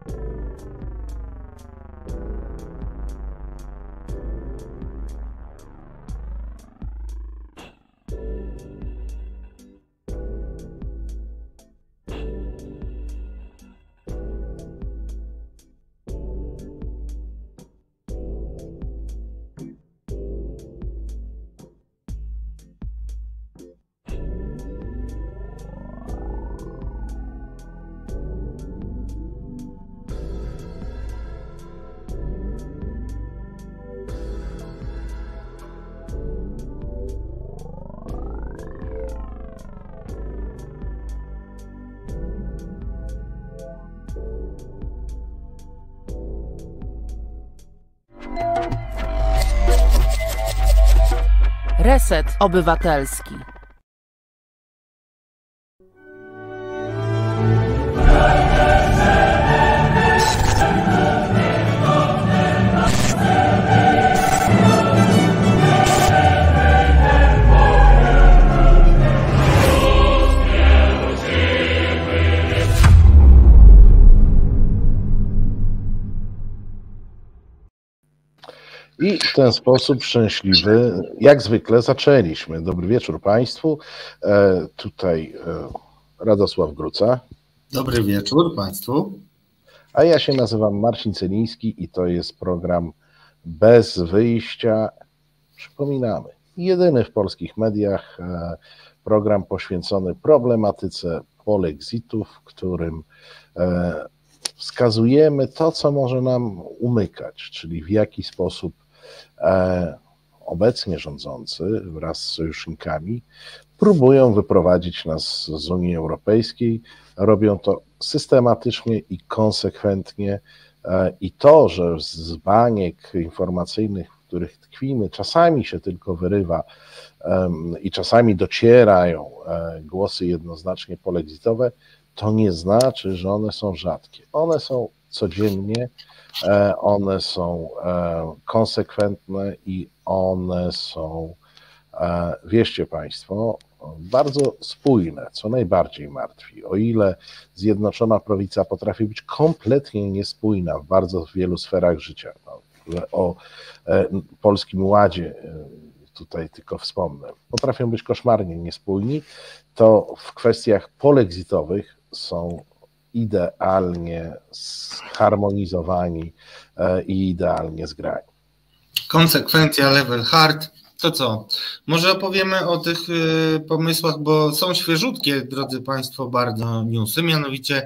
Reset Obywatelski. I w ten sposób szczęśliwy, jak zwykle, zaczęliśmy. Dobry wieczór Państwu. Tutaj Radosław Gruca. Dobry wieczór Państwu. A ja się nazywam Marcin Celiński i to jest program Bez Wyjścia. Przypominamy, jedyny w polskich mediach program poświęcony problematyce polexitu, w którym wskazujemy to, co może nam umykać, czyli w jaki sposób obecnie rządzący wraz z sojusznikami próbują wyprowadzić nas z Unii Europejskiej. Robią to systematycznie i konsekwentnie i to, że z baniek informacyjnych, w których tkwimy, czasami się tylko wyrywa i czasami docierają głosy jednoznacznie polexitowe, to nie znaczy, że one są rzadkie. One są codziennie, one są konsekwentne i one są, wierzcie Państwo, bardzo spójne, co najbardziej martwi. O ile Zjednoczona Prawica potrafi być kompletnie niespójna w bardzo wielu sferach życia, o Polskim Ładzie tutaj tylko wspomnę, potrafią być koszmarnie niespójni, to w kwestiach polexitowych są idealnie zharmonizowani i idealnie zgrani. Konsekwencja level hard. To co? Może opowiemy o tych pomysłach, bo są świeżutkie, drodzy Państwo, bardzo newsy, mianowicie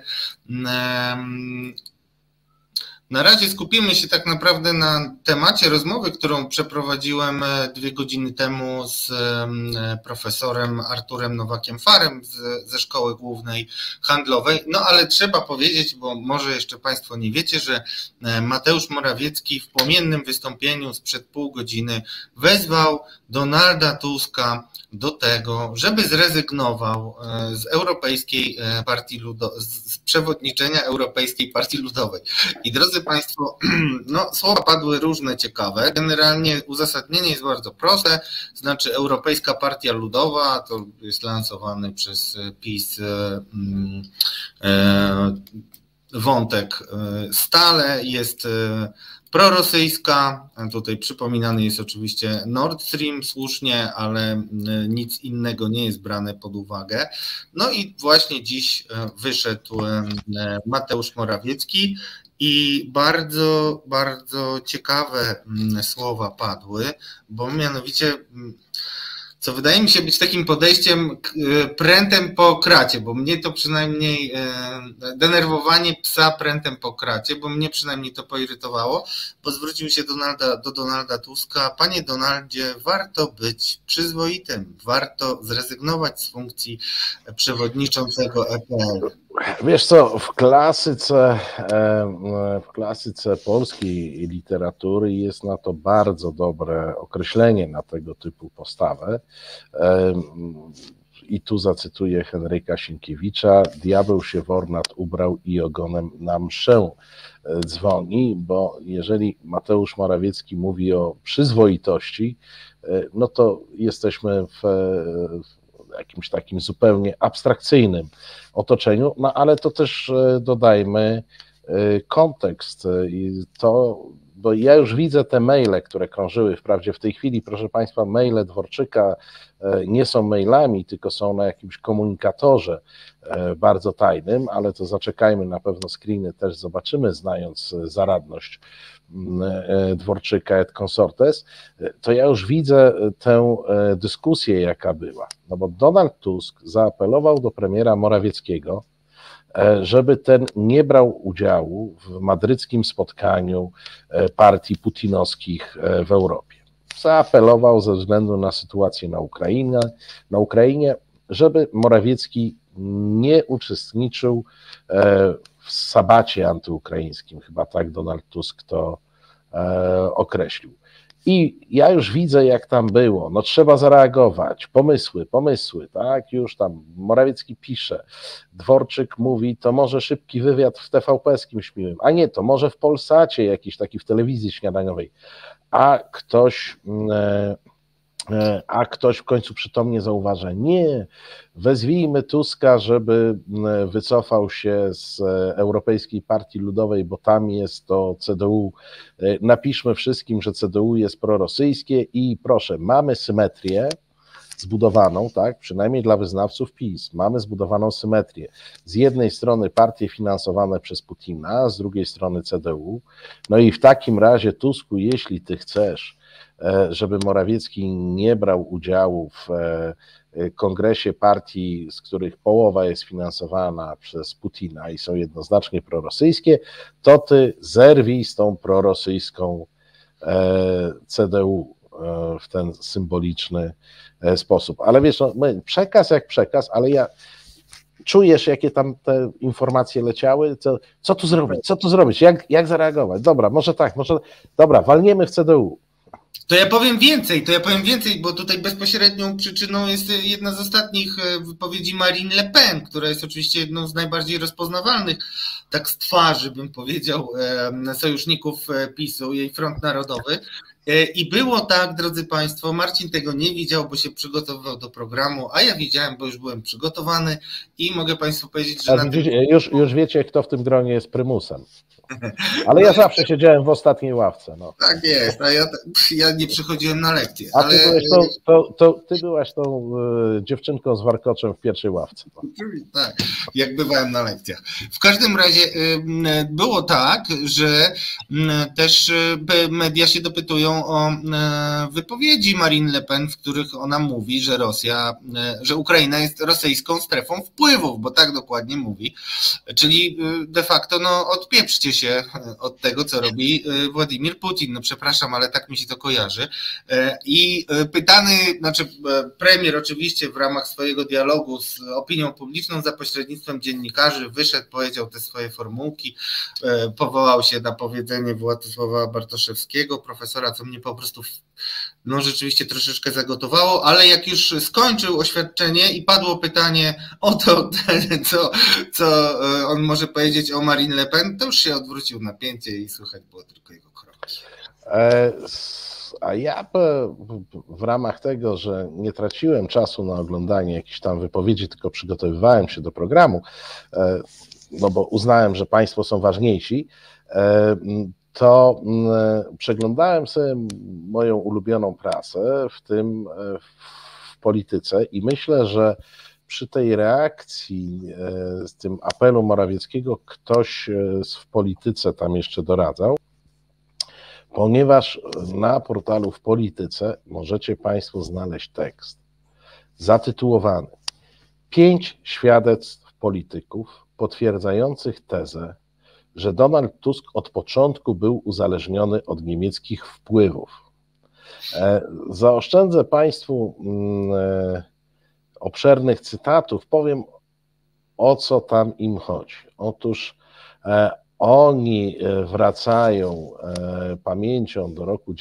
na razie skupimy się tak naprawdę na temacie rozmowy, którą przeprowadziłem 2 godziny temu z profesorem Arturem Nowakiem-Farem ze Szkoły Głównej Handlowej. No ale trzeba powiedzieć, bo może jeszcze Państwo nie wiecie, że Mateusz Morawiecki w płomiennym wystąpieniu sprzed pół godziny wezwał Donalda Tuska do tego, żeby zrezygnował z Europejskiej Partii z przewodniczenia Europejskiej Partii Ludowej. I drodzy Państwo, no, słowa padły różne ciekawe. Generalnie uzasadnienie jest bardzo proste, znaczy Europejska Partia Ludowa to jest lansowany przez PiS wątek stale jest prorosyjska, tutaj przypominany jest oczywiście Nord Stream, słusznie, ale nic innego nie jest brane pod uwagę. No i właśnie dziś wyszedł Mateusz Morawiecki i bardzo, bardzo ciekawe słowa padły, bo mianowicie, co wydaje mi się być takim podejściem prętem po kracie, bo mnie to przynajmniej denerwowanie psa prętem po kracie, bo mnie przynajmniej to poirytowało, bo zwrócił się do Donalda Tuska: panie Donaldzie, warto być przyzwoitym, warto zrezygnować z funkcji przewodniczącego EPL. Wiesz co, w klasyce polskiej literatury jest na to bardzo dobre określenie na tego typu postawę. I tu zacytuję Henryka Sienkiewicza: diabeł się w ornat ubrał i ogonem na mszę dzwoni, bo jeżeli Mateusz Morawiecki mówi o przyzwoitości, no to jesteśmy w jakimś takim zupełnie abstrakcyjnym otoczeniu, no ale to też dodajmy, kontekst i to, bo ja już widzę te maile, które krążyły, wprawdzie w tej chwili, proszę Państwa, maile Dworczyka nie są mailami, tylko są na jakimś komunikatorze bardzo tajnym, ale to zaczekajmy, na pewno screeny też zobaczymy, znając zaradność Dworczyka et consortes, to ja już widzę tę dyskusję, jaka była. No bo Donald Tusk zaapelował do premiera Morawieckiego, żeby ten nie brał udziału w madryckim spotkaniu partii putinowskich w Europie. Zaapelował ze względu na sytuację na Ukrainie, żeby Morawiecki nie uczestniczył w sabacie antyukraińskim, chyba tak Donald Tusk to określił. I ja już widzę, jak tam było, no trzeba zareagować, pomysły, tak, już tam Morawiecki pisze, Dworczyk mówi, to może szybki wywiad w TVP z kimś miłym, a nie, to może w Polsacie jakiś taki w telewizji śniadaniowej, a ktoś w końcu przytomnie zauważa, nie, wezwijmy Tuska, żeby wycofał się z Europejskiej Partii Ludowej, bo tam jest to CDU, napiszmy wszystkim, że CDU jest prorosyjskie i proszę, mamy symetrię zbudowaną, tak, przynajmniej dla wyznawców PiS, mamy zbudowaną symetrię. Z jednej strony partie finansowane przez Putina, z drugiej strony CDU, no i w takim razie Tusku, jeśli ty chcesz, żeby Morawiecki nie brał udziału w kongresie partii, z których połowa jest finansowana przez Putina i są jednoznacznie prorosyjskie, to ty zerwij z tą prorosyjską CDU w ten symboliczny sposób. Ale wiesz, no, przekaz jak przekaz, ale czujesz, jakie tam te informacje leciały? Co tu zrobić? Jak zareagować? Dobra, dobra, walniemy w CDU. To ja powiem więcej, bo tutaj bezpośrednią przyczyną jest jedna z ostatnich wypowiedzi Marine Le Pen, która jest oczywiście jedną z najbardziej rozpoznawalnych, tak z twarzy bym powiedział, sojuszników PiS-u, jej Front Narodowy. I było tak, drodzy Państwo, Marcin tego nie widział, bo się przygotowywał do programu, a ja widziałem, bo już byłem przygotowany i mogę Państwu powiedzieć, że... Już wiecie, kto w tym gronie jest prymusem. Ale ja zawsze siedziałem w ostatniej ławce. No. Tak jest, a ja nie przychodziłem na lekcje. A ty byłaś tą dziewczynką z warkoczem w pierwszej ławce. No. Tak, jak bywałem na lekcjach. W każdym razie było tak, że też media się dopytują o wypowiedzi Marine Le Pen, w których ona mówi, że Ukraina jest rosyjską strefą wpływów, bo tak dokładnie mówi. Czyli de facto odpieprzcie się od tego, co robi Władimir Putin. No przepraszam, ale tak mi się to kojarzy. I premier oczywiście w ramach swojego dialogu z opinią publiczną za pośrednictwem dziennikarzy wyszedł, powiedział te swoje formułki, powołał się na powiedzenie Władysława Bartoszewskiego, profesora, co mnie po prostu rzeczywiście troszeczkę zagotowało, ale jak już skończył oświadczenie i padło pytanie o to, co on może powiedzieć o Marine Le Pen, to już się odwrócił napięcie i słychać było tylko jego kroki. A ja w ramach tego, że nie traciłem czasu na oglądanie jakichś tam wypowiedzi, tylko przygotowywałem się do programu, no bo uznałem, że Państwo są ważniejsi, to przeglądałem sobie moją ulubioną prasę, w tym w polityce i myślę, że przy tej reakcji, z tym apelu Morawieckiego ktoś w polityce tam jeszcze doradzał, ponieważ na portalu w Polityce możecie Państwo znaleźć tekst zatytułowany 5 świadectw polityków potwierdzających tezę, że Donald Tusk od początku był uzależniony od niemieckich wpływów. Zaoszczędzę Państwu obszernych cytatów, powiem, o co tam im chodzi. Otóż oni wracają pamięcią do roku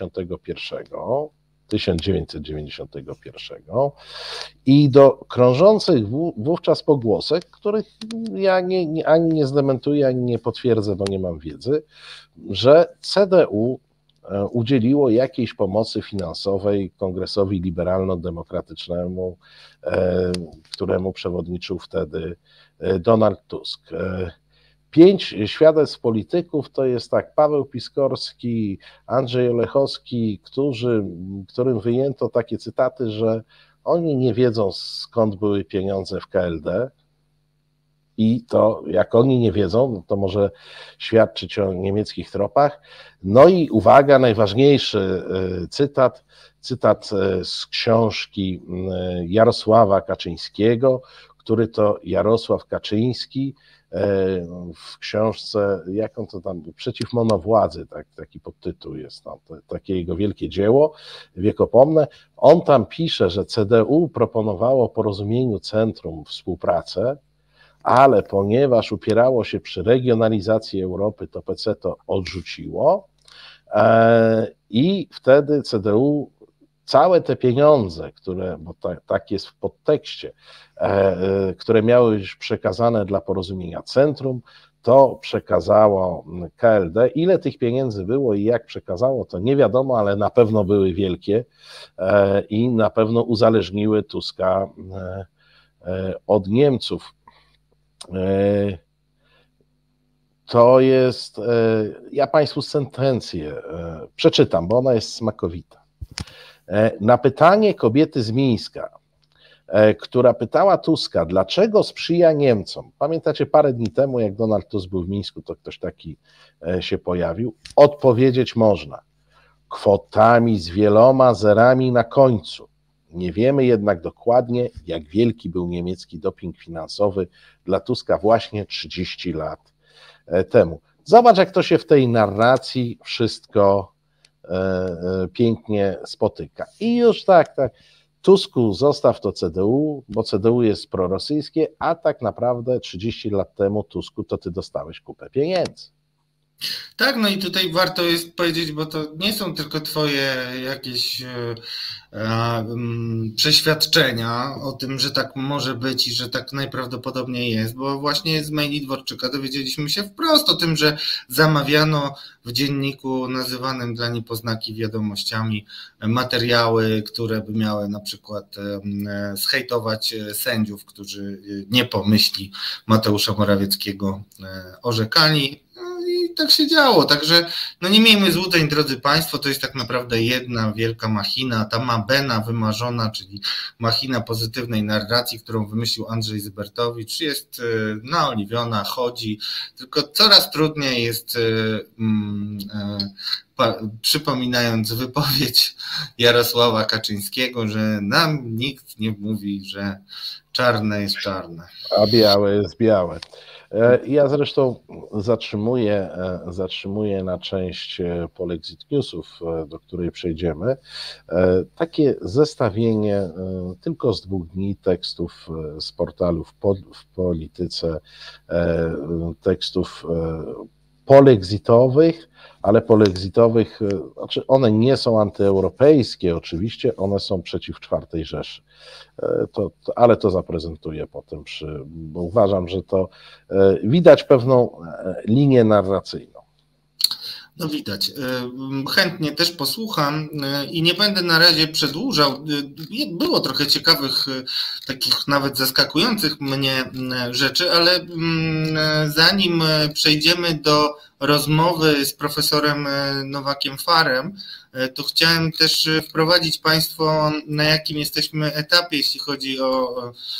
1991 i do krążących wówczas pogłosek, których ja ani nie zdementuję, ani nie potwierdzę, bo nie mam wiedzy, że CDU udzieliło jakiejś pomocy finansowej Kongresowi Liberalno-Demokratycznemu, któremu przewodniczył wtedy Donald Tusk. 5 świadectw polityków to jest tak, Paweł Piskorski, Andrzej Olechowski, którym wyjęto takie cytaty, że oni nie wiedzą, skąd były pieniądze w KLD i to jak oni nie wiedzą, to może świadczyć o niemieckich tropach. No i uwaga, najważniejszy cytat z książki Jarosława Kaczyńskiego, który to Jarosław Kaczyński w książce, jaką to tam, Przeciw monowładzy, taki podtytuł jest, no, takie jego wielkie dzieło wiekopomne. On tam pisze, że CDU proponowało Porozumieniu Centrum współpracę, ale ponieważ upierało się przy regionalizacji Europy, to PC to odrzuciło i wtedy CDU całe te pieniądze, które, bo tak jest w podtekście, które miały być przekazane dla Porozumienia Centrum, to przekazało KLD. Ile tych pieniędzy było i jak przekazało, to nie wiadomo, ale na pewno były wielkie i na pewno uzależniły Tuska od Niemców. To jest, ja Państwu sentencję przeczytam, bo ona jest smakowita. Na pytanie kobiety z Mińska, która pytała Tuska, dlaczego sprzyja Niemcom, pamiętacie parę dni temu, jak Donald Tusk był w Mińsku, to ktoś taki się pojawił, odpowiedzieć można kwotami z wieloma zerami na końcu. Nie wiemy jednak dokładnie, jak wielki był niemiecki doping finansowy dla Tuska właśnie 30 lat temu. Zobacz, jak to się w tej narracji wszystko pięknie spotyka. I już tak, Tusku, zostaw to CDU, bo CDU jest prorosyjskie, a tak naprawdę 30 lat temu, Tusku, to ty dostałeś kupę pieniędzy. Tak, no i tutaj warto jest powiedzieć, bo to nie są tylko twoje jakieś przeświadczenia o tym, że tak może być i że tak najprawdopodobniej jest, bo właśnie z maili Dworczyka dowiedzieliśmy się wprost o tym, że zamawiano w dzienniku nazywanym dla niepoznaki Wiadomościami materiały, które by miały na przykład zhejtować sędziów, którzy nie po myśli Mateusza Morawieckiego orzekali. I tak się działo, także no nie miejmy złudzeń, drodzy Państwo, to jest tak naprawdę jedna wielka machina, ta mabena wymarzona, czyli machina pozytywnej narracji, którą wymyślił Andrzej Zybertowicz, jest naoliwiona, chodzi, tylko coraz trudniej jest, przypominając wypowiedź Jarosława Kaczyńskiego, że nam nikt nie mówi, że czarne jest czarne. A białe jest białe. Ja zresztą zatrzymuję na część Polexit Newsów, do której przejdziemy. Takie zestawienie tylko z 2 dni tekstów z portalu w Polityce, tekstów polexitowych, ale polexitowych, znaczy one nie są antyeuropejskie oczywiście, one są przeciw IV Rzeszy. Ale to zaprezentuję potem, bo uważam, że to widać pewną linię narracyjną. No widać. Chętnie też posłucham i nie będę na razie przedłużał. Było trochę ciekawych, takich nawet zaskakujących mnie rzeczy, ale zanim przejdziemy do rozmowy z profesorem Nowakiem Farem, to chciałem też wprowadzić Państwo, na jakim jesteśmy etapie, jeśli chodzi o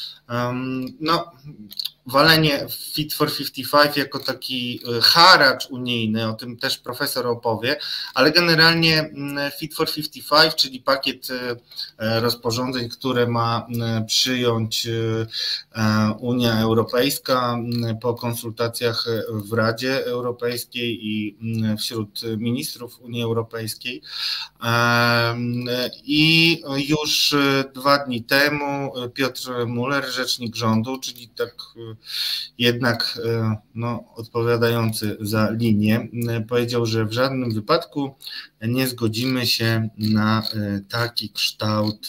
walenie Fit for 55 jako taki haracz unijny, o tym też profesor opowie, ale generalnie Fit for 55, czyli pakiet rozporządzeń, które ma przyjąć Unia Europejska po konsultacjach w Radzie Europejskiej i wśród ministrów Unii Europejskiej. I już 2 dni temu Piotr Müller, rzecznik rządu, czyli tak jednak odpowiadający za linię, powiedział, że w żadnym wypadku nie zgodzimy się na taki kształt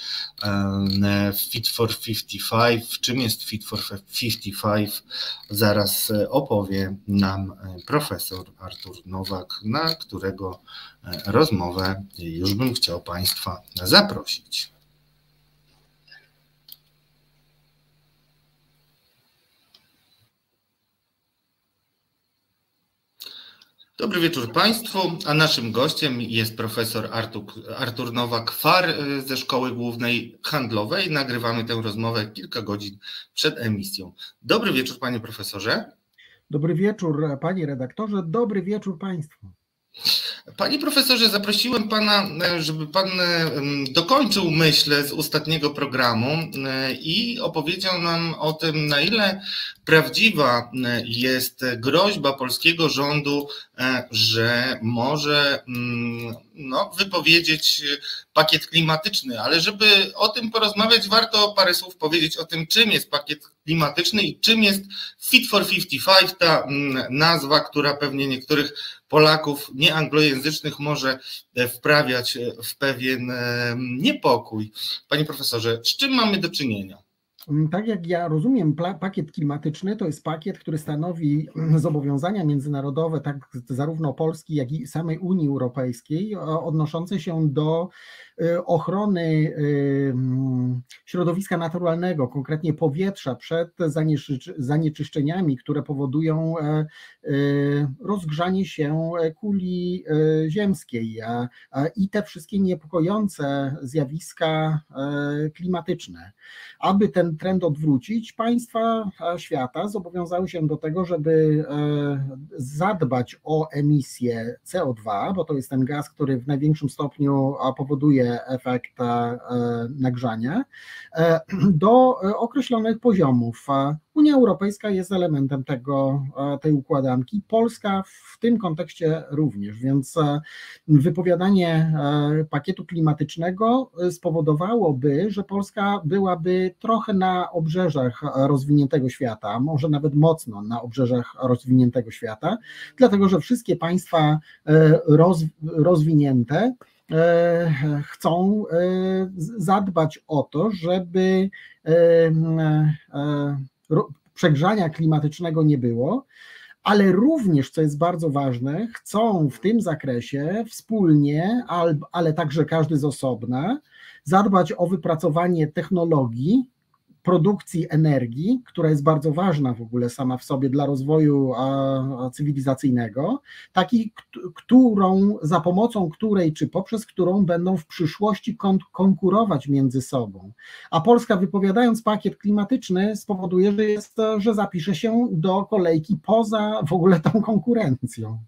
Fit for 55. Czym jest Fit for 55? Zaraz opowie nam profesor Artur Nowak, na którego rozmowę już bym chciał Państwa zaprosić. Dobry wieczór Państwu, a naszym gościem jest profesor Artur Nowak-Far ze Szkoły Głównej Handlowej. Nagrywamy tę rozmowę kilka godzin przed emisją. Dobry wieczór panie profesorze. Dobry wieczór panie redaktorze, dobry wieczór Państwu. Panie profesorze, zaprosiłem pana, żeby pan dokończył myśl z ostatniego programu i opowiedział nam o tym, na ile prawdziwa jest groźba polskiego rządu, że może wypowiedzieć pakiet klimatyczny, ale żeby o tym porozmawiać, warto parę słów powiedzieć o tym, czym jest pakiet klimatyczny i czym jest Fit for 55, ta nazwa, która pewnie niektórych Polaków nieanglojęzycznych może wprawiać w pewien niepokój. Panie profesorze, z czym mamy do czynienia? Tak jak ja rozumiem, pakiet klimatyczny to jest pakiet, który stanowi zobowiązania międzynarodowe, tak zarówno Polski, jak i samej Unii Europejskiej, odnoszące się do ochrony środowiska naturalnego, konkretnie powietrza, przed zanieczyszczeniami, które powodują rozgrzanie się kuli ziemskiej i te wszystkie niepokojące zjawiska klimatyczne. Aby ten trend odwrócić, państwa świata zobowiązały się do tego, żeby zadbać o emisję CO2, bo to jest ten gaz, który w największym stopniu powoduje efekt nagrzania, do określonych poziomów. Unia Europejska jest elementem tej układanki, Polska w tym kontekście również, więc wypowiadanie pakietu klimatycznego spowodowałoby, że Polska byłaby trochę na obrzeżach rozwiniętego świata, może nawet mocno na obrzeżach rozwiniętego świata, dlatego że wszystkie państwa rozwinięte chcą zadbać o to, żeby przegrzania klimatycznego nie było, ale również, co jest bardzo ważne, chcą w tym zakresie wspólnie, ale także każdy z osobna, zadbać o wypracowanie technologii produkcji energii, która jest bardzo ważna w ogóle sama w sobie dla rozwoju cywilizacyjnego, takiej, za pomocą której czy poprzez którą będą w przyszłości konkurować między sobą. A Polska, wypowiadając pakiet klimatyczny, spowoduje, że zapisze się do kolejki poza w ogóle tą konkurencją.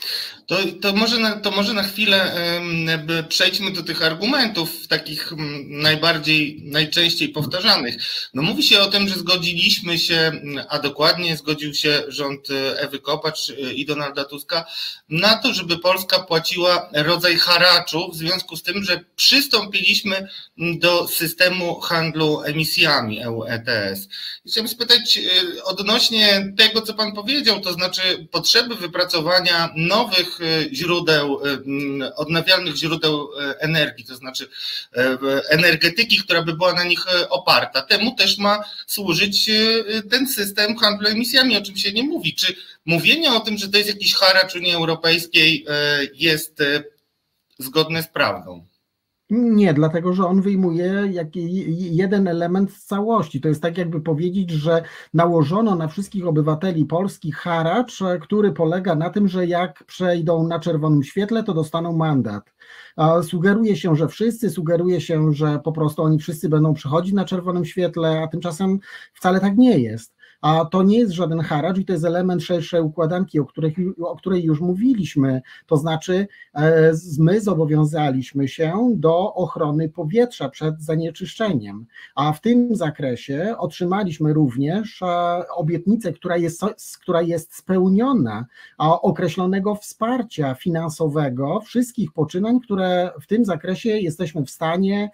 To może na chwilę przejdźmy do tych argumentów takich najczęściej powtarzanych. Mówi się o tym, że zgodziliśmy się, a dokładnie zgodził się rząd Ewy Kopacz i Donalda Tuska na to, żeby Polska płaciła rodzaj haraczu w związku z tym, że przystąpiliśmy do systemu handlu emisjami EU ETS. Chciałem spytać odnośnie tego, co pan powiedział, to znaczy potrzeby wypracowania nowych źródeł, odnawialnych źródeł energii, to znaczy energetyki, która by była na nich oparta. Temu też ma służyć ten system handlu emisjami, o czym się nie mówi. Czy mówienie o tym, że to jest jakiś haracz Unii Europejskiej, jest zgodne z prawdą? Nie, dlatego że on wyjmuje jeden element z całości. To jest tak, jakby powiedzieć, że nałożono na wszystkich obywateli polskich haracz, który polega na tym, że jak przejdą na czerwonym świetle, to dostaną mandat. Sugeruje się, że wszyscy, sugeruje się, że po prostu oni wszyscy będą przechodzić na czerwonym świetle, a tymczasem wcale tak nie jest. A to nie jest żaden haracz i to jest element szerszej układanki, o której już mówiliśmy. To znaczy my zobowiązaliśmy się do ochrony powietrza przed zanieczyszczeniem, a w tym zakresie otrzymaliśmy również obietnicę, która jest spełniona, określonego wsparcia finansowego wszystkich poczynań, które w tym zakresie jesteśmy w stanie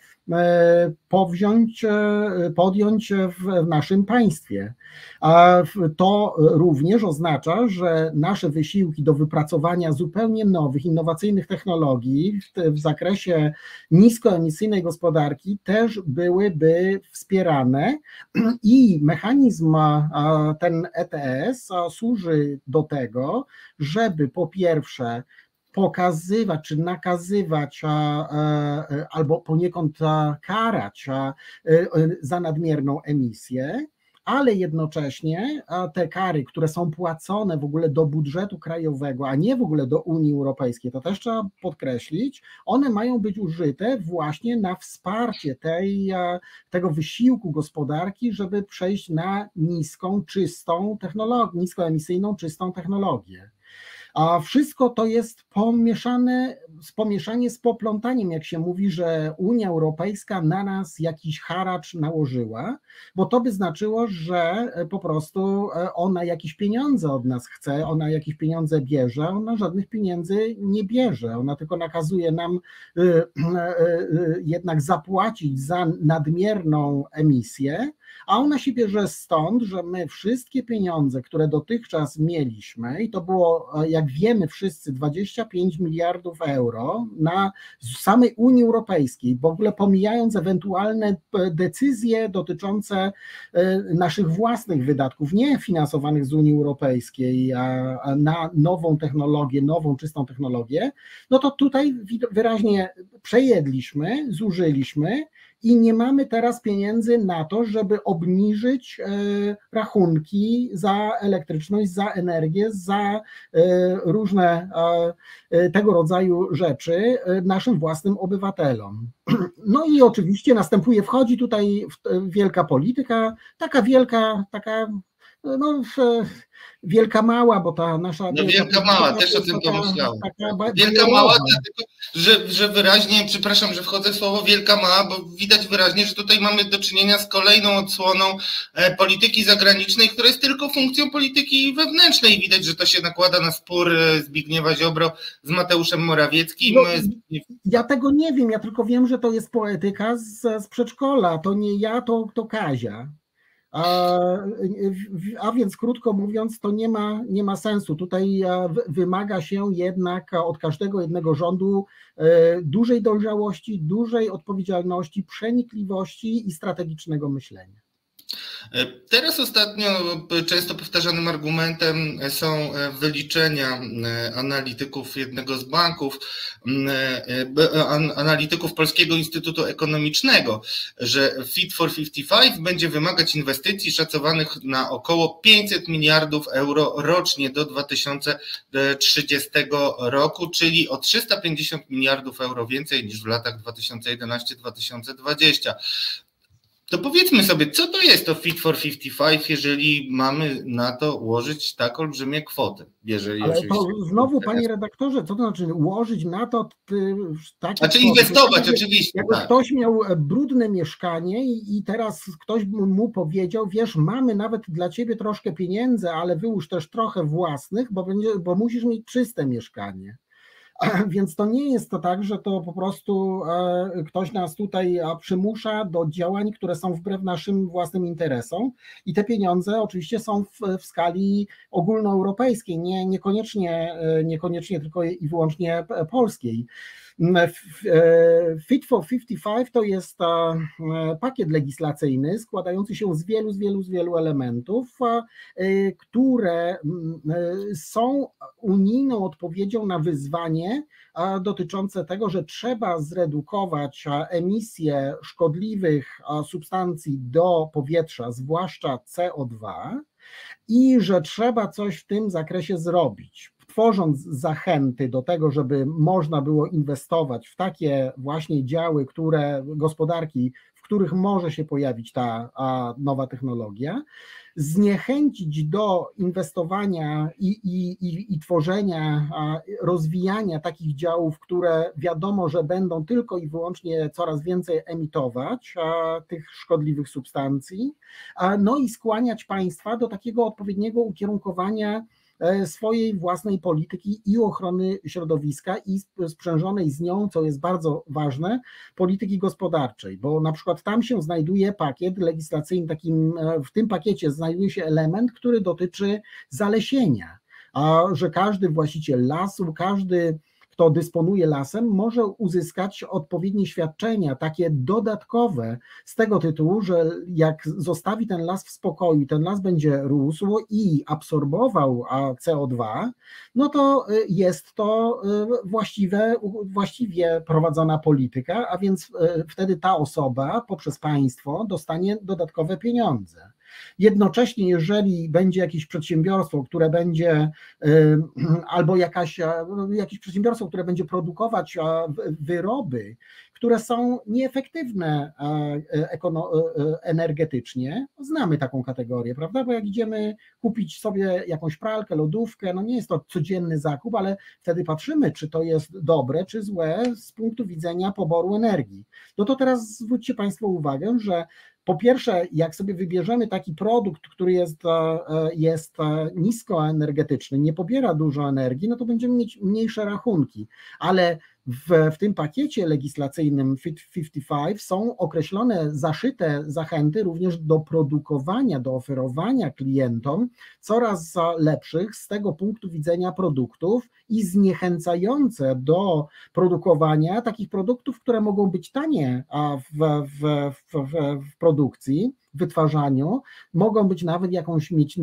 podjąć w naszym państwie. A to również oznacza, że nasze wysiłki do wypracowania zupełnie nowych, innowacyjnych technologii w zakresie niskoemisyjnej gospodarki też byłyby wspierane i mechanizm ten ETS służy do tego, żeby po pierwsze pokazywać czy nakazywać albo poniekąd karać za nadmierną emisję, ale jednocześnie te kary, które są płacone w ogóle do budżetu krajowego, a nie w ogóle do Unii Europejskiej, to też trzeba podkreślić, one mają być użyte właśnie na wsparcie tego wysiłku gospodarki, żeby przejść na niskoemisyjną, czystą technologię. A wszystko to jest pomieszanie z poplątaniem, jak się mówi, że Unia Europejska na nas jakiś haracz nałożyła, bo to by znaczyło, że po prostu ona jakieś pieniądze od nas chce, ona jakieś pieniądze bierze, ona żadnych pieniędzy nie bierze, ona tylko nakazuje nam jednak zapłacić za nadmierną emisję, a ona się bierze stąd, że my wszystkie pieniądze, które dotychczas mieliśmy, i to było, jak wiemy wszyscy, 25 miliardów euro na samej Unii Europejskiej, w ogóle pomijając ewentualne decyzje dotyczące naszych własnych wydatków, nie finansowanych z Unii Europejskiej, a na nową technologię, nową czystą technologię, no to tutaj wyraźnie przejedliśmy, zużyliśmy i nie mamy teraz pieniędzy na to, żeby obniżyć rachunki za elektryczność, za energię, za różne tego rodzaju rzeczy naszym własnym obywatelom. No i oczywiście wchodzi tutaj wielka polityka, taka wielka, wielka mała, bo ta nasza... No wielka mała, też o tym pomyślałem. Wielka mała, dlatego, że wyraźnie, przepraszam, że wchodzę w słowo wielka mała, bo widać wyraźnie, że tutaj mamy do czynienia z kolejną odsłoną polityki zagranicznej, która jest tylko funkcją polityki wewnętrznej. Widać, że to się nakłada na spór Zbigniewa Ziobro z Mateuszem Morawieckim. Ja tego nie wiem, ja tylko wiem, że to jest poetyka z przedszkola, to nie ja, to Kazia. A więc krótko mówiąc, to nie ma sensu. Tutaj wymaga się jednak od każdego jednego rządu dużej dojrzałości, dużej odpowiedzialności, przenikliwości i strategicznego myślenia. Teraz ostatnio często powtarzanym argumentem są wyliczenia analityków jednego z banków, analityków Polskiego Instytutu Ekonomicznego, że Fit for 55 będzie wymagać inwestycji szacowanych na około 500 miliardów euro rocznie do 2030 roku, czyli o 350 miliardów euro więcej niż w latach 2011-2020. To powiedzmy sobie, co to jest to Fit for 55, jeżeli mamy na to ułożyć tak olbrzymie kwoty? Ale to znowu, panie redaktorze, co to znaczy ułożyć na to takie... Znaczy inwestować, oczywiście. Jakby ktoś miał brudne mieszkanie i teraz ktoś mu powiedział, wiesz, mamy nawet dla ciebie troszkę pieniędzy, ale wyłóż też trochę własnych, bo musisz mieć czyste mieszkanie. Więc to nie jest to tak, że to po prostu ktoś nas tutaj przymusza do działań, które są wbrew naszym własnym interesom i te pieniądze oczywiście są w skali ogólnoeuropejskiej, niekoniecznie tylko i wyłącznie polskiej. Fit for 55 to jest pakiet legislacyjny składający się z wielu elementów, które są unijną odpowiedzią na wyzwanie dotyczące tego, że trzeba zredukować emisję szkodliwych substancji do powietrza, zwłaszcza CO2, i że trzeba coś w tym zakresie zrobić, tworząc zachęty do tego, żeby można było inwestować w takie właśnie działy, gospodarki, w których może się pojawić ta nowa technologia, zniechęcić do inwestowania i tworzenia, rozwijania takich działów, które wiadomo, że będą tylko i wyłącznie coraz więcej emitować tych szkodliwych substancji, no i skłaniać państwa do takiego odpowiedniego ukierunkowania swojej własnej polityki i ochrony środowiska i sprzężonej z nią, co jest bardzo ważne, polityki gospodarczej, bo na przykład tam się znajduje pakiet legislacyjny, w tym pakiecie znajduje się element, który dotyczy zalesienia, a że każdy właściciel lasu, każdy, kto dysponuje lasem, może uzyskać odpowiednie świadczenia, takie dodatkowe, z tego tytułu, że jak zostawi ten las w spokoju, ten las będzie rósł i absorbował CO2, no to jest to właściwie prowadzona polityka, a więc wtedy ta osoba poprzez państwo dostanie dodatkowe pieniądze. Jednocześnie, jeżeli będzie jakieś przedsiębiorstwo, które będzie albo jakieś przedsiębiorstwo, które będzie produkować wyroby, które są nieefektywne energetycznie, znamy taką kategorię, prawda? Bo jak idziemy kupić sobie jakąś pralkę, lodówkę, no nie jest to codzienny zakup, ale wtedy patrzymy, czy to jest dobre, czy złe z punktu widzenia poboru energii. No to teraz zwróćcie Państwo uwagę, że po pierwsze, jak sobie wybierzemy taki produkt, który jest niskoenergetyczny, nie pobiera dużo energii, no to będziemy mieć mniejsze rachunki, ale w tym pakiecie legislacyjnym Fit 55 są określone, zaszyte zachęty również do produkowania, do oferowania klientom coraz lepszych z tego punktu widzenia produktów i zniechęcające do produkowania takich produktów, które mogą być tanie w produkcji, w wytwarzaniu, mogą być nawet mieć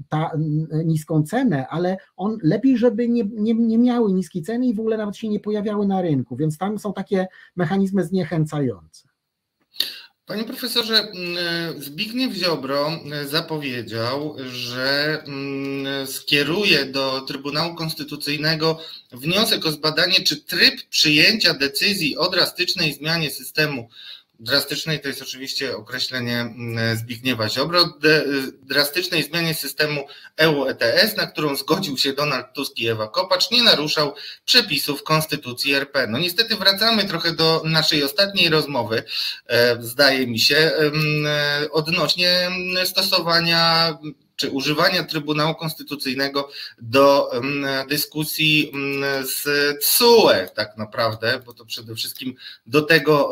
niską cenę, ale lepiej, żeby nie miały niskiej ceny i w ogóle nawet się nie pojawiały na rynku, więc tam są takie mechanizmy zniechęcające. Panie profesorze, Zbigniew Ziobro zapowiedział, że skieruje do Trybunału Konstytucyjnego wniosek o zbadanie, czy tryb przyjęcia decyzji o drastycznej zmianie systemu, drastycznej to jest oczywiście określenie Zbigniewa Ziobro, drastycznej zmianie systemu EU ETS, na którą zgodził się Donald Tusk i Ewa Kopacz, nie naruszał przepisów Konstytucji RP. No niestety wracamy trochę do naszej ostatniej rozmowy, zdaje mi się, odnośnie stosowania czy używania Trybunału Konstytucyjnego do dyskusji z TSUE tak naprawdę, bo to przede wszystkim do tego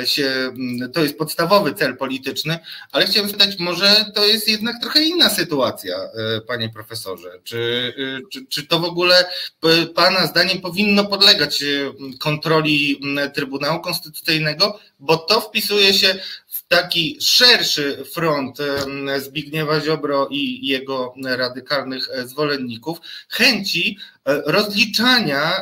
to jest podstawowy cel polityczny, ale chciałem zapytać, może to jest jednak trochę inna sytuacja, panie profesorze, czy to w ogóle pana zdaniem powinno podlegać kontroli Trybunału Konstytucyjnego, bo to wpisuje się w taki szerszy front Zbigniewa Ziobro i jego radykalnych zwolenników chęci rozliczania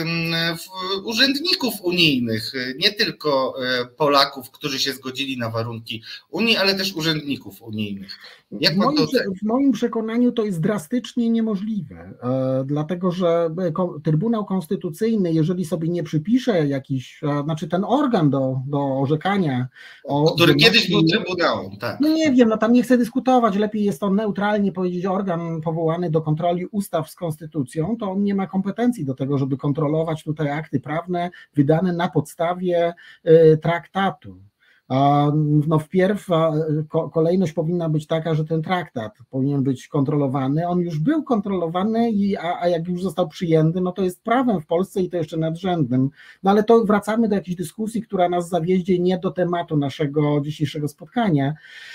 urzędników unijnych, nie tylko Polaków, którzy się zgodzili na warunki Unii, ale też urzędników unijnych. W moim przekonaniu to jest drastycznie niemożliwe, dlatego że Trybunał Konstytucyjny, jeżeli sobie nie przypisze jakiś, znaczy ten organ do orzekania, który kiedyś był Trybunałem, tak. No nie wiem, no tam nie chcę dyskutować, lepiej jest to neutralnie powiedzieć organ powołany do kontroli ustaw z konstytucją, to on nie ma kompetencji do tego, żeby kontrolować tutaj akty prawne wydane na podstawie traktatu. No wpierw kolejność powinna być taka, że ten traktat powinien być kontrolowany, on już był kontrolowany, a jak już został przyjęty, no to jest prawem w Polsce i to jeszcze nadrzędnym, no ale to wracamy do jakiejś dyskusji, która nas zawiezie nie do tematu naszego dzisiejszego spotkania.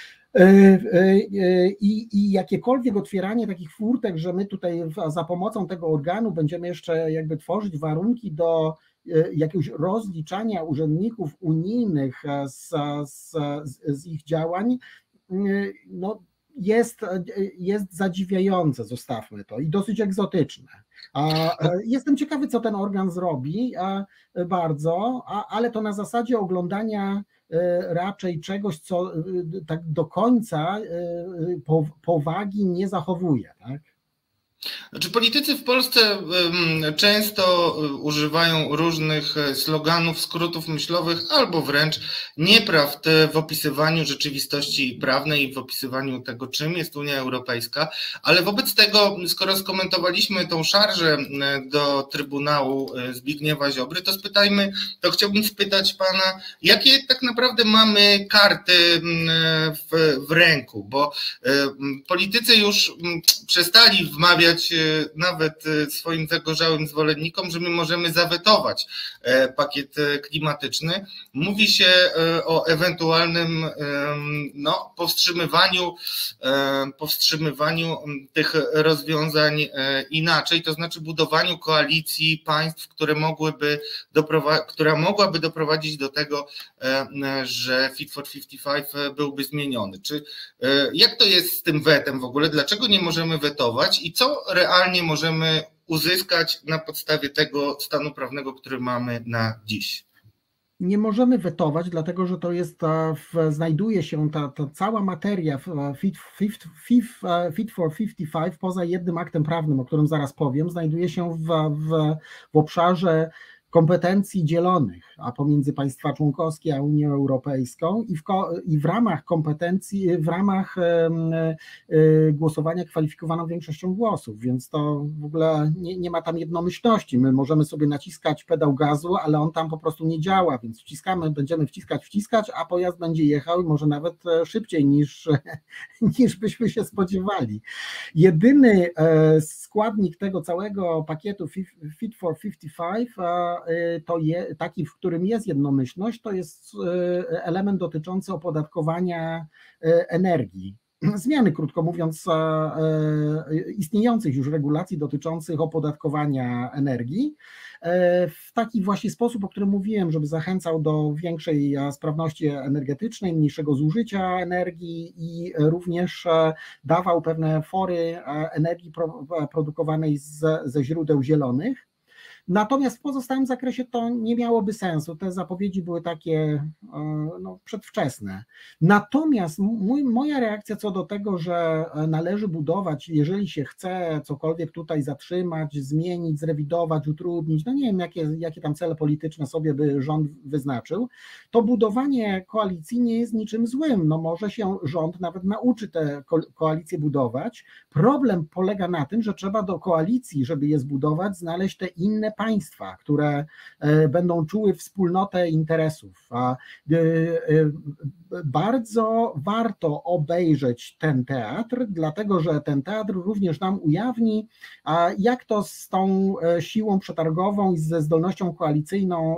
I jakiekolwiek otwieranie takich furtek, że my tutaj za pomocą tego organu będziemy jeszcze jakby tworzyć warunki do jakiegoś rozliczania urzędników unijnych z ich działań, no jest zadziwiające, zostawmy to, i dosyć egzotyczne. Jestem ciekawy, co ten organ zrobi, bardzo, ale to na zasadzie oglądania raczej czegoś, co tak do końca powagi nie zachowuje, tak? Znaczy politycy w Polsce często używają różnych sloganów, skrótów myślowych albo wręcz nieprawd w opisywaniu rzeczywistości prawnej i w opisywaniu tego, czym jest Unia Europejska, ale wobec tego, skoro skomentowaliśmy tą szarżę do Trybunału Zbigniewa Ziobry, to chciałbym spytać pana, jakie tak naprawdę mamy karty w ręku, bo politycy już przestali wmawiać nawet swoim zagorzałym zwolennikom, że my możemy zawetować pakiet klimatyczny. Mówi się o ewentualnym powstrzymywaniu tych rozwiązań inaczej, to znaczy budowaniu koalicji państw, która mogłaby doprowadzić do tego, że Fit for 55 byłby zmieniony. Jak to jest z tym wetem w ogóle? Dlaczego nie możemy wetować i co realnie możemy uzyskać na podstawie tego stanu prawnego, który mamy na dziś? Nie możemy wetować, dlatego że to jest, znajduje się ta cała materia Fit for 55, poza jednym aktem prawnym, o którym zaraz powiem, znajduje się w obszarze kompetencji dzielonych, a pomiędzy państwa członkowskie a Unię Europejską i w ramach kompetencji, w ramach głosowania kwalifikowaną większością głosów, więc to w ogóle nie ma tam jednomyślności. My możemy sobie naciskać pedał gazu, ale on tam po prostu nie działa, więc będziemy wciskać, a pojazd będzie jechał i może nawet szybciej niż byśmy się spodziewali. Jedyny składnik tego całego pakietu Fit for 55 taki, w którym jest jednomyślność, to jest element dotyczący opodatkowania energii. Zmiany, krótko mówiąc, istniejących już regulacji dotyczących opodatkowania energii w taki właśnie sposób, o którym mówiłem, żeby zachęcał do większej sprawności energetycznej, mniejszego zużycia energii i również dawał pewne fory energii produkowanej ze źródeł zielonych. Natomiast w pozostałym zakresie to nie miałoby sensu. Te zapowiedzi były takie przedwczesne. Natomiast moja reakcja co do tego, że należy budować, jeżeli się chce cokolwiek tutaj zatrzymać, zmienić, zrewidować, utrudnić, no nie wiem jakie tam cele polityczne sobie by rząd wyznaczył, to budowanie koalicji nie jest niczym złym. No może się rząd nawet nauczy te koalicje budować. Problem polega na tym, że trzeba do koalicji, żeby je zbudować, znaleźć te inne państwa, które będą czuły wspólnotę interesów. Bardzo warto obejrzeć ten teatr, dlatego że ten teatr również nam ujawni, jak to z tą siłą przetargową i ze zdolnością koalicyjną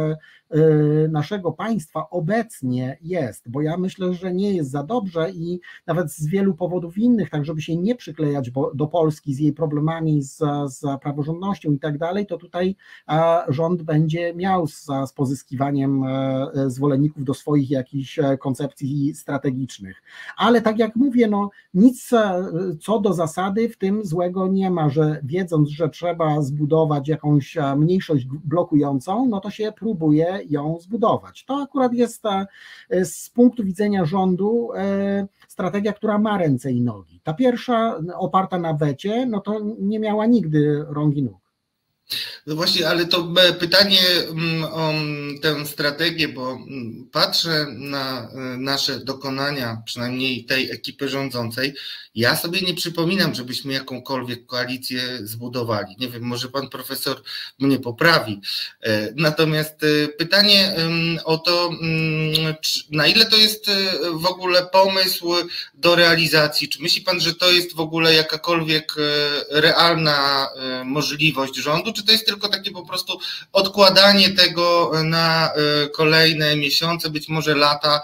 naszego państwa obecnie jest, bo ja myślę, że nie jest za dobrze i nawet z wielu powodów innych, tak żeby się nie przyklejać do Polski z jej problemami, z praworządnością i tak dalej, to tutaj rząd będzie miał z pozyskiwaniem zwolenników do swoich jakichś koncepcji strategicznych. Ale tak jak mówię, no nic co do zasady w tym złego nie ma, że wiedząc, że trzeba zbudować jakąś mniejszość blokującą, no to się próbuje ją zbudować. To akurat jest z punktu widzenia rządu strategia, która ma ręce i nogi. Ta pierwsza, oparta na wecie, no to nie miała nigdy rąk i nóg. No właśnie, ale to pytanie o tę strategię, bo patrzę na nasze dokonania, przynajmniej tej ekipy rządzącej. Ja sobie nie przypominam, żebyśmy jakąkolwiek koalicję zbudowali. Nie wiem, może pan profesor mnie poprawi. Natomiast pytanie o to, na ile to jest w ogóle pomysł do realizacji? Czy myśli pan, że to jest w ogóle jakakolwiek realna możliwość rządu? Czy to jest tylko takie po prostu odkładanie tego na kolejne miesiące, być może lata,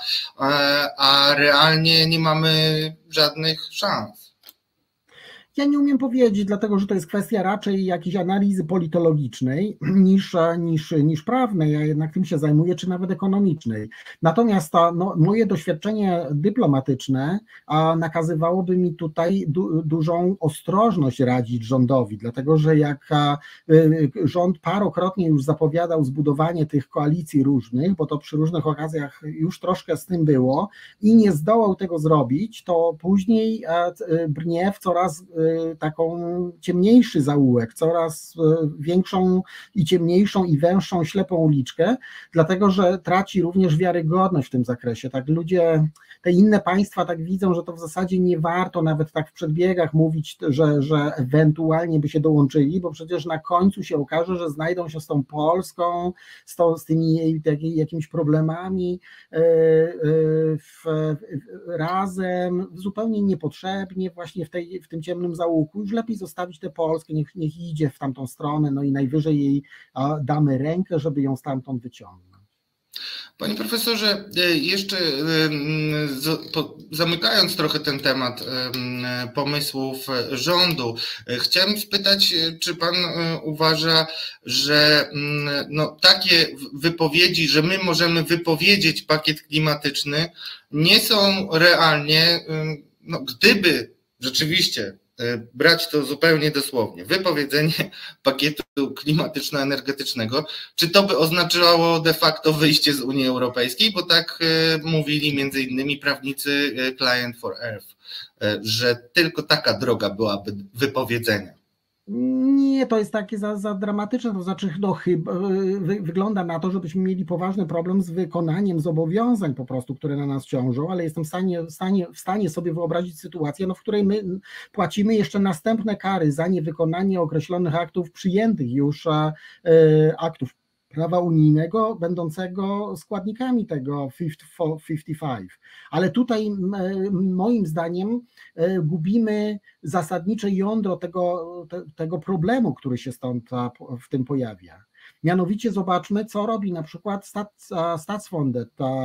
a realnie nie mamy żadnych szans? Ja nie umiem powiedzieć, dlatego że to jest kwestia raczej jakiejś analizy politologicznej niż prawnej, ja jednak tym się zajmuję, czy nawet ekonomicznej. Natomiast moje doświadczenie dyplomatyczne nakazywałoby mi tutaj dużą ostrożność radzić rządowi, dlatego że jak rząd parokrotnie już zapowiadał zbudowanie tych koalicji różnych, bo to przy różnych okazjach już troszkę z tym było i nie zdołał tego zrobić, to później brnie w coraz taką ciemniejszy zaułek, coraz większą i ciemniejszą i węższą ślepą uliczkę, dlatego że traci również wiarygodność w tym zakresie. Tak ludzie, te inne państwa tak widzą, że to w zasadzie nie warto nawet tak w przedbiegach mówić, że ewentualnie by się dołączyli, bo przecież na końcu się okaże, że znajdą się z tą Polską, z tymi jakimiś problemami razem, zupełnie niepotrzebnie właśnie w tym ciemnym zaułku. Już lepiej zostawić tę Polskę, niech idzie w tamtą stronę, no i najwyżej jej damy rękę, żeby ją stamtąd wyciągnąć. Panie profesorze, jeszcze zamykając trochę ten temat pomysłów rządu, chciałem spytać, czy pan uważa, że takie wypowiedzi, że my możemy wypowiedzieć pakiet klimatyczny, nie są realnie, gdyby rzeczywiście brać to zupełnie dosłownie, wypowiedzenie pakietu klimatyczno-energetycznego, czy to by oznaczało de facto wyjście z Unii Europejskiej, bo tak mówili między innymi prawnicy Client for Earth, że tylko taka droga byłaby wypowiedzenia. Nie, to jest takie za dramatyczne, to znaczy no, wygląda na to, żebyśmy mieli poważny problem z wykonaniem zobowiązań po prostu, które na nas ciążą, ale jestem w stanie sobie wyobrazić sytuację, no, w której my płacimy jeszcze następne kary za niewykonanie określonych aktów przyjętych już aktów prawa unijnego, będącego składnikami tego 55. Ale tutaj moim zdaniem gubimy zasadnicze jądro tego problemu, który się stąd w tym pojawia. Mianowicie zobaczmy, co robi na przykład Statsfondet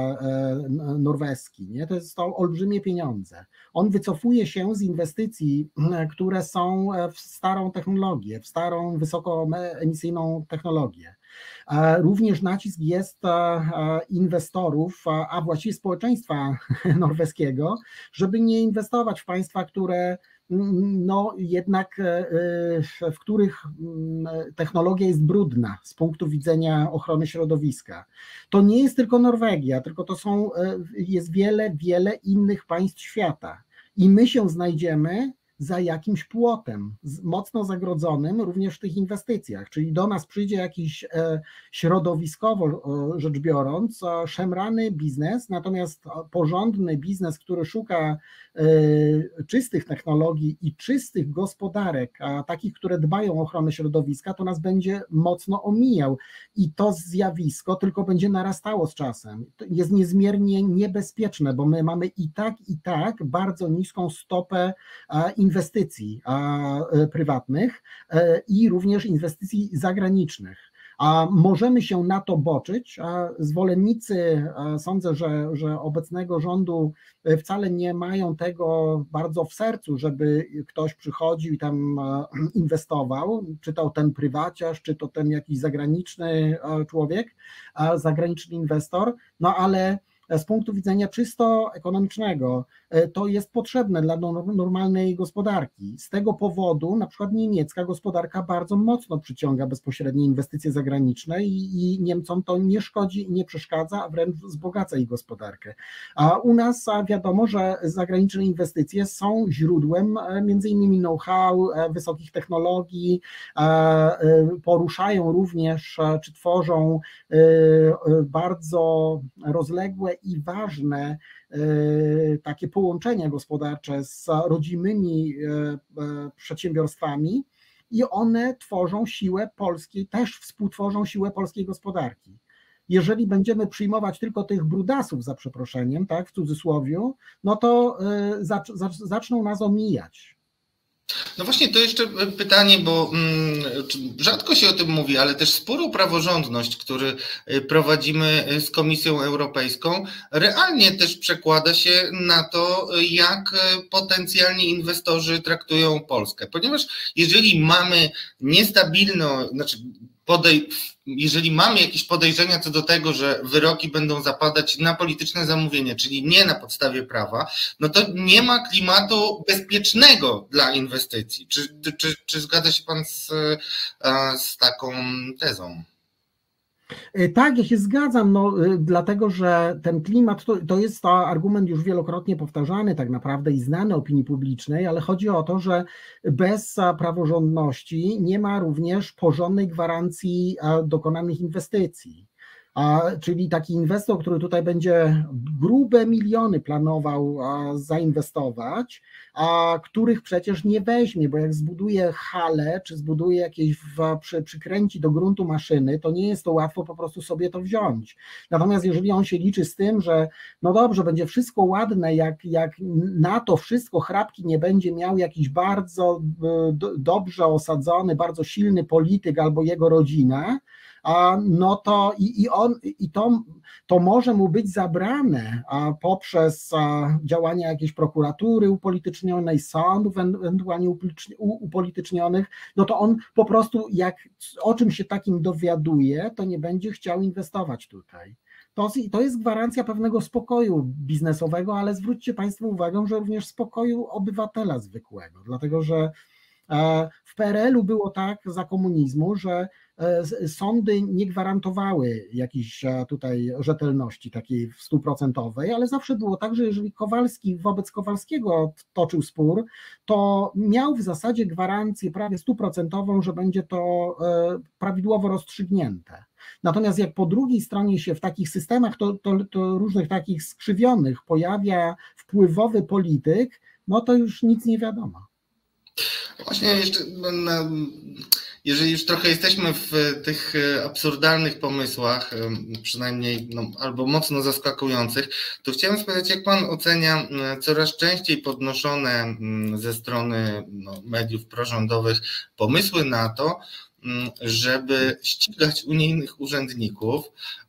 norweski. Nie? To są olbrzymie pieniądze. On wycofuje się z inwestycji, które są w starą technologię, w starą wysokoemisyjną technologię. Również nacisk jest inwestorów, a właściwie społeczeństwa norweskiego, żeby nie inwestować w państwa, które no jednak w których technologia jest brudna z punktu widzenia ochrony środowiska. To nie jest tylko Norwegia, tylko jest wiele innych państw świata i my się znajdziemy za jakimś płotem, mocno zagrodzonym również w tych inwestycjach, czyli do nas przyjdzie jakiś środowiskowo rzecz biorąc szemrany biznes, natomiast porządny biznes, który szuka czystych technologii i czystych gospodarek, takich, które dbają o ochronę środowiska, to nas będzie mocno omijał i to zjawisko tylko będzie narastało z czasem. Jest niezmiernie niebezpieczne, bo my mamy i tak bardzo niską stopę inwestycji prywatnych i również inwestycji zagranicznych. A możemy się na to boczyć, a zwolennicy, sądzę, że obecnego rządu wcale nie mają tego bardzo w sercu, żeby ktoś przychodził i tam inwestował, czy to ten prywaciarz, czy to ten jakiś zagraniczny człowiek, zagraniczny inwestor, no ale z punktu widzenia czysto ekonomicznego to jest potrzebne dla normalnej gospodarki. Z tego powodu na przykład niemiecka gospodarka bardzo mocno przyciąga bezpośrednie inwestycje zagraniczne i Niemcom to nie szkodzi i nie przeszkadza, a wręcz wzbogaca ich gospodarkę. A u nas wiadomo, że zagraniczne inwestycje są źródłem między innymi know-how, wysokich technologii, poruszają również czy tworzą bardzo rozległe i ważne takie połączenia gospodarcze z rodzimymi przedsiębiorstwami i one tworzą siłę polskiej, też współtworzą siłę polskiej gospodarki. Jeżeli będziemy przyjmować tylko tych brudasów, za przeproszeniem, tak, w cudzysłowiu, no to zaczną nas omijać. No właśnie, to jeszcze pytanie, bo rzadko się o tym mówi, ale też spór o praworządność, który prowadzimy z Komisją Europejską, realnie też przekłada się na to, jak potencjalni inwestorzy traktują Polskę. Ponieważ jeżeli mamy niestabilną, jeżeli mamy jakieś podejrzenia co do tego, że wyroki będą zapadać na polityczne zamówienie, czyli nie na podstawie prawa, no to nie ma klimatu bezpiecznego dla inwestycji. Czy zgadza się pan z taką tezą? Tak, ja się zgadzam, no, dlatego że ten klimat to jest argument już wielokrotnie powtarzany tak naprawdę i znany opinii publicznej, ale chodzi o to, że bez praworządności nie ma również porządnej gwarancji dokonanych inwestycji. Czyli taki inwestor, który tutaj będzie grube miliony planował zainwestować, a których przecież nie weźmie, bo jak zbuduje halę, czy zbuduje jakieś, przykręci do gruntu maszyny, to nie jest to łatwo po prostu sobie to wziąć. Natomiast jeżeli on się liczy z tym, że no dobrze, będzie wszystko ładne, jak na to wszystko chrapki nie będzie miał jakiś bardzo dobrze osadzony, bardzo silny polityk albo jego rodzina, no to to może mu być zabrane poprzez działania jakiejś prokuratury upolitycznionej, sądów ewentualnie upolitycznionych, no to on po prostu jak o czymś się takim dowiaduje, to nie będzie chciał inwestować tutaj. to jest gwarancja pewnego spokoju biznesowego, ale zwróćcie Państwo uwagę, że również spokoju obywatela zwykłego, dlatego że w PRL-u było tak za komunizmu, że sądy nie gwarantowały jakiejś tutaj rzetelności takiej 100%, ale zawsze było tak, że jeżeli Kowalski wobec Kowalskiego toczył spór, to miał w zasadzie gwarancję prawie 100%, że będzie to prawidłowo rozstrzygnięte. Natomiast jak po drugiej stronie się w takich systemach, to różnych takich skrzywionych pojawia wpływowy polityk, no to już nic nie wiadomo. Właśnie jeszcze, jeżeli już trochę jesteśmy w tych absurdalnych pomysłach, przynajmniej albo mocno zaskakujących, to chciałem spytać, jak pan ocenia coraz częściej podnoszone ze strony mediów prorządowych pomysły na to, żeby ścigać unijnych urzędników.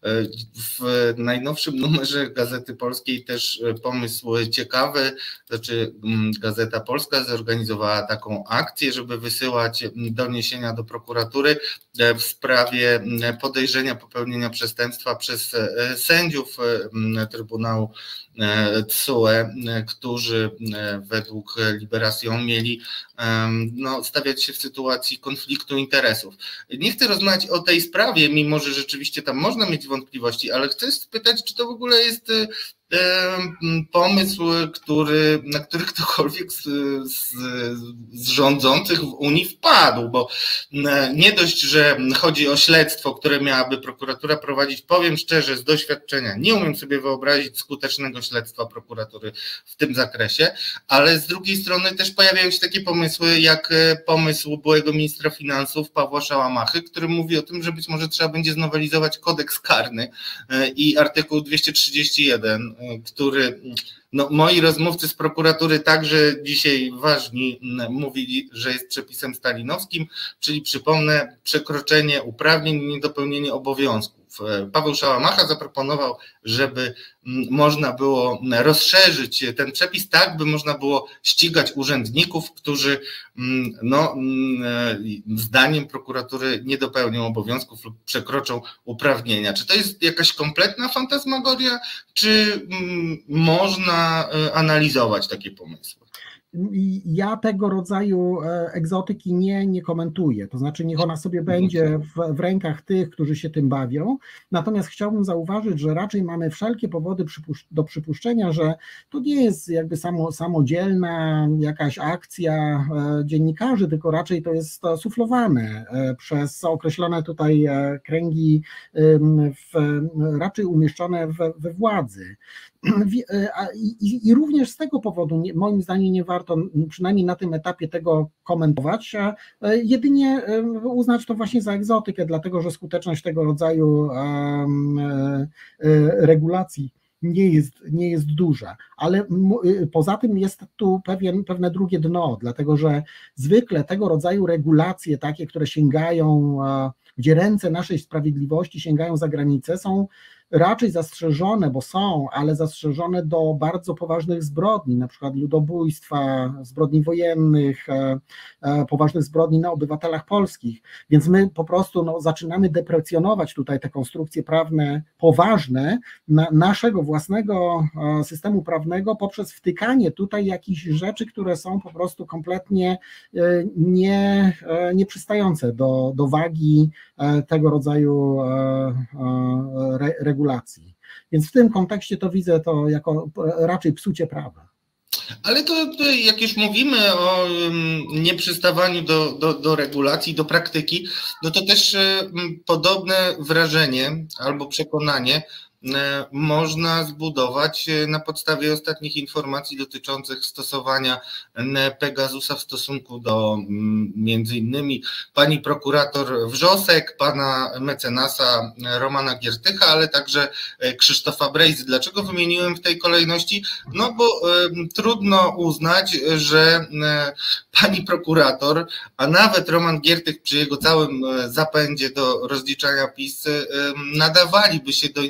W najnowszym numerze Gazety Polskiej też pomysł ciekawy, znaczy Gazeta Polska zorganizowała taką akcję, żeby wysyłać doniesienia do prokuratury w sprawie podejrzenia popełnienia przestępstwa przez sędziów Trybunału TSUE, którzy według Liberation mieli stawiać się w sytuacji konfliktu interesów. Nie chcę rozmawiać o tej sprawie, mimo że rzeczywiście tam można mieć wątpliwości, ale chcę spytać, czy to w ogóle jest pomysł, na który ktokolwiek z rządzących w Unii wpadł, bo nie dość, że chodzi o śledztwo, które miałaby prokuratura prowadzić, powiem szczerze, z doświadczenia nie umiem sobie wyobrazić skutecznego śledztwa prokuratury w tym zakresie, ale z drugiej strony też pojawiają się takie pomysły, jak pomysł byłego ministra finansów Pawła Szałamachy, który mówi o tym, że być może trzeba będzie znowelizować kodeks karny i artykuł 231, który moi rozmówcy z prokuratury także dzisiaj ważni mówili, że jest przepisem stalinowskim, czyli przypomnę, przekroczenie uprawnień i niedopełnienie obowiązków. Paweł Szałamacha zaproponował, żeby można było rozszerzyć ten przepis tak, by można było ścigać urzędników, którzy zdaniem prokuratury nie dopełnią obowiązków lub przekroczą uprawnienia. Czy to jest jakaś kompletna fantasmagoria, czy można analizować takie pomysły? Ja tego rodzaju egzotyki nie komentuję, to znaczy niech ona sobie będzie w rękach tych, którzy się tym bawią, natomiast chciałbym zauważyć, że raczej mamy wszelkie powody do przypuszczenia, że to nie jest jakby samodzielna jakaś akcja dziennikarzy, tylko raczej to jest suflowane przez określone tutaj kręgi raczej umieszczone we władzy. I również z tego powodu moim zdaniem nie warto przynajmniej na tym etapie tego komentować, jedynie uznać to właśnie za egzotykę, dlatego że skuteczność tego rodzaju regulacji nie jest duża, ale poza tym jest tu pewne drugie dno, dlatego że zwykle tego rodzaju regulacje takie, które sięgają, gdzie ręce naszej sprawiedliwości sięgają za granicę, są raczej zastrzeżone, bo są, ale zastrzeżone do bardzo poważnych zbrodni, na przykład ludobójstwa, zbrodni wojennych, poważnych zbrodni na obywatelach polskich, więc my po prostu zaczynamy deprecjonować tutaj te konstrukcje prawne poważne naszego własnego systemu prawnego poprzez wtykanie tutaj jakichś rzeczy, które są po prostu kompletnie nieprzystające do wagi tego rodzaju regulacji. Więc w tym kontekście to widzę to jako raczej psucie prawa. Ale to jak już mówimy o nieprzystawaniu do regulacji, do praktyki, no to też podobne wrażenie albo przekonanie można zbudować na podstawie ostatnich informacji dotyczących stosowania Pegasusa w stosunku do między innymi pani prokurator Wrzosek, pana mecenasa Romana Giertycha, ale także Krzysztofa Brejzy. Dlaczego wymieniłem w tej kolejności? No bo trudno uznać, że pani prokurator, a nawet Roman Giertych przy jego całym zapędzie do rozliczania PiS nadawaliby się do inwigilacji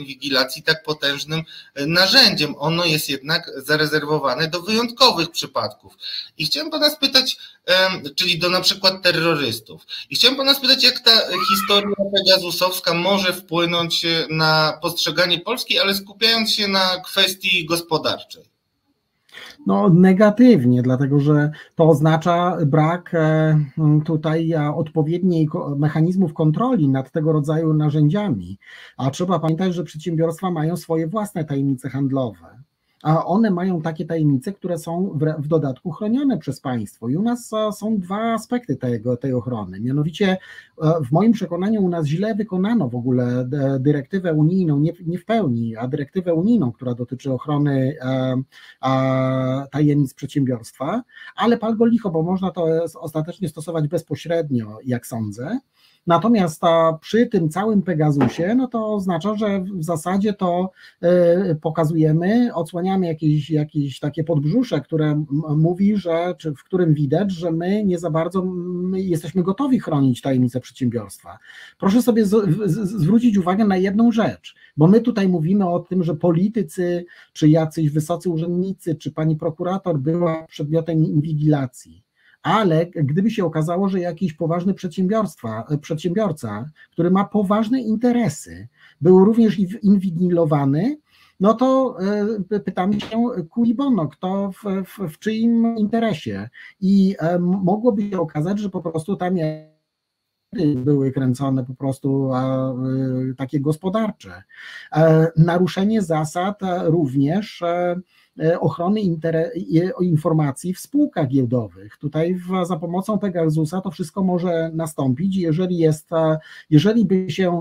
inwigilacji tak potężnym narzędziem. Ono jest jednak zarezerwowane do wyjątkowych przypadków. I chciałem pana spytać, czyli do na przykład terrorystów. I chciałem pana spytać, jak ta historia pegasusowska może wpłynąć na postrzeganie Polski, ale skupiając się na kwestii gospodarczej. No negatywnie, dlatego że to oznacza brak tutaj odpowiednich mechanizmów kontroli nad tego rodzaju narzędziami, a trzeba pamiętać, że przedsiębiorstwa mają swoje własne tajemnice handlowe, a one mają takie tajemnice, które są w dodatku chronione przez państwo i u nas są dwa aspekty tej ochrony, mianowicie w moim przekonaniu u nas źle wykonano w ogóle dyrektywę unijną, nie w pełni, a dyrektywę unijną, która dotyczy ochrony tajemnic przedsiębiorstwa, ale pal go licho, bo można to ostatecznie stosować bezpośrednio, jak sądzę. Natomiast przy tym całym Pegasusie, no to oznacza, że w zasadzie to pokazujemy, odsłaniamy jakieś takie podbrzusze, które mówi, czy w którym widać, że my nie za bardzo jesteśmy gotowi chronić tajemnice przedsiębiorstwa. Proszę sobie zwrócić uwagę na jedną rzecz, bo my tutaj mówimy o tym, że politycy, czy jacyś wysocy urzędnicy, czy pani prokurator była przedmiotem inwigilacji. Ale gdyby się okazało, że jakiś poważny przedsiębiorca, który ma poważne interesy, był również inwigilowany, no to pytamy się cui bono, kto w czyim interesie. I mogłoby się okazać, że po prostu tam były kręcone po prostu takie gospodarcze. Naruszenie zasad również ochrony informacji w spółkach giełdowych. Tutaj za pomocą Pegasusa to wszystko może nastąpić, jeżeli by się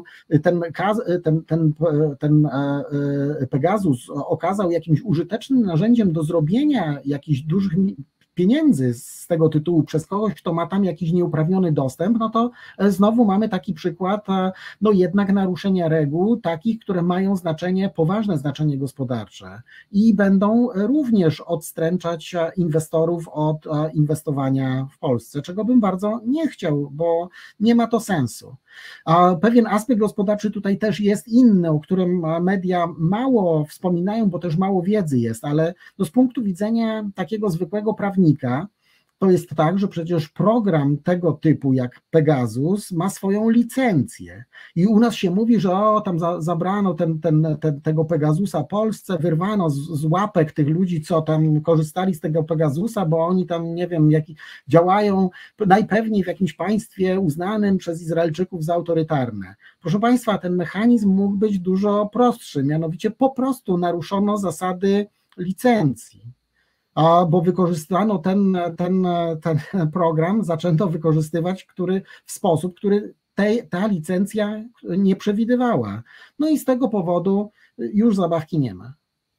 ten Pegasus okazał jakimś użytecznym narzędziem do zrobienia jakichś dużych pieniędzy z tego tytułu przez kogoś, kto ma tam jakiś nieuprawniony dostęp, no to znowu mamy taki przykład, no jednak naruszenia reguł, takich, które mają poważne znaczenie gospodarcze i będą również odstręczać inwestorów od inwestowania w Polsce, czego bym bardzo nie chciał, bo nie ma to sensu. A pewien aspekt gospodarczy tutaj też jest inny, o którym media mało wspominają, bo też mało wiedzy jest, ale no z punktu widzenia takiego zwykłego prawnika, to jest tak, że przecież program tego typu jak Pegasus ma swoją licencję i u nas się mówi, że tam zabrano tego Pegasusa Polsce, wyrwano z łapek tych ludzi, co tam korzystali z tego Pegasusa, bo oni tam, nie wiem, działają najpewniej w jakimś państwie uznanym przez Izraelczyków za autorytarne. Proszę Państwa, ten mechanizm mógł być dużo prostszy, mianowicie po prostu naruszono zasady licencji. Bo wykorzystano ten program, zaczęto wykorzystywać w sposób, który ta licencja nie przewidywała. No i z tego powodu już zabawki nie ma.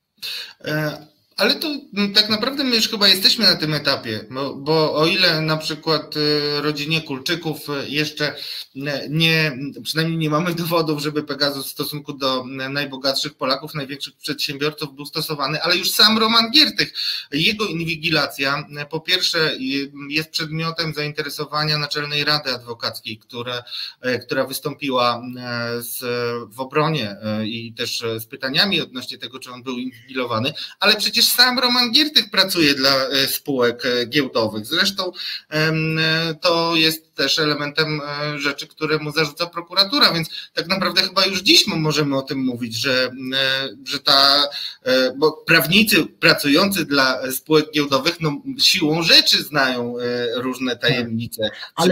Ale to tak naprawdę my już chyba jesteśmy na tym etapie, bo o ile na przykład rodzinie Kulczyków jeszcze przynajmniej nie mamy dowodów, żeby Pegasus w stosunku do najbogatszych Polaków, największych przedsiębiorców był stosowany, ale już sam Roman Giertych, jego inwigilacja po pierwsze jest przedmiotem zainteresowania Naczelnej Rady Adwokackiej, która wystąpiła w obronie i też z pytaniami odnośnie tego, czy on był inwigilowany, ale przecież sam Roman Giertych pracuje dla spółek giełdowych. Zresztą to jest też elementem rzeczy, które mu zarzuca prokuratura, więc tak naprawdę chyba już dziś możemy o tym mówić, bo prawnicy pracujący dla spółek giełdowych siłą rzeczy znają różne tajemnice. Ale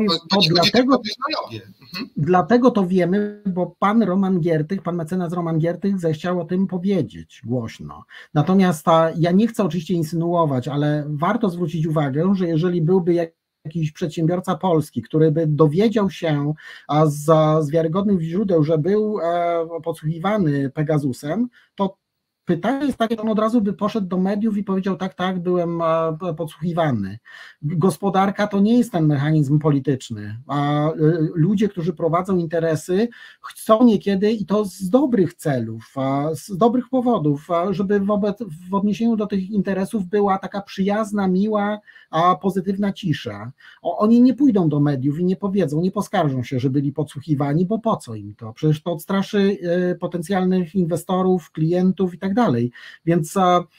dlatego to wiemy, bo pan mecenas Roman Giertych zechciał o tym powiedzieć głośno. Natomiast ja nie chcę oczywiście insynuować, ale warto zwrócić uwagę, że jeżeli byłby jakiś przedsiębiorca polski, który by dowiedział się z wiarygodnych źródeł, że był podsłuchiwany Pegasusem, to pytanie jest takie, że on od razu by poszedł do mediów i powiedział tak, byłem podsłuchiwany. Gospodarka to nie jest ten mechanizm polityczny, a ludzie, którzy prowadzą interesy, chcą niekiedy, i to z dobrych celów, z dobrych powodów, żeby w odniesieniu do tych interesów była taka przyjazna, miła, a pozytywna cisza. Oni nie pójdą do mediów i nie powiedzą, nie poskarżą się, że byli podsłuchiwani, bo po co im to? Przecież to odstraszy potencjalnych inwestorów, klientów i tak dalej. Więc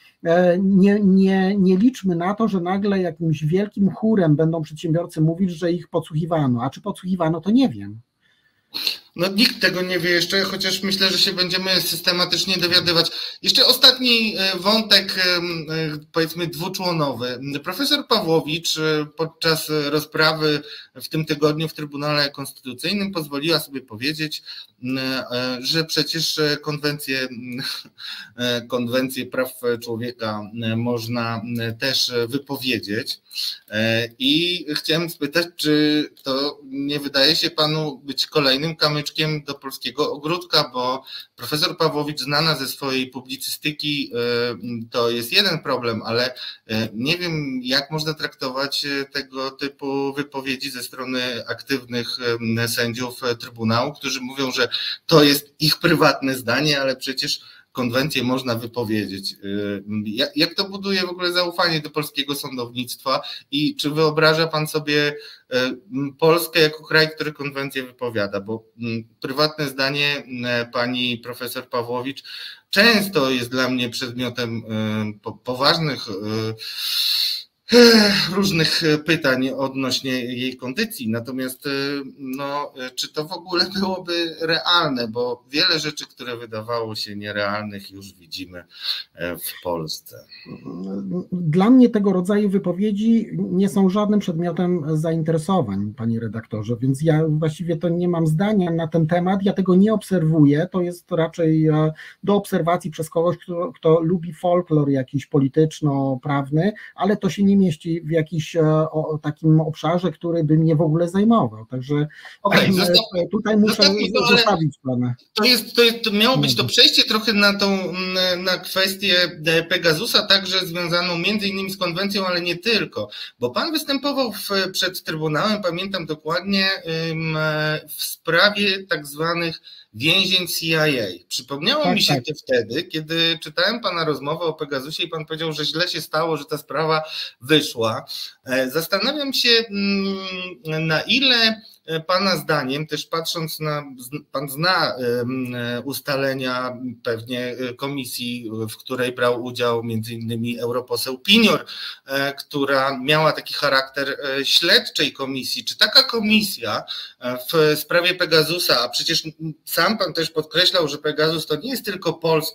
nie liczmy na to, że nagle jakimś wielkim chórem będą przedsiębiorcy mówić, że ich podsłuchiwano. A czy podsłuchiwano, to nie wiem. No nikt tego nie wie jeszcze, chociaż myślę, że się będziemy systematycznie dowiadywać. Jeszcze ostatni wątek, powiedzmy dwuczłonowy. Profesor Pawłowicz podczas rozprawy w tym tygodniu w Trybunale Konstytucyjnym pozwoliła sobie powiedzieć, że przecież konwencję praw człowieka można też wypowiedzieć. I chciałem spytać, czy to nie wydaje się panu być kolejnym kamyczkiem do polskiego ogródka, bo profesor Pawłowicz, znana ze swojej publicystyki, to jest jeden problem, ale nie wiem, jak można traktować tego typu wypowiedzi ze strony aktywnych sędziów Trybunału, którzy mówią, że to jest ich prywatne zdanie, ale przecież konwencję można wypowiedzieć. Jak to buduje w ogóle zaufanie do polskiego sądownictwa i czy wyobraża pan sobie Polskę jako kraj, który konwencję wypowiada? Bo prywatne zdanie pani profesor Pawłowicz często jest dla mnie przedmiotem poważnych różnych pytań odnośnie jej kondycji, natomiast no, czy to w ogóle byłoby realne, bo wiele rzeczy, które wydawało się nierealnych, już widzimy w Polsce. Dla mnie tego rodzaju wypowiedzi nie są żadnym przedmiotem zainteresowań, panie redaktorze, więc ja właściwie to nie mam zdania na ten temat, ja tego nie obserwuję, to jest raczej do obserwacji przez kogoś, kto lubi folklor jakiś polityczno-prawny, ale to się nie mieści w jakimś takim obszarze, który by mnie w ogóle zajmował. Także tutaj muszę zostawić pana. To miało być to przejście trochę na kwestię Pegasusa, także związaną między innymi z konwencją, ale nie tylko, bo pan występował przed Trybunałem, pamiętam dokładnie, w sprawie tak zwanych więzień CIA. Przypomniało mi się to wtedy, kiedy czytałem pana rozmowę o Pegasusie i pan powiedział, że źle się stało, że ta sprawa wyszła. Zastanawiam się, na ile pana zdaniem, też patrząc pan zna ustalenia pewnie komisji, w której brał udział między innymi europoseł Pinior, która miała taki charakter śledczej komisji. Czy taka komisja w sprawie Pegasusa, a przecież sam pan też podkreślał, że Pegasus to nie jest tylko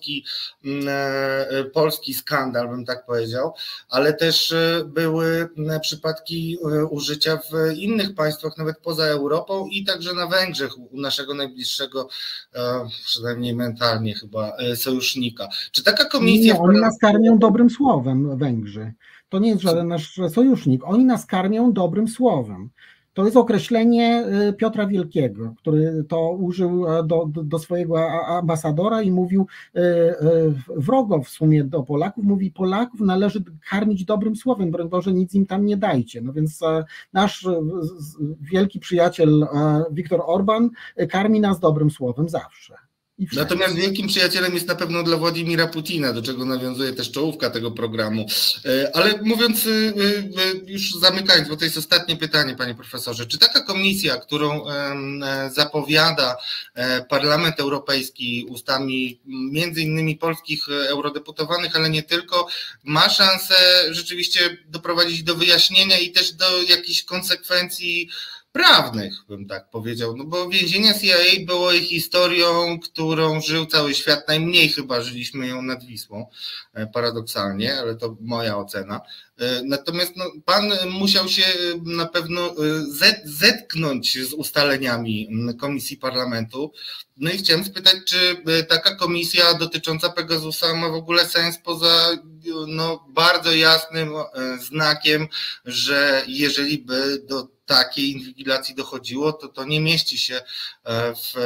polski skandal, bym tak powiedział, ale też były przypadki użycia w innych państwach, nawet poza Europą i także na Węgrzech, u naszego najbliższego, przynajmniej mentalnie chyba, sojusznika. Czy taka komisja... Nie, oni nas karmią dobrym słowem, Węgrzy. To nie jest żaden nasz sojusznik. Oni nas karmią dobrym słowem. To jest określenie Piotra Wielkiego, który to użył do swojego ambasadora i mówił wrogo w sumie do Polaków, mówi Polaków należy karmić dobrym słowem, broń Boże nic im tam nie dajcie. No więc nasz wielki przyjaciel Viktor Orban karmi nas dobrym słowem zawsze. Natomiast wielkim przyjacielem jest na pewno dla Władimira Putina, do czego nawiązuje też czołówka tego programu. Ale mówiąc, już zamykając, bo to jest ostatnie pytanie, panie profesorze, czy taka komisja, którą zapowiada Parlament Europejski ustami między innymi polskich eurodeputowanych, ale nie tylko, ma szansę rzeczywiście doprowadzić do wyjaśnienia i też do jakichś konsekwencji prawnych, bym tak powiedział, no bo więzienia CIA było historią, którą żył cały świat, najmniej chyba żyliśmy ją nad Wisłą, paradoksalnie, ale to moja ocena. Natomiast no, pan musiał się na pewno zetknąć z ustaleniami Komisji Parlamentu. No i chciałem spytać, czy taka komisja dotycząca Pegasusa ma w ogóle sens poza bardzo jasnym znakiem, że jeżeli by do takiej inwigilacji dochodziło, to nie mieści się w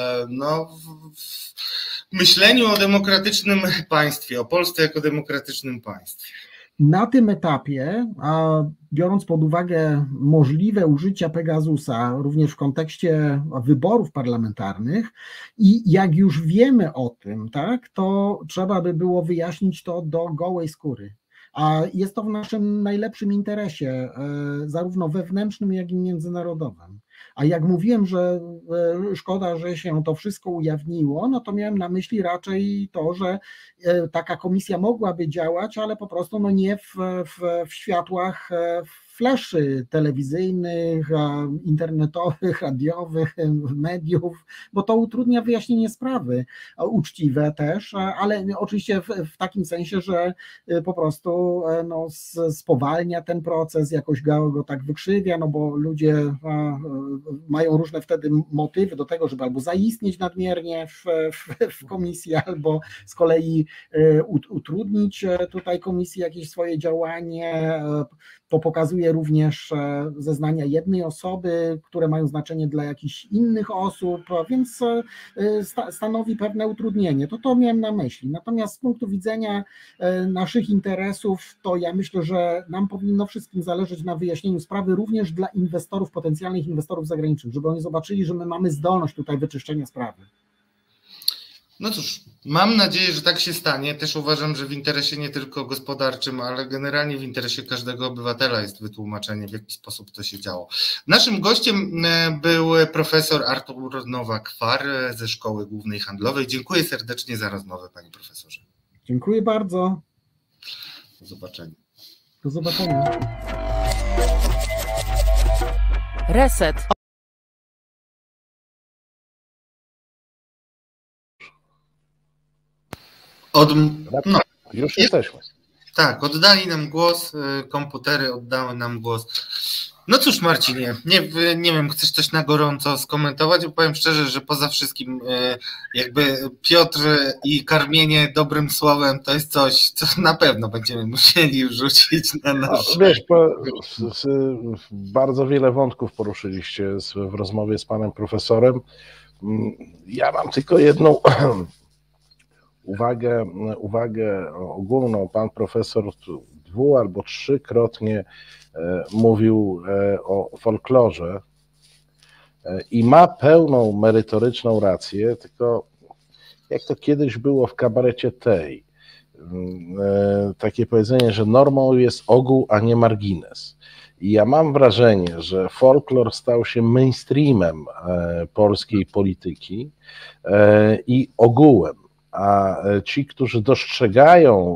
myśleniu o demokratycznym państwie, o Polsce jako demokratycznym państwie. Na tym etapie, a biorąc pod uwagę możliwe użycia Pegasusa również w kontekście wyborów parlamentarnych i jak już wiemy o tym, tak, to trzeba by było wyjaśnić to do gołej skóry. A jest to w naszym najlepszym interesie, zarówno wewnętrznym, jak i międzynarodowym. A jak mówiłem, że szkoda, że się to wszystko ujawniło, no to miałem na myśli raczej to, że taka komisja mogłaby działać, ale po prostu nie w światłach fleszy telewizyjnych, internetowych, radiowych, mediów, bo to utrudnia wyjaśnienie sprawy, uczciwe też, ale oczywiście w takim sensie, że po prostu spowalnia ten proces, jakoś go tak wykrzywia, no bo ludzie mają różne wtedy motywy do tego, żeby albo zaistnieć nadmiernie w komisji, albo z kolei utrudnić tutaj komisji jakieś swoje działanie. To pokazuje również zeznania jednej osoby, które mają znaczenie dla jakichś innych osób, więc stanowi pewne utrudnienie. To miałem na myśli. Natomiast z punktu widzenia naszych interesów, to ja myślę, że nam powinno wszystkim zależeć na wyjaśnieniu sprawy również dla inwestorów, potencjalnych inwestorów zagranicznych, żeby oni zobaczyli, że my mamy zdolność tutaj wyczyszczenia sprawy. No cóż, mam nadzieję, że tak się stanie. Też uważam, że w interesie nie tylko gospodarczym, ale generalnie w interesie każdego obywatela jest wytłumaczenie, w jaki sposób to się działo. Naszym gościem był profesor Artur Nowak-Kwar ze Szkoły Głównej Handlowej. Dziękuję serdecznie za rozmowę, panie profesorze. Dziękuję bardzo. Do zobaczenia. Do zobaczenia. Reset. Już jesteśmy. Tak, oddali nam głos, komputery oddały nam głos. No cóż, Marcinie, nie wiem, chcesz coś na gorąco skomentować? Powiem szczerze, że poza wszystkim jakby Piotr i karmienie dobrym słowem to jest coś, co na pewno będziemy musieli wrzucić na nasz... Wiesz, bardzo wiele wątków poruszyliście w rozmowie z panem profesorem. Ja mam tylko jedną uwagę ogólną. Pan profesor 2- albo 3-krotnie mówił o folklorze i ma pełną merytoryczną rację, tylko jak to kiedyś było w kabarecie Tej, takie powiedzenie, że normą jest ogół, a nie margines. I ja mam wrażenie, że folklor stał się mainstreamem polskiej polityki i ogółem, a ci, którzy dostrzegają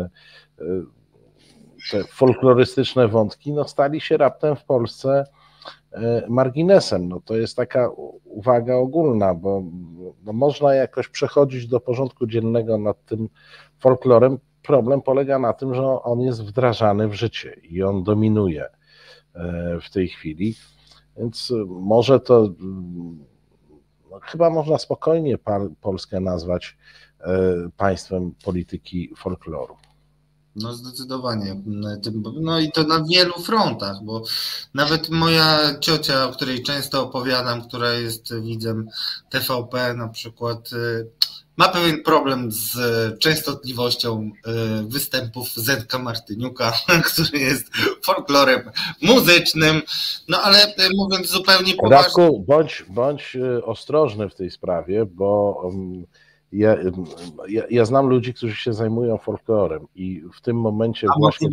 te folklorystyczne wątki, no stali się raptem w Polsce marginesem. No to jest taka uwaga ogólna, bo można jakoś przechodzić do porządku dziennego nad tym folklorem. Problem polega na tym, że on jest wdrażany w życie i on dominuje w tej chwili, więc może to, chyba można spokojnie Polskę nazwać państwem polityki folkloru. No zdecydowanie. No i to na wielu frontach, bo nawet moja ciocia, o której często opowiadam, która jest widzem TVP na przykład, ma pewien problem z częstotliwością występów Zenka Martyniuka, który jest folklorem muzycznym, no ale mówiąc zupełnie poważnie... Radku, bądź ostrożny w tej sprawie, bo ja znam ludzi, którzy się zajmują folklorem i w tym momencie właśnie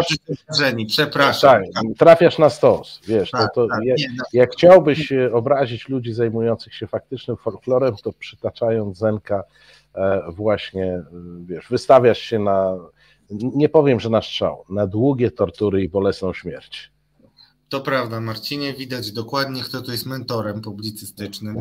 trafiasz na stos, wiesz, jak chciałbyś obrazić ludzi zajmujących się faktycznym folklorem, to przytaczając Zenka właśnie, wiesz, wystawiasz się na, nie powiem, że na strzał, na długie tortury i bolesną śmierć. To prawda, Marcinie, widać dokładnie, kto tu jest mentorem publicystycznym.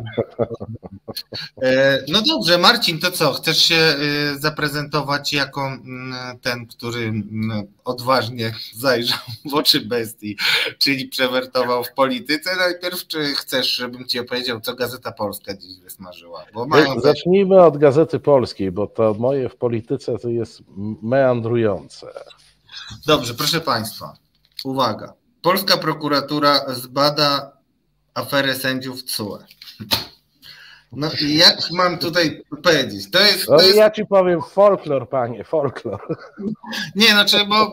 No dobrze, Marcin, to co? Chcesz się zaprezentować jako ten, który odważnie zajrzał w oczy bestii, czyli przewertował w polityce najpierw, czy chcesz, żebym ci opowiedział, co Gazeta Polska dziś wysmażyła? Bo zacznijmy od Gazety Polskiej, bo to moje w polityce to jest meandrujące. Dobrze, proszę Państwa, uwaga. polska prokuratura zbada aferę sędziów TSUE. No i jak mam tutaj powiedzieć? To jest... Ja ci powiem folklor, panie, folklor. Nie, znaczy, bo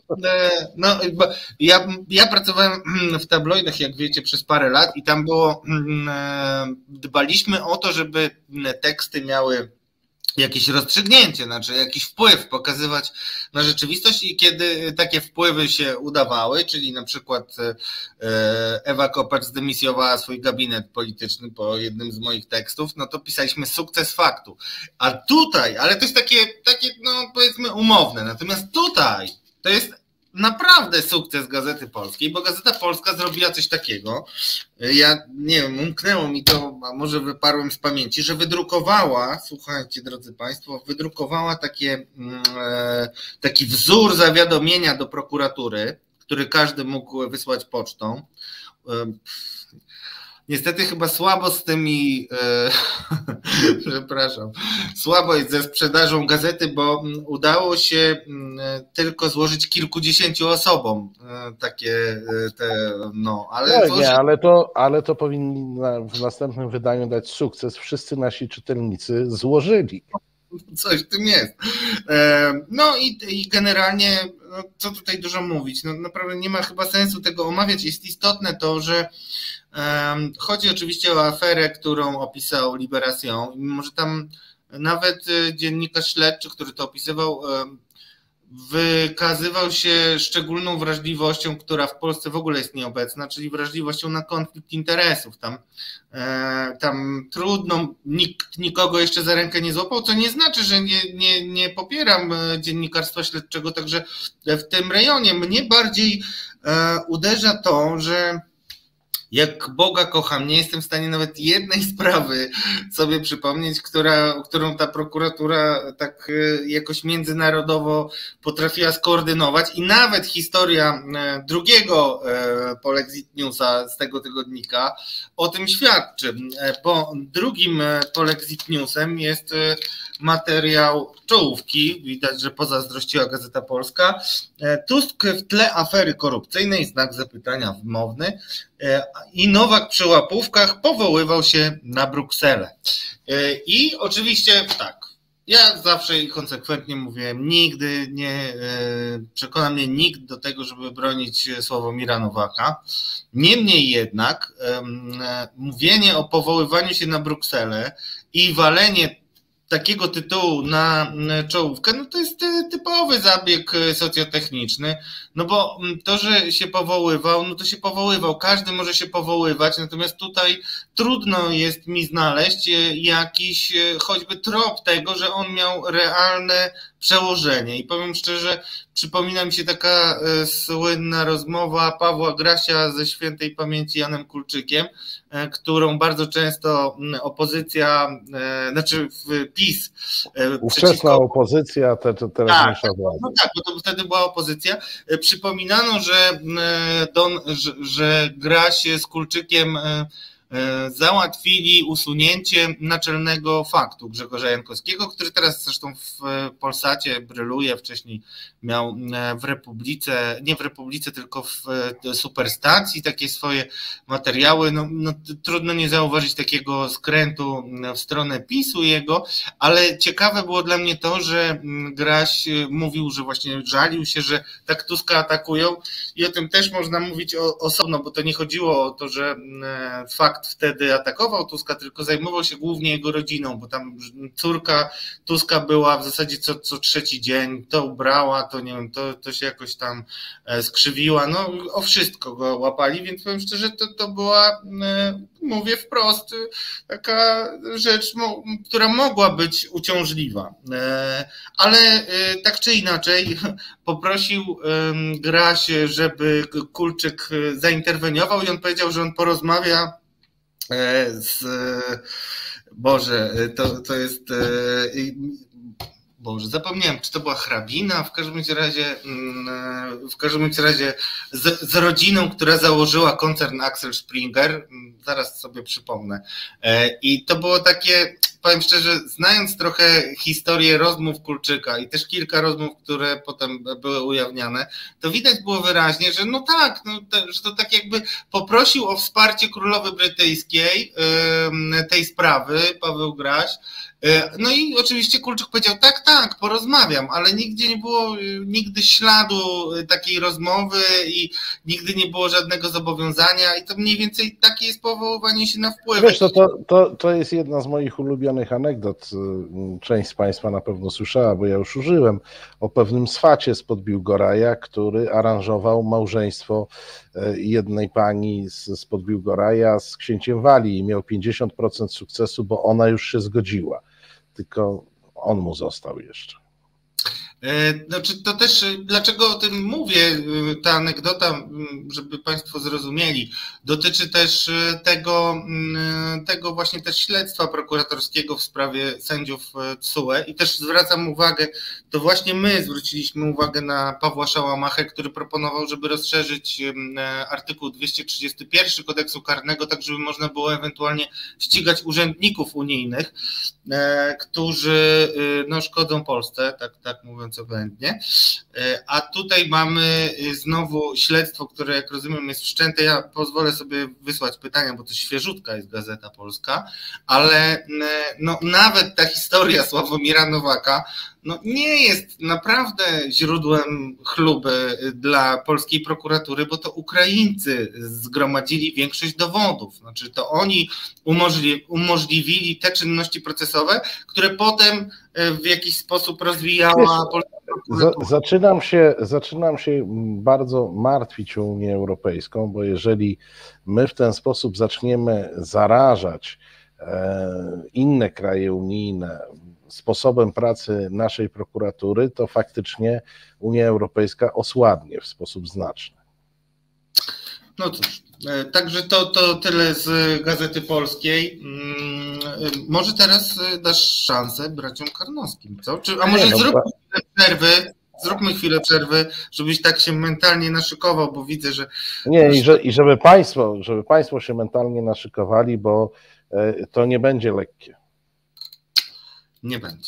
ja pracowałem w tabloidach, jak wiecie, przez parę lat i tam było, dbaliśmy o to, żeby teksty miały jakieś rozstrzygnięcie, znaczy jakiś wpływ pokazywać na rzeczywistość i kiedy takie wpływy się udawały, czyli na przykład Ewa Kopacz zdymisjowała swój gabinet polityczny po jednym z moich tekstów, no to pisaliśmy sukces faktu. A tutaj, ale to jest takie no powiedzmy umowne, natomiast tutaj to jest naprawdę sukces Gazety Polskiej, bo Gazeta Polska zrobiła coś takiego, ja nie wiem, umknęło mi to, a może wyparłem z pamięci, że wydrukowała, słuchajcie drodzy Państwo, wydrukowała taki wzór zawiadomienia do prokuratury, który każdy mógł wysłać pocztą. Niestety chyba słabo z tymi, przepraszam, słabo jest ze sprzedażą gazety, bo udało się tylko złożyć kilkudziesięciu osobom takie ale... No, nie, ale to powinni w następnym wydaniu dać sukces. Wszyscy nasi czytelnicy złożyli. Coś w tym jest. No i generalnie, co tutaj dużo mówić, no naprawdę nie ma chyba sensu tego omawiać. Jest istotne to, że chodzi oczywiście o aferę, którą opisał Libération. Mimo że tam nawet dziennikarz śledczy, który to opisywał, wykazywał się szczególną wrażliwością, która w Polsce w ogóle jest nieobecna, czyli wrażliwością na konflikt interesów. Tam trudno, nikt nikogo jeszcze za rękę nie złapał, co nie znaczy, że nie popieram dziennikarstwa śledczego, także w tym rejonie mnie bardziej uderza to, że jak Boga kocham, nie jestem w stanie nawet jednej sprawy sobie przypomnieć, którą ta prokuratura tak jakoś międzynarodowo potrafiła skoordynować i nawet historia drugiego Polexit Newsa z tego tygodnika o tym świadczy, bo drugim Polexit Newsem jest materiał czołówki, widać, że pozazdrościła Gazeta Polska. Tusk w tle afery korupcyjnej, znak zapytania wymowny, i Nowak przy łapówkach powoływał się na Brukselę. I oczywiście tak, ja zawsze i konsekwentnie mówiłem, nigdy nie przekona mnie nikt do tego, żeby bronić Sławomira Nowaka. Niemniej jednak mówienie o powoływaniu się na Brukselę i walenie takiego tytułu na czołówkę, no to jest typowy zabieg socjotechniczny, no bo to, że się powoływał, no to się powoływał, każdy może się powoływać, natomiast tutaj trudno jest mi znaleźć jakiś choćby trop tego, że on miał realne przełożenie i powiem szczerze, przypomina mi się taka słynna rozmowa Pawła Grasia ze świętej pamięci Janem Kulczykiem, którą bardzo często opozycja, znaczy PiS. Ówczesna opozycja, teraźniejsza władza. No tak, bo to wtedy była opozycja. Przypominano, że Graś z Kulczykiem załatwili usunięcie naczelnego faktu Grzegorza Jankowskiego, który teraz zresztą w Polsacie bryluje, wcześniej miał w Republice, nie w Republice, tylko w Superstacji takie swoje materiały. No, trudno nie zauważyć takiego skrętu w stronę PiS-u jego, ale ciekawe było dla mnie to, że Graś mówił, że właśnie żalił się, że tak Tuska atakują i o tym też można mówić osobno, bo to nie chodziło o to, że fakt wtedy atakował Tuska, tylko zajmował się głównie jego rodziną, bo tam córka Tuska była w zasadzie co trzeci dzień, to ubrała, to nie wiem, to się jakoś tam skrzywiła, no o wszystko go łapali, więc powiem szczerze, to była, mówię wprost, taka rzecz, która mogła być uciążliwa, ale tak czy inaczej poprosił Graś, żeby Kulczyk zainterweniował i on powiedział, że on porozmawia Boże, to jest Boże, zapomniałem, czy to była hrabina, w każdym razie z rodziną, która założyła koncern Axel Springer, zaraz sobie przypomnę. I to było takie, powiem szczerze, znając trochę historię rozmów Kulczyka i też kilka rozmów, które potem były ujawniane, to widać było wyraźnie, że no tak, że to tak jakby poprosił o wsparcie królowej brytyjskiej tej sprawy, Paweł Graś. No i oczywiście Kulczyk powiedział, tak, porozmawiam, ale nigdzie nie było śladu takiej rozmowy i nigdy nie było żadnego zobowiązania i to mniej więcej takie jest powoływanie się na wpływy. Wiesz, to jest jedna z moich ulubionych anegdot, część z Państwa na pewno słyszała, bo ja już użyłem, o pewnym swacie spod Biłgoraja, który aranżował małżeństwo jednej pani spod Biłgoraja z księciem Walii i miał 50% sukcesu, bo ona już się zgodziła. Tylko on mu został jeszcze. Znaczy to też, dlaczego o tym mówię, ta anegdota, żeby Państwo zrozumieli, dotyczy też tego właśnie też śledztwa prokuratorskiego w sprawie sędziów TSUE i też zwracam uwagę, to właśnie my zwróciliśmy uwagę na Pawła Szałamachę, który proponował, żeby rozszerzyć artykuł 231 kodeksu karnego, tak żeby można było ewentualnie ścigać urzędników unijnych, którzy szkodzą Polsce, tak mówiąc oględnie. A tutaj mamy znowu śledztwo, które jak rozumiem jest wszczęte. Ja pozwolę sobie wysłać pytania, bo to świeżutka jest Gazeta Polska, ale nawet ta historia Sławomira Nowaka nie jest naprawdę źródłem chluby dla polskiej prokuratury, bo to Ukraińcy zgromadzili większość dowodów. Znaczy to oni umożliwili te czynności procesowe, które potem w jakiś sposób rozwijała polska prokuratura. Zaczynam się bardzo martwić o Unię Europejską, bo jeżeli my w ten sposób zaczniemy zarażać inne kraje unijne sposobem pracy naszej prokuratury, to faktycznie Unia Europejska osłabnie w sposób znaczny. No cóż, także to tyle z Gazety Polskiej. Może teraz dasz szansę braciom Karnowskim, co? A może zróbmy chwilę przerwy, żebyś tak się mentalnie naszykował, bo widzę, że... Nie, i żeby Państwo się mentalnie naszykowali, bo to nie będzie lekkie. Nie będzie.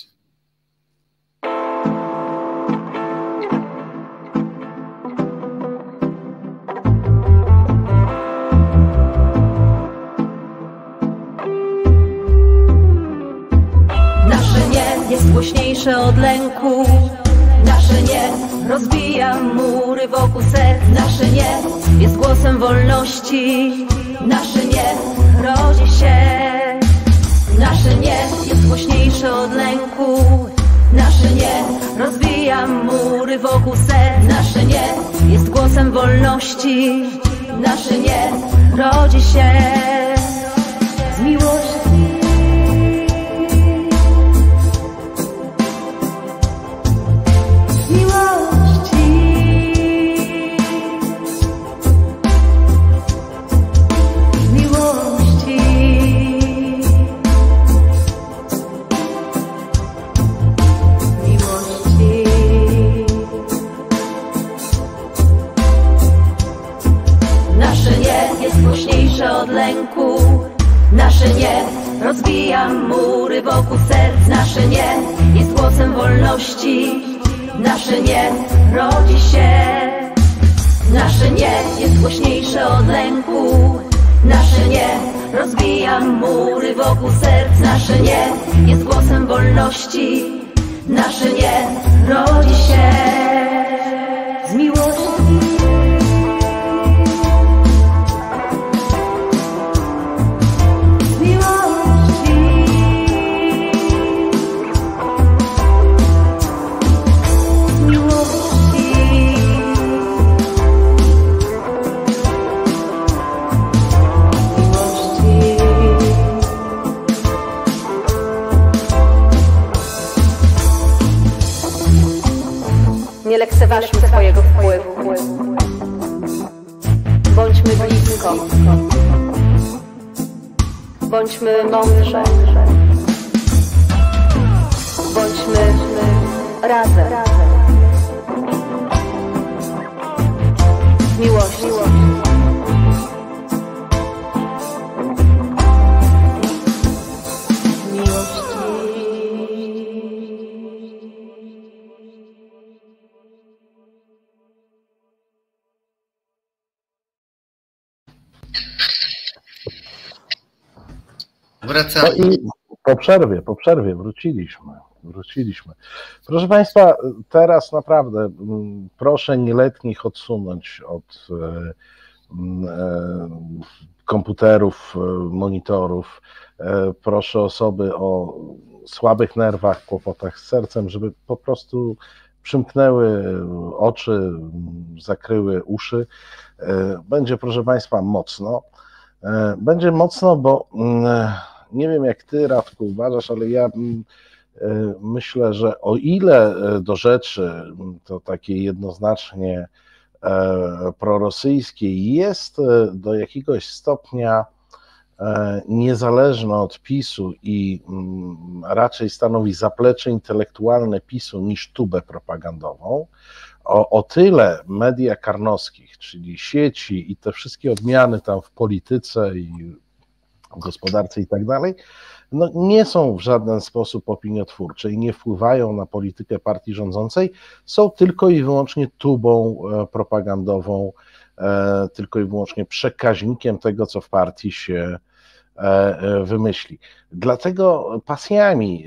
Nasze nie jest głośniejsze od lęku. Nasze nie rozbija mury wokół serc. Nasze nie jest głosem wolności. Nasze nie rodzi się. Nasze nie jest głośniejsze od lęku. Nasze nie rozbija mury wokół serc. Nasze nie jest głosem wolności. Nasze nie rodzi się z miłości. Od lęku. Nasze nie rozbija mury wokół serc. Nasze nie jest głosem wolności. Nasze nie rodzi się. Nasze nie jest głośniejsze od lęku. Nasze nie rozbija mury wokół serc. Nasze nie jest głosem wolności. Nasze nie rodzi się z miłości. Nie lekceważmy swojego wpływu. Bądźmy blisko. Bądźmy mądrze. Bądźmy razem. Miłość. Miłość. Wracamy. No i po przerwie wróciliśmy. Proszę Państwa, teraz naprawdę proszę nieletnich odsunąć od komputerów, monitorów. Proszę osoby o słabych nerwach, kłopotach z sercem, żeby po prostu przymknęły oczy, zakryły uszy. Będzie, proszę Państwa, mocno. Będzie mocno, bo nie wiem, jak Ty, Radku, uważasz, ale ja myślę, że o ile do rzeczy to takie jednoznacznie prorosyjskie jest do jakiegoś stopnia niezależne od PiS-u i raczej stanowi zaplecze intelektualne PiS-u niż tubę propagandową, o tyle media karnowskich, czyli sieci i te wszystkie odmiany tam w polityce i w gospodarce i tak dalej, no nie są w żaden sposób opiniotwórcze i nie wpływają na politykę partii rządzącej, są tylko i wyłącznie tubą propagandową, tylko i wyłącznie przekaźnikiem tego, co w partii się wymyśli. Dlatego pasjami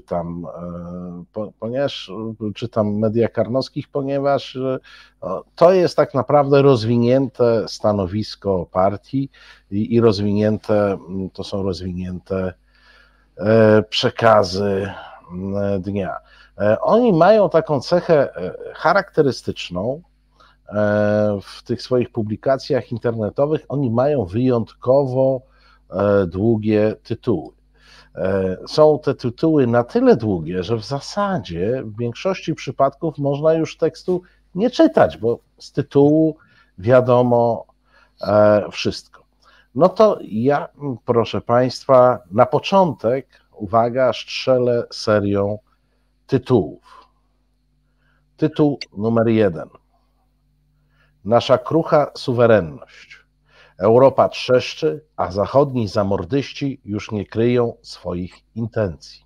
czytam media karnowskich, ponieważ to jest tak naprawdę rozwinięte stanowisko partii i to są rozwinięte przekazy dnia. Oni mają taką cechę charakterystyczną w tych swoich publikacjach internetowych, oni mają wyjątkowo długie tytuły. Są te tytuły na tyle długie, że w zasadzie w większości przypadków można już tekstu nie czytać, bo z tytułu wiadomo wszystko. No to ja, proszę Państwa, na początek, uwaga, strzelę serią tytułów. Tytuł numer 1. Nasza krucha suwerenność. Europa trzeszczy, a zachodni zamordyści już nie kryją swoich intencji.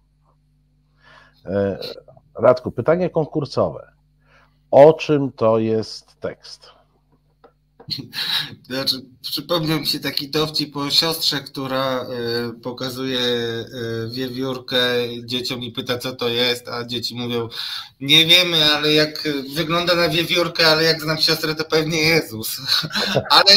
Radku, pytanie konkursowe. O czym to jest tekst? Znaczy, przypomniał mi się taki dowcip o siostrze, która pokazuje wiewiórkę dzieciom i pyta, co to jest, a dzieci mówią, nie wiemy, ale jak wygląda na wiewiórkę, ale jak znam siostrę, to pewnie Jezus. Ale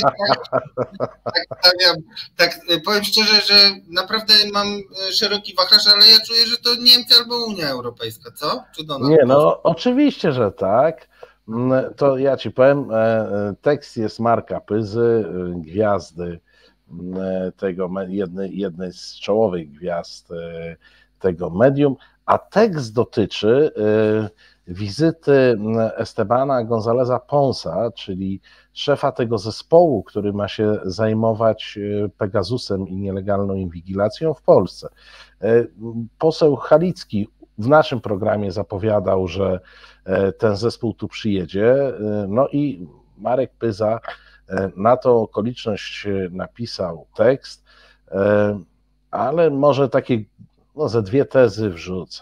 tak powiem szczerze, że naprawdę mam szeroki wachlarz, ale ja czuję, że to Niemcy albo Unia Europejska, co? Czy Donald Nie, no oczywiście, że tak. To ja Ci powiem, tekst jest Marka Pyzy, gwiazdy tego, jednej z czołowych gwiazd tego medium, a tekst dotyczy wizyty Estebana Gonzáleza Ponsa, czyli szefa tego zespołu, który ma się zajmować Pegasusem i nielegalną inwigilacją w Polsce. Poseł Halicki w naszym programie zapowiadał, że ten zespół tu przyjedzie, no i Marek Pyza na tą okoliczność napisał tekst, ale może takie ze 2 tezy wrzucę.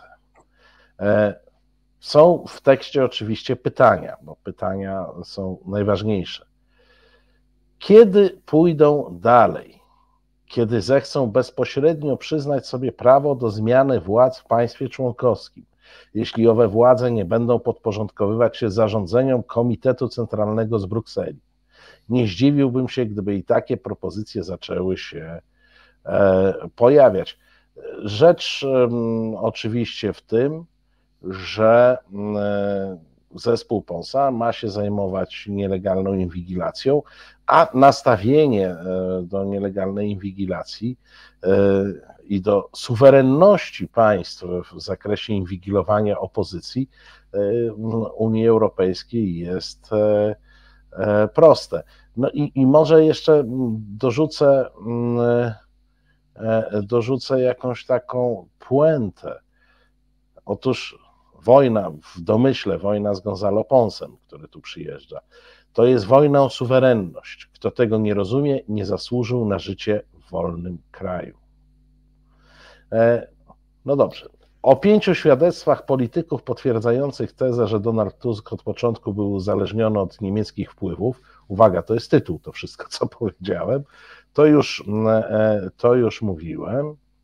Są w tekście oczywiście pytania, bo pytania są najważniejsze. Kiedy pójdą dalej? Kiedy zechcą bezpośrednio przyznać sobie prawo do zmiany władz w państwie członkowskim, jeśli owe władze nie będą podporządkowywać się zarządzeniom Komitetu Centralnego z Brukseli. Nie zdziwiłbym się, gdyby i takie propozycje zaczęły się pojawiać. Rzecz oczywiście w tym, że zespół Ponsa ma się zajmować nielegalną inwigilacją, a nastawienie do nielegalnej inwigilacji i do suwerenności państw w zakresie inwigilowania opozycji Unii Europejskiej jest proste. No i może jeszcze dorzucę jakąś taką puentę. Otóż wojna, w domyśle wojna z Gonzalo Ponsem, który tu przyjeżdża, to jest wojna o suwerenność. Kto tego nie rozumie, nie zasłużył na życie w wolnym kraju. No dobrze. O 5 świadectwach polityków potwierdzających tezę, że Donald Tusk od początku był uzależniony od niemieckich wpływów, uwaga, to jest tytuł, to wszystko, co powiedziałem, to już mówiłem.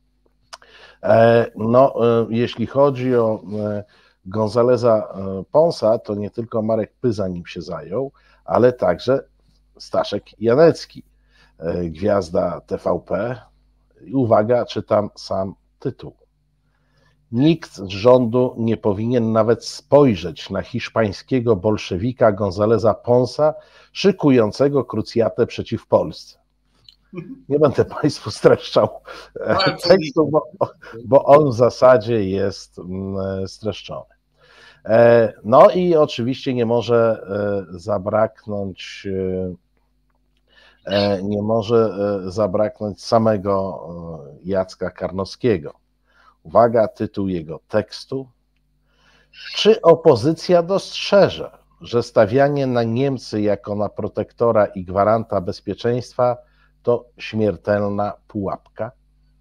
No, jeśli chodzi o Gonzaleza Ponsa, to nie tylko Marek Pyza nim się zajął, ale także Staszek Janecki, gwiazda TVP. I uwaga, czytam sam tytuł. Nikt z rządu nie powinien nawet spojrzeć na hiszpańskiego bolszewika Gonzaleza Ponsa, szykującego krucjatę przeciw Polsce. Nie będę Państwu streszczał tekstu, bo on w zasadzie jest streszczony. No i oczywiście nie może zabraknąć samego Jacka Karnowskiego. Uwaga, tytuł jego tekstu. Czy opozycja dostrzeże, że stawianie na Niemcy jako na protektora i gwaranta bezpieczeństwa to śmiertelna pułapka?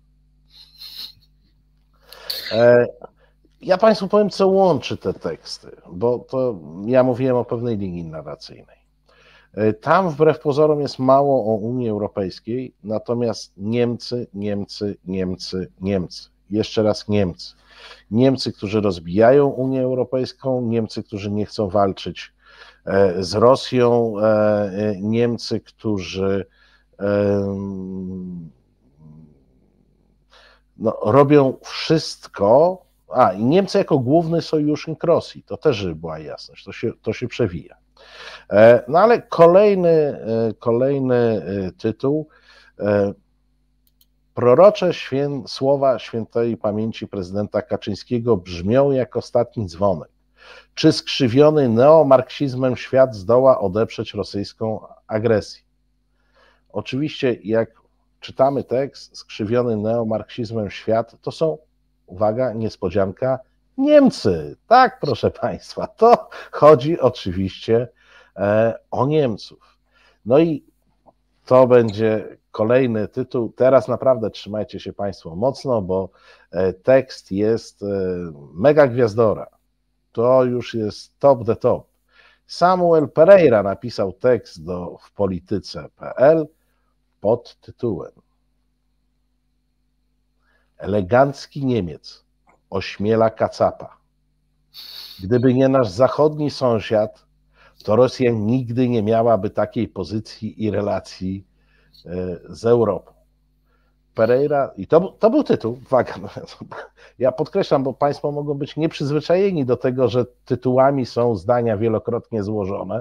Ja Państwu powiem, co łączy te teksty, bo to ja mówiłem o pewnej linii narracyjnej. Tam wbrew pozorom jest mało o Unii Europejskiej, natomiast Niemcy. Jeszcze raz Niemcy. Niemcy, którzy rozbijają Unię Europejską, Niemcy, którzy nie chcą walczyć z Rosją, Niemcy, którzy robią wszystko, i Niemcy jako główny sojusznik Rosji, to też żeby była jasność, to się przewija. No ale kolejny tytuł. Prorocze słowa świętej pamięci prezydenta Kaczyńskiego brzmią jak ostatni dzwonek. Czy skrzywiony neomarksizmem świat zdoła odeprzeć rosyjską agresję? Oczywiście, jak czytamy tekst, skrzywiony neomarksizmem świat, to są, uwaga, niespodzianka, Niemcy. Tak, proszę Państwa, to chodzi oczywiście o Niemców. No i to będzie kolejny tytuł. Teraz naprawdę trzymajcie się Państwo mocno, bo tekst jest mega gwiazdora. To już jest top the top. Samuel Pereira napisał tekst w polityce.pl pod tytułem Elegancki Niemiec ośmiela kacapa. Gdyby nie nasz zachodni sąsiad, to Rosja nigdy nie miałaby takiej pozycji i relacji z Europą. Pereira, i to był tytuł, uwaga, ja podkreślam, bo Państwo mogą być nieprzyzwyczajeni do tego, że tytułami są zdania wielokrotnie złożone.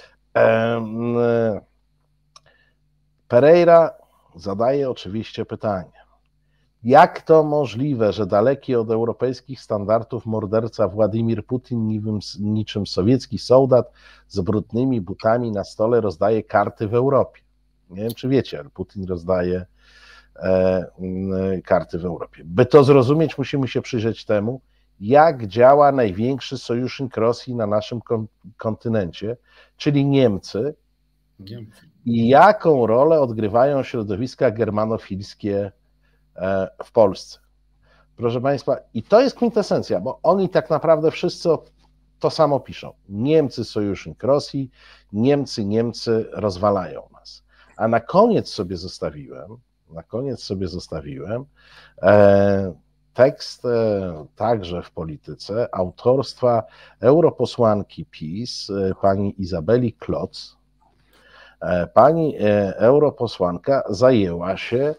Pereira zadaje oczywiście pytanie, jak to możliwe, że daleki od europejskich standardów morderca Władimir Putin niczym sowiecki soldat z brudnymi butami na stole rozdaje karty w Europie? Nie wiem, czy wiecie, ale Putin rozdaje karty w Europie. By to zrozumieć, musimy się przyjrzeć temu, jak działa największy sojusznik Rosji na naszym kontynencie, czyli Niemcy, i jaką rolę odgrywają środowiska germanofilskie w Polsce. Proszę Państwa, i to jest kwintesencja, bo oni tak naprawdę wszyscy to samo piszą. Niemcy sojusznik Rosji, Niemcy rozwalają nas. A na koniec sobie zostawiłem tekst także w polityce autorstwa europosłanki PiS, pani Izabeli Kloc. Pani europosłanka zajęła się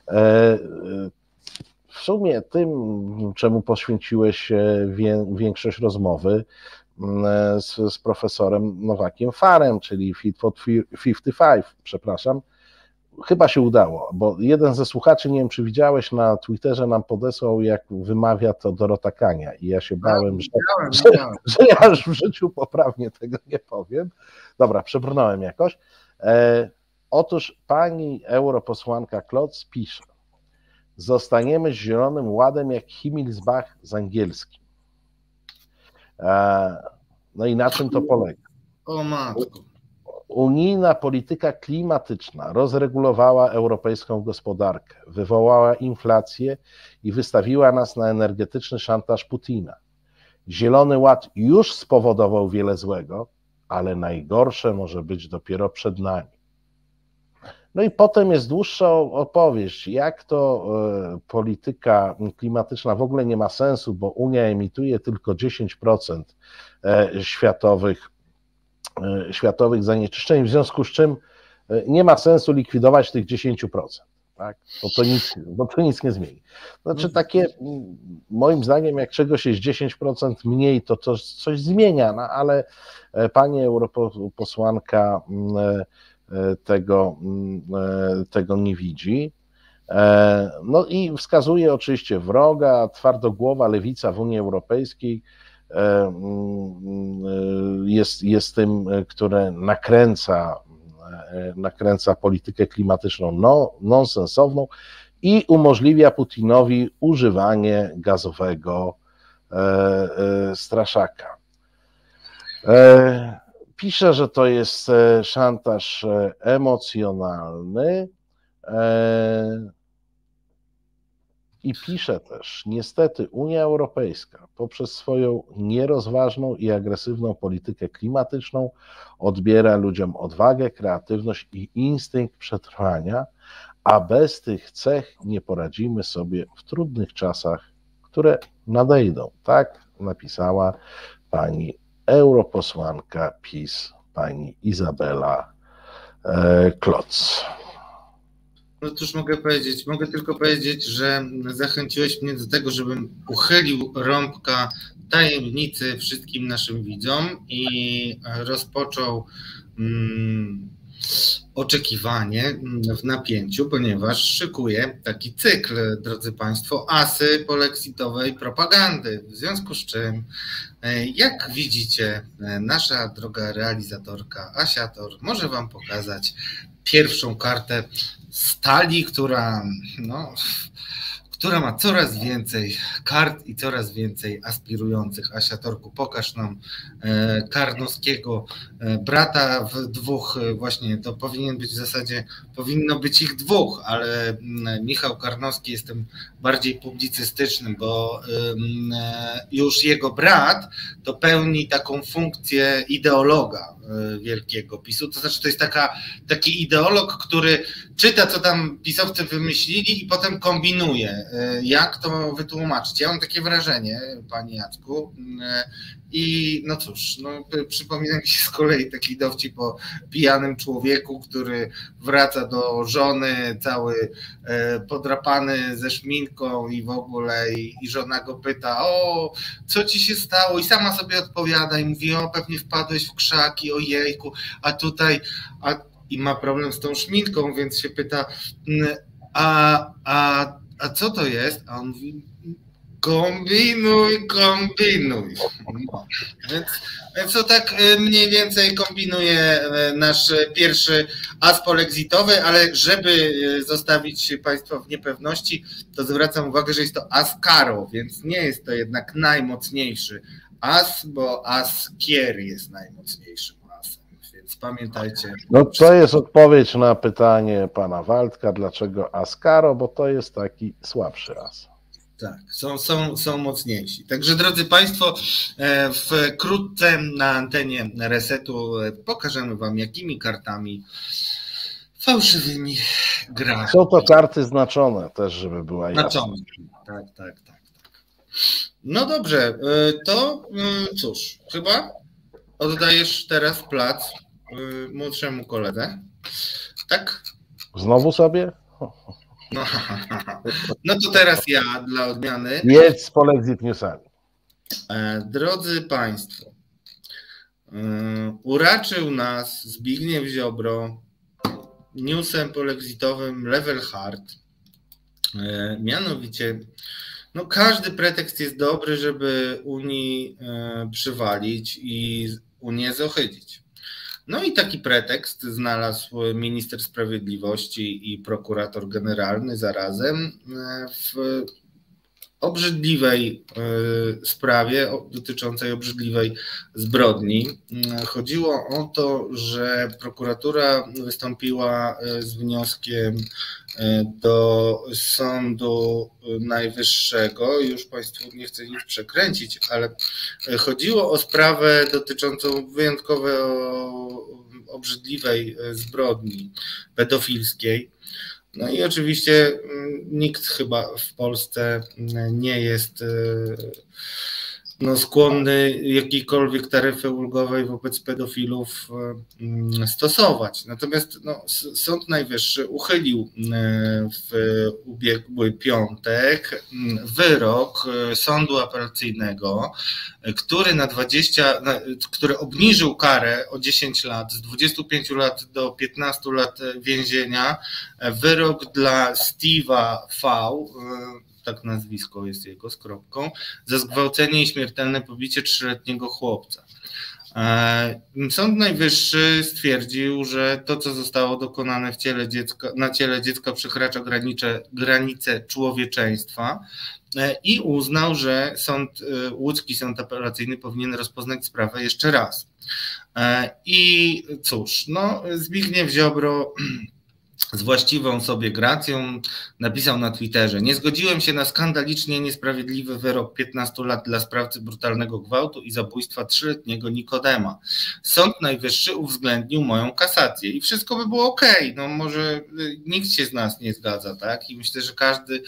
w sumie tym, czemu poświęciłeś większość rozmowy z profesorem Nowakiem Farem, czyli Fit for 55, przepraszam. Chyba się udało, bo jeden ze słuchaczy, nie wiem czy widziałeś, na Twitterze nam podesłał, jak wymawia to Dorota Kania i ja się bałem, że ja już w życiu poprawnie tego nie powiem. Dobra, przebrnąłem jakoś. Otóż pani europosłanka Kloc pisze: zostaniemy z Zielonym Ładem jak Himmelsbach z angielskim. No i na czym to polega? O matko. Unijna polityka klimatyczna rozregulowała europejską gospodarkę, wywołała inflację i wystawiła nas na energetyczny szantaż Putina. Zielony Ład już spowodował wiele złego, ale najgorsze może być dopiero przed nami. No i potem jest dłuższa opowieść, jak to polityka klimatyczna w ogóle nie ma sensu, bo Unia emituje tylko 10% światowych zanieczyszczeń, w związku z czym nie ma sensu likwidować tych 10%, tak? Bo to nic nie zmieni. Znaczy takie, moim zdaniem, jak czegoś jest 10% mniej, to coś zmienia, no ale pani europosłanka tego nie widzi. No i wskazuje oczywiście wroga, twardogłowa lewica w Unii Europejskiej jest tym, które nakręca politykę klimatyczną nonsensowną i umożliwia Putinowi używanie gazowego straszaka. Pisze, że to jest szantaż emocjonalny i pisze też, niestety Unia Europejska poprzez swoją nierozważną i agresywną politykę klimatyczną odbiera ludziom odwagę, kreatywność i instynkt przetrwania, a bez tych cech nie poradzimy sobie w trudnych czasach, które nadejdą. Tak napisała pani europosłanka PiS, pani Izabela Kloc. No cóż mogę tylko powiedzieć, że zachęciłeś mnie do tego, żebym uchylił rąbka tajemnicy wszystkim naszym widzom i rozpoczął oczekiwanie w napięciu, ponieważ szykuję taki cykl, drodzy Państwo, asy polexitowej propagandy. W związku z czym, jak widzicie, nasza droga realizatorka Asiator może Wam pokazać pierwszą kartę stali, która ma coraz więcej kart i coraz więcej aspirujących. Asiatorku, pokaż nam Karnowskiego, brata w dwóch, właśnie to powinien być w zasadzie, powinno być ich dwóch, ale Michał Karnowski jest tym bardziej publicystycznym, bo już jego brat to pełni taką funkcję ideologa wielkiego PiS-u, to znaczy to jest taki ideolog, który czyta, co tam pisowcy wymyślili i potem kombinuje, jak to wytłumaczyć. Ja mam takie wrażenie, panie Jacku, i no cóż, przypomina mi się z kolei taki dowcip o pijanym człowieku, który wraca do żony cały podrapany ze szminką i w ogóle i żona go pyta, o, co ci się stało? I sama sobie odpowiada i mówi, o, pewnie wpadłeś w krzaki, ojejku, a tutaj, i ma problem z tą szminką, więc się pyta, a co to jest? A on mówi, kombinuj. Więc to tak mniej więcej kombinuje nasz pierwszy as polexitowy, ale żeby zostawić Państwa w niepewności, to zwracam uwagę, że jest to as karo, więc nie jest to jednak najmocniejszy as, bo as kier jest najmocniejszym asem, więc pamiętajcie. No to jest odpowiedź na pytanie pana Waldka, dlaczego as karo, bo to jest taki słabszy as. Tak, są mocniejsi. Także drodzy Państwo, wkrótce na antenie Resetu pokażemy Wam, jakimi kartami fałszywymi gra. Są to karty znaczone też, żeby była jasna. Tak. No dobrze, to cóż, chyba oddajesz teraz plac młodszemu koledze, tak? Znowu sobie? No to teraz ja dla odmiany. Jedź z Polexit Newsami. Drodzy Państwo, uraczył nas Zbigniew Ziobro newsem polexitowym Level Hard. Mianowicie, każdy pretekst jest dobry, żeby Unii przywalić i Unię zohydzić. No i taki pretekst znalazł minister sprawiedliwości i prokurator generalny zarazem w obrzydliwej sprawie dotyczącej obrzydliwej zbrodni. Chodziło o to, że prokuratura wystąpiła z wnioskiem do Sądu Najwyższego. Już Państwu nie chcę nic przekręcić, ale chodziło o sprawę dotyczącą obrzydliwej zbrodni pedofilskiej. No i oczywiście nikt chyba w Polsce nie jest skłonny jakiejkolwiek taryfy ulgowej wobec pedofilów stosować. Natomiast Sąd Najwyższy uchylił w ubiegły piątek wyrok Sądu Apelacyjnego, który obniżył karę o 10 lat, z 25 lat do 15 lat więzienia. Wyrok dla Steve'a V, tak nazwisko jest jego z kropką, za zgwałcenie i śmiertelne pobicie 3-letniego chłopca. Sąd Najwyższy stwierdził, że to, co zostało dokonane na ciele dziecka przekracza granice człowieczeństwa i uznał, że łódzki sąd apelacyjny powinien rozpoznać sprawę jeszcze raz. I cóż, Zbigniew Ziobro z właściwą sobie gracją napisał na Twitterze: nie zgodziłem się na skandalicznie niesprawiedliwy wyrok 15 lat dla sprawcy brutalnego gwałtu i zabójstwa 3-letniego Nikodema. Sąd Najwyższy uwzględnił moją kasację i wszystko by było okej. Może nikt się z nas nie zgadza, tak? I myślę, że każdy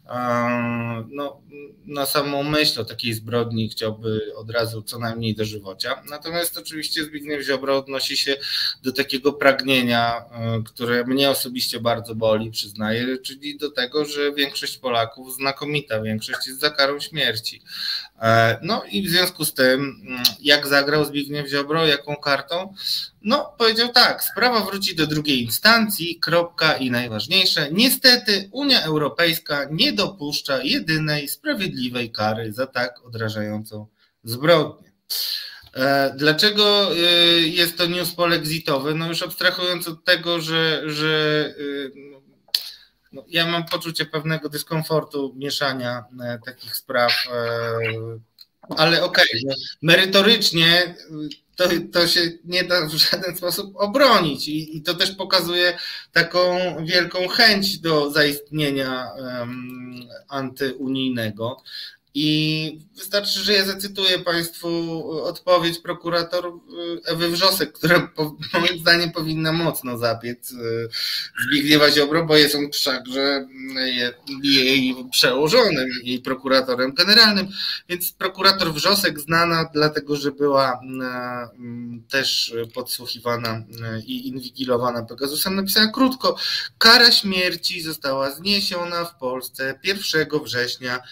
na samą myśl o takiej zbrodni chciałby od razu co najmniej dożywocia. Natomiast oczywiście Zbigniew Ziobro odnosi się do takiego pragnienia, które mnie osobiście bardzo boli, przyznaję, czyli do tego, że większość Polaków, znakomita większość, jest za karą śmierci. I w związku z tym, jak zagrał Zbigniew Ziobro, jaką kartą? Powiedział tak: sprawa wróci do drugiej instancji, kropka, i najważniejsze, niestety Unia Europejska nie dopuszcza jedynej sprawiedliwej kary za tak odrażającą zbrodnię. Dlaczego jest to news polexitowy? Już abstrahując od tego, że ja mam poczucie pewnego dyskomfortu mieszania takich spraw, ale okej, merytorycznie to się nie da w żaden sposób obronić i to też pokazuje taką wielką chęć do zaistnienia antyunijnego. I wystarczy, że ja zacytuję Państwu odpowiedź prokurator Ewy Wrzosek, która moim zdaniem powinna mocno zapiec Zbigniewa Ziobro, bo jest on wszakże jej przełożonym i prokuratorem generalnym. Więc prokurator Wrzosek, znana dlatego, że była też podsłuchiwana i inwigilowana Pegasusem, napisała krótko: kara śmierci została zniesiona w Polsce 1 września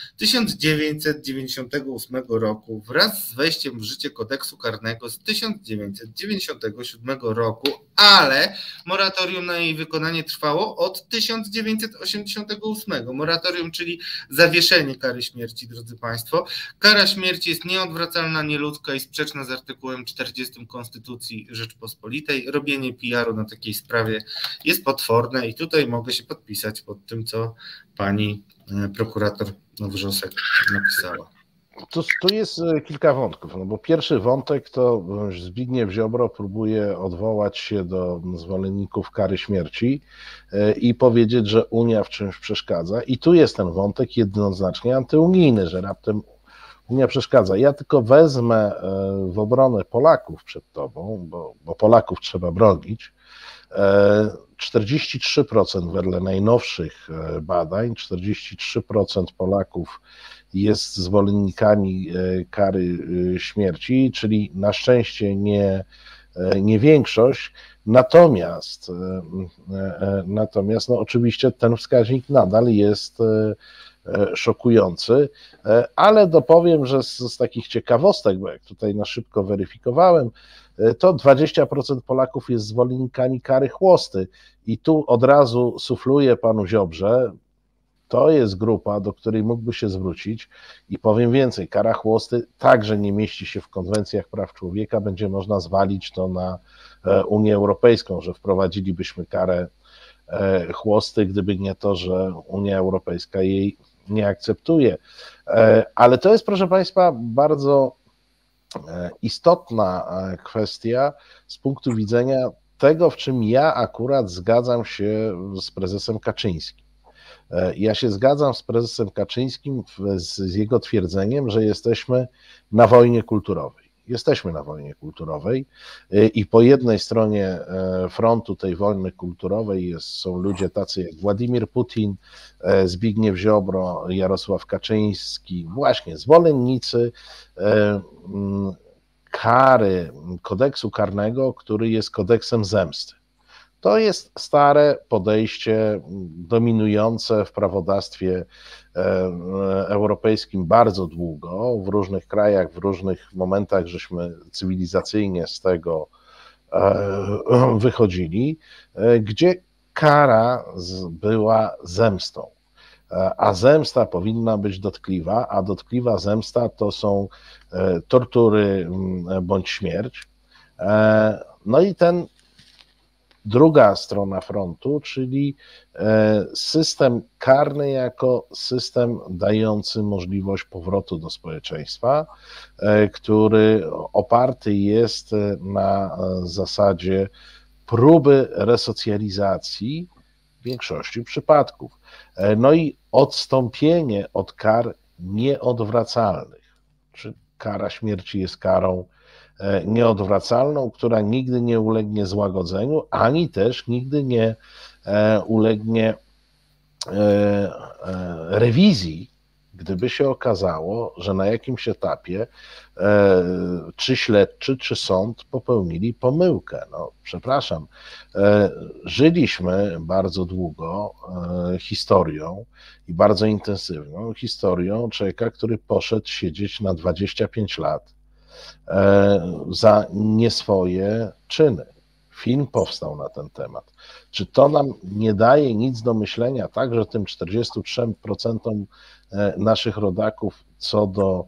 1998 roku wraz z wejściem w życie kodeksu karnego z 1997 roku, ale moratorium na jej wykonanie trwało od 1988. Moratorium, czyli zawieszenie kary śmierci, drodzy Państwo. Kara śmierci jest nieodwracalna, nieludzka i sprzeczna z artykułem 40 Konstytucji Rzeczpospolitej. Robienie PR-u na takiej sprawie jest potworne i tutaj mogę się podpisać pod tym, co pani prokurator Wrzosek napisała. Tu jest kilka wątków, bo pierwszy wątek to Zbigniew Ziobro próbuje odwołać się do zwolenników kary śmierci i powiedzieć, że Unia w czymś przeszkadza. I tu jest ten wątek jednoznacznie antyunijny, że raptem Unia przeszkadza. Ja tylko wezmę w obronę Polaków przed tobą, bo Polaków trzeba bronić. 43% wedle najnowszych badań, 43% Polaków jest zwolennikami kary śmierci, czyli na szczęście nie większość, natomiast oczywiście ten wskaźnik nadal jest szokujący, ale dopowiem, że z takich ciekawostek, bo jak tutaj na szybko weryfikowałem, to 20% Polaków jest zwolennikami kary chłosty i tu od razu sufluję panu Ziobrze, to jest grupa, do której mógłby się zwrócić i powiem więcej, kara chłosty także nie mieści się w konwencjach praw człowieka, będzie można zwalić to na Unię Europejską, że wprowadzilibyśmy karę chłosty, gdyby nie to, że Unia Europejska jej nie akceptuje. Ale to jest, proszę Państwa, bardzo istotna kwestia z punktu widzenia tego, w czym ja akurat zgadzam się z prezesem Kaczyńskim. Ja się zgadzam z prezesem Kaczyńskim z jego twierdzeniem, że jesteśmy na wojnie kulturowej. Jesteśmy na wojnie kulturowej i po jednej stronie frontu tej wojny kulturowej są ludzie tacy jak Władimir Putin, Zbigniew Ziobro, Jarosław Kaczyński, właśnie zwolennicy kary, kodeksu karnego, który jest kodeksem zemsty. To jest stare podejście dominujące w prawodawstwie europejskim bardzo długo. W różnych krajach, w różnych momentach żeśmy cywilizacyjnie z tego wychodzili, gdzie kara była zemstą. A zemsta powinna być dotkliwa, a dotkliwa zemsta to są tortury bądź śmierć. No i druga strona frontu, czyli system karny jako system dający możliwość powrotu do społeczeństwa, który oparty jest na zasadzie próby resocjalizacji w większości przypadków. No i odstąpienie od kar nieodwracalnych. Czy kara śmierci jest karą nieodwracalną, która nigdy nie ulegnie złagodzeniu, ani też nigdy nie ulegnie rewizji, gdyby się okazało, że na jakimś etapie czy śledczy, czy sąd popełnili pomyłkę. No, przepraszam, żyliśmy bardzo długo historią i bardzo intensywną historią człowieka, który poszedł siedzieć na 25 lat za nieswoje czyny. Film powstał na ten temat. Czy to nam nie daje nic do myślenia, także tym 43% naszych rodaków co do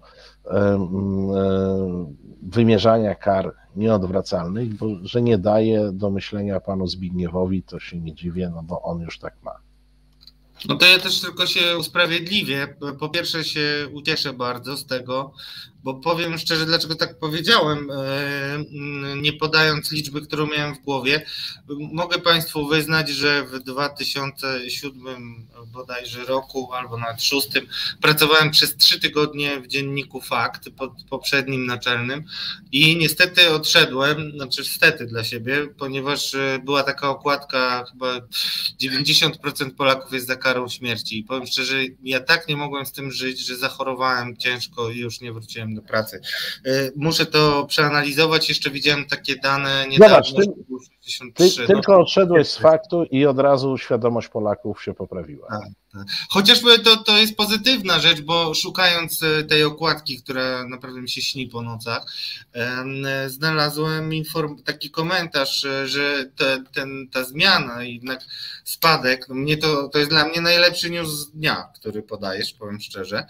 wymierzania kar nieodwracalnych, bo że nie daje do myślenia panu Zbigniewowi, to się nie dziwię, no bo on już tak ma. No to ja też tylko się usprawiedliwię. Po pierwsze się ucieszę bardzo z tego, bo powiem szczerze, dlaczego tak powiedziałem, nie podając liczby, którą miałem w głowie. Mogę Państwu wyznać, że w 2007 bodajże roku, albo nawet 2006, pracowałem przez 3 tygodnie w dzienniku Fakt, poprzednim naczelnym, i niestety odszedłem, znaczy niestety dla siebie, ponieważ była taka okładka, chyba 90% Polaków jest za karą śmierci. I powiem szczerze, ja tak nie mogłem z tym żyć, że zachorowałem ciężko i już nie wróciłem do pracy. Muszę to przeanalizować, jeszcze widziałem takie dane niedawno. Zobacz, ty tylko odszedłeś z Faktu i od razu świadomość Polaków się poprawiła. Tak. Chociażby to jest pozytywna rzecz, bo szukając tej okładki, która naprawdę mi się śni po nocach, znalazłem taki komentarz, że ta zmiana, jednak spadek, to jest dla mnie najlepszy news dnia, który podajesz, powiem szczerze.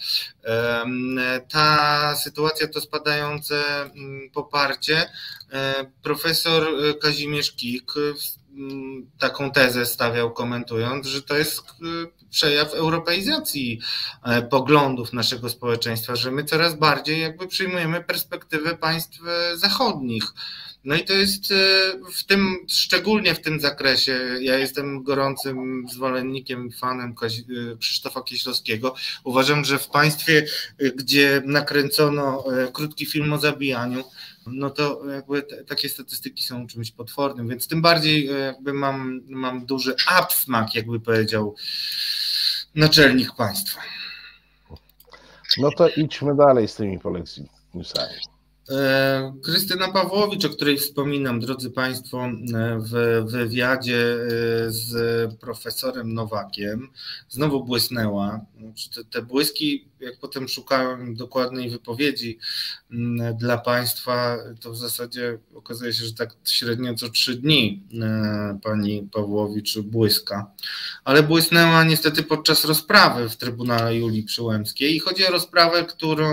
Ta sytuacja to spadające poparcie. Profesor Kazimierz Kik taką tezę stawiał, komentując, że to jest przejaw europeizacji poglądów naszego społeczeństwa, że my coraz bardziej jakby przyjmujemy perspektywę państw zachodnich. No i to jest szczególnie w tym zakresie, ja jestem gorącym zwolennikiem i fanem Krzysztofa Kieślowskiego. Uważam, że w państwie, gdzie nakręcono krótki film o zabijaniu, no to jakby takie statystyki są czymś potwornym, więc tym bardziej jakby mam duży absmak, jakby powiedział naczelnik państwa. No to idźmy dalej z tymi Polexit newsami. Krystyna Pawłowicz, o której wspominam, drodzy Państwo, w wywiadzie z profesorem Nowakiem znowu błysnęła. Te błyski, jak potem szukałem dokładnej wypowiedzi dla Państwa, to w zasadzie okazuje się, że tak średnio co 3 dni pani Pawłowicz błyska. Ale błysnęła niestety podczas rozprawy w Trybunale Julii Przyłębskiej i chodzi o rozprawę,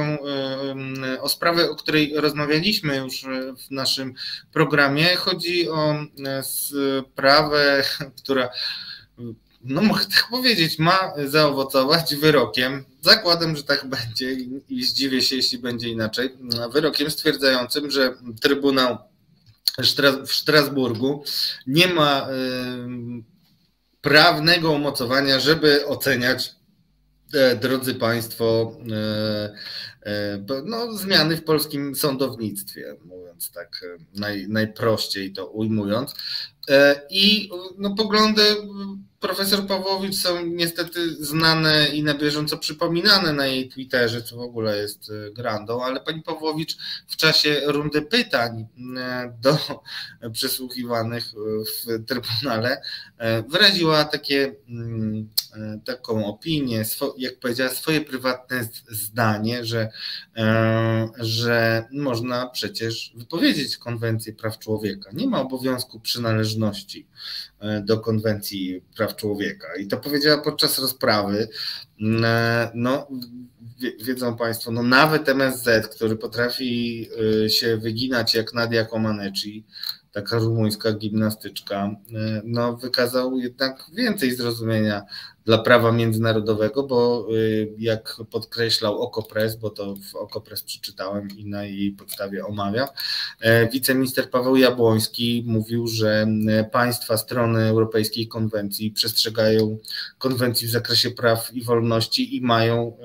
o której rozmawialiśmy już w naszym programie. Chodzi o sprawę, która, no mogę tak powiedzieć, ma zaowocować wyrokiem. Zakładam, że tak będzie i zdziwię się, jeśli będzie inaczej. Wyrokiem stwierdzającym, że Trybunał w Strasburgu nie ma prawnego umocowania, żeby oceniać drodzy Państwo, no, zmiany w polskim sądownictwie, mówiąc tak najprościej to ujmując. I no, poglądy profesor Pawłowicz są niestety znane i na bieżąco przypominane na jej Twitterze, co w ogóle jest grandą, ale pani Pawłowicz w czasie rundy pytań do przesłuchiwanych w Trybunale wyraziła taką opinię, jak powiedziała, swoje prywatne zdanie, że można przecież wypowiedzieć Konwencję Praw Człowieka. Nie ma obowiązku przynależności do Konwencji Praw Człowieka. I to powiedziała podczas rozprawy. No, wiedzą Państwo, no nawet MSZ, który potrafi się wyginać jak Nadia Comaneci, taka rumuńska gimnastyczka, no wykazał jednak więcej zrozumienia dla prawa międzynarodowego, bo jak podkreślał Okopres, bo to w Okopres przeczytałem i na jej podstawie omawiam, wiceminister Paweł Jabłoński mówił, że państwa strony Europejskiej Konwencji przestrzegają konwencji w zakresie praw i wolności i mają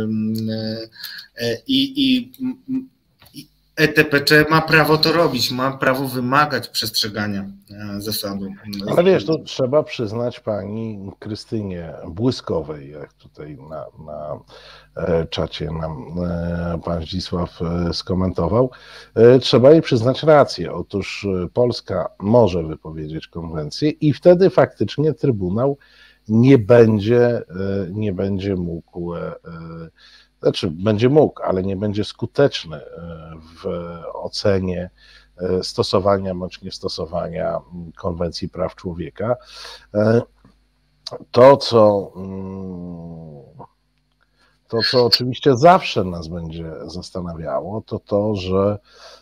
ETPC ma prawo to robić, ma prawo wymagać przestrzegania zasadu. Ale wiesz, to trzeba przyznać pani Krystynie Błyskowej, jak tutaj na czacie nam pan Zdzisław skomentował, trzeba jej przyznać rację. Otóż Polska może wypowiedzieć konwencję i wtedy faktycznie Trybunał nie będzie mógł, znaczy będzie mógł, ale nie będzie skuteczny w ocenie stosowania bądź niestosowania Konwencji Praw Człowieka. To, co oczywiście zawsze nas będzie zastanawiało, to, że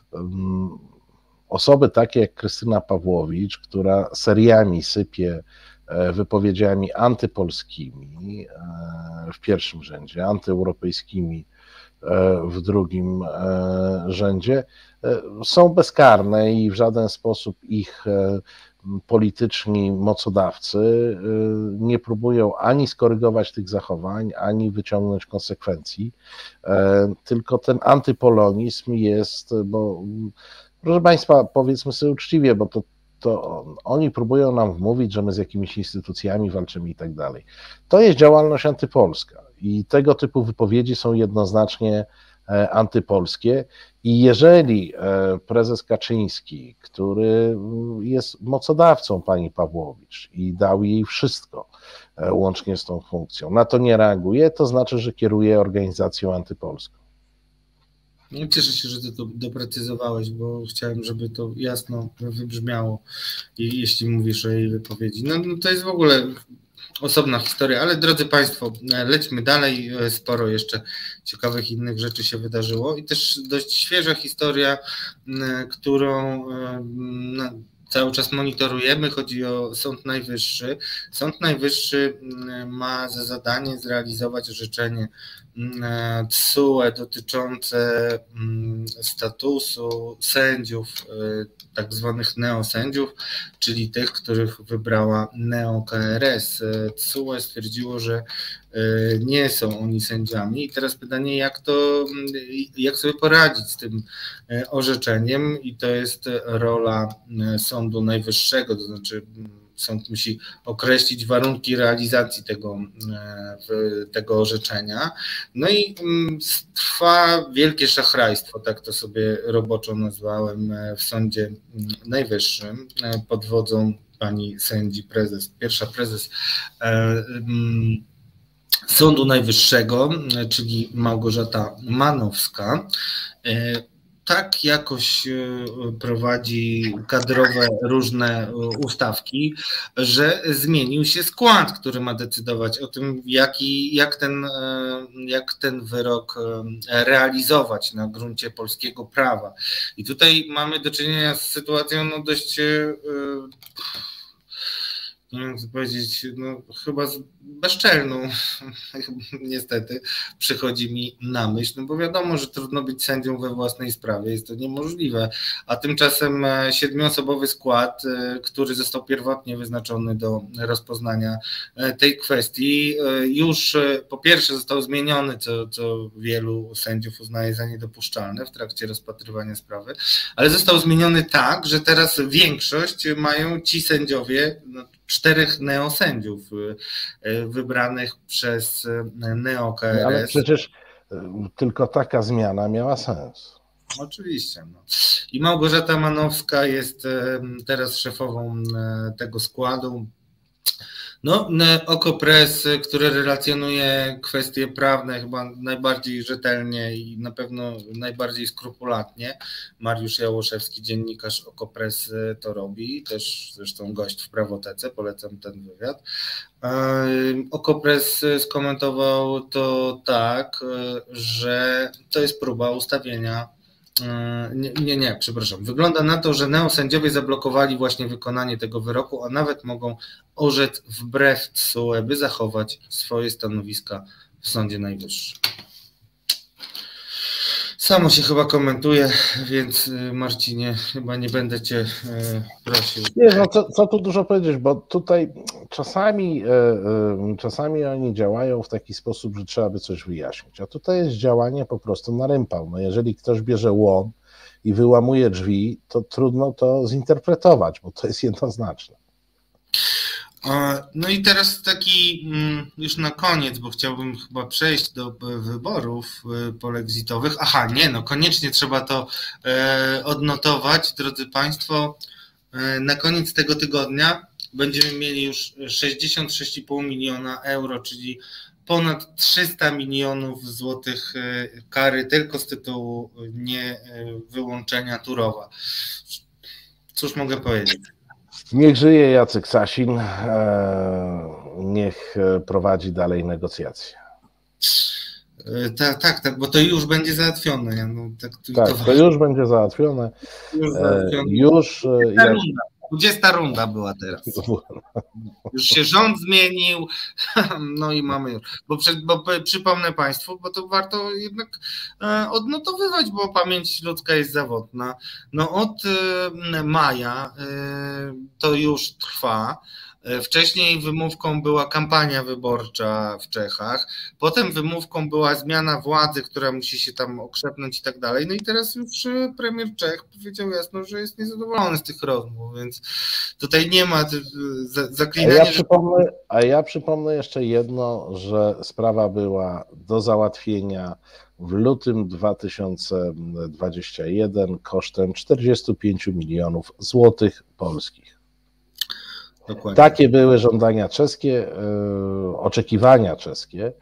osoby takie jak Krystyna Pawłowicz, która seriami sypie wypowiedziami antypolskimi w pierwszym rzędzie, antyeuropejskimi w drugim rzędzie, są bezkarne i w żaden sposób ich polityczni mocodawcy nie próbują ani skorygować tych zachowań, ani wyciągnąć konsekwencji, tylko ten antypolonizm jest, bo proszę Państwa, powiedzmy sobie uczciwie, bo to oni próbują nam wmówić, że my z jakimiś instytucjami walczymy i tak dalej. To jest działalność antypolska i tego typu wypowiedzi są jednoznacznie antypolskie i jeżeli prezes Kaczyński, który jest mocodawcą pani Pawłowicz i dał jej wszystko, łącznie z tą funkcją, na to nie reaguje, to znaczy, że kieruje organizacją antypolską. No, cieszę się, że ty to doprecyzowałeś, bo chciałem, żeby to jasno wybrzmiało, jeśli mówisz o jej wypowiedzi. No to jest w ogóle osobna historia, ale drodzy Państwo, lećmy dalej. Sporo jeszcze ciekawych innych rzeczy się wydarzyło i też dość świeża historia, którą cały czas monitorujemy. Chodzi o Sąd Najwyższy. Sąd Najwyższy ma za zadanie zrealizować orzeczenie TSUE dotyczące statusu sędziów, tak zwanych neosędziów, czyli tych, których wybrała neo-KRS. TSUE stwierdziło, że nie są oni sędziami i teraz pytanie, jak sobie poradzić z tym orzeczeniem i to jest rola Sądu Najwyższego, to znaczy sąd musi określić warunki realizacji tego orzeczenia. No i trwa wielkie szachrajstwo, tak to sobie roboczo nazwałem, w Sądzie Najwyższym pod wodzą pani sędzi pierwsza prezes Sądu Najwyższego, czyli Małgorzata Manowska. Tak jakoś prowadzi kadrowe różne ustawki, że zmienił się skład, który ma decydować o tym, jak ten wyrok realizować na gruncie polskiego prawa. I tutaj mamy do czynienia z sytuacją dość nie wiem co powiedzieć, no chyba bezczelną, niestety, przychodzi mi na myśl, no bo wiadomo, że trudno być sędzią we własnej sprawie, jest to niemożliwe, a tymczasem 7-osobowy skład, który został pierwotnie wyznaczony do rozpoznania tej kwestii, już po pierwsze został zmieniony, co wielu sędziów uznaje za niedopuszczalne w trakcie rozpatrywania sprawy, ale został zmieniony tak, że teraz większość mają ci sędziowie, 4 neosędziów wybranych przez neo-KRS. Ale przecież tylko taka zmiana miała sens. Oczywiście. No. I Małgorzata Manowska jest teraz szefową tego składu. No, Okopres, który relacjonuje kwestie prawne chyba najbardziej rzetelnie i na pewno najbardziej skrupulatnie. Mariusz Jałoszewski, dziennikarz Okopres, to robi, też zresztą gość w Prawotece, polecam ten wywiad. Okopres skomentował to tak, że to jest próba ustawienia. Przepraszam. Wygląda na to, że neosędziowie zablokowali właśnie wykonanie tego wyroku, a nawet mogą orzec wbrew TSUE, by zachować swoje stanowiska w Sądzie Najwyższym. Samo się chyba komentuje, więc Marcinie, chyba nie będę cię prosił. Nie, no co tu dużo powiedzieć, bo tutaj czasami oni działają w taki sposób, że trzeba by coś wyjaśnić, a tutaj jest działanie po prostu na rympał. No jeżeli ktoś bierze łom i wyłamuje drzwi, to trudno to zinterpretować, bo to jest jednoznaczne. No i teraz taki już na koniec, bo chciałbym chyba przejść do wyborów polexitowych. Aha, nie, no koniecznie trzeba to odnotować, drodzy Państwo. Na koniec tego tygodnia będziemy mieli już 66,5 miliona euro, czyli ponad 300 milionów złotych kary tylko z tytułu niewyłączenia Turowa. Cóż mogę powiedzieć? Niech żyje Jacek Sasin, niech prowadzi dalej negocjacje. Tak, bo to już będzie załatwione. No, to już będzie załatwione. Już 20 runda była teraz. Już się rząd zmienił, no i mamy już. Bo przypomnę Państwu, bo to warto jednak odnotowywać, bo pamięć ludzka jest zawodna. No od maja to już trwa. Wcześniej wymówką była kampania wyborcza w Czechach, potem wymówką była zmiana władzy, która musi się tam okrzepnąć i tak dalej. No i teraz już premier Czech powiedział jasno, że jest niezadowolony z tych rozmów, więc tutaj nie ma zaklinania. Ja przypomnę jeszcze jedno, że sprawa była do załatwienia w lutym 2021 kosztem 45 milionów złotych polskich. Dokładnie. Takie były żądania czeskie, oczekiwania czeskie.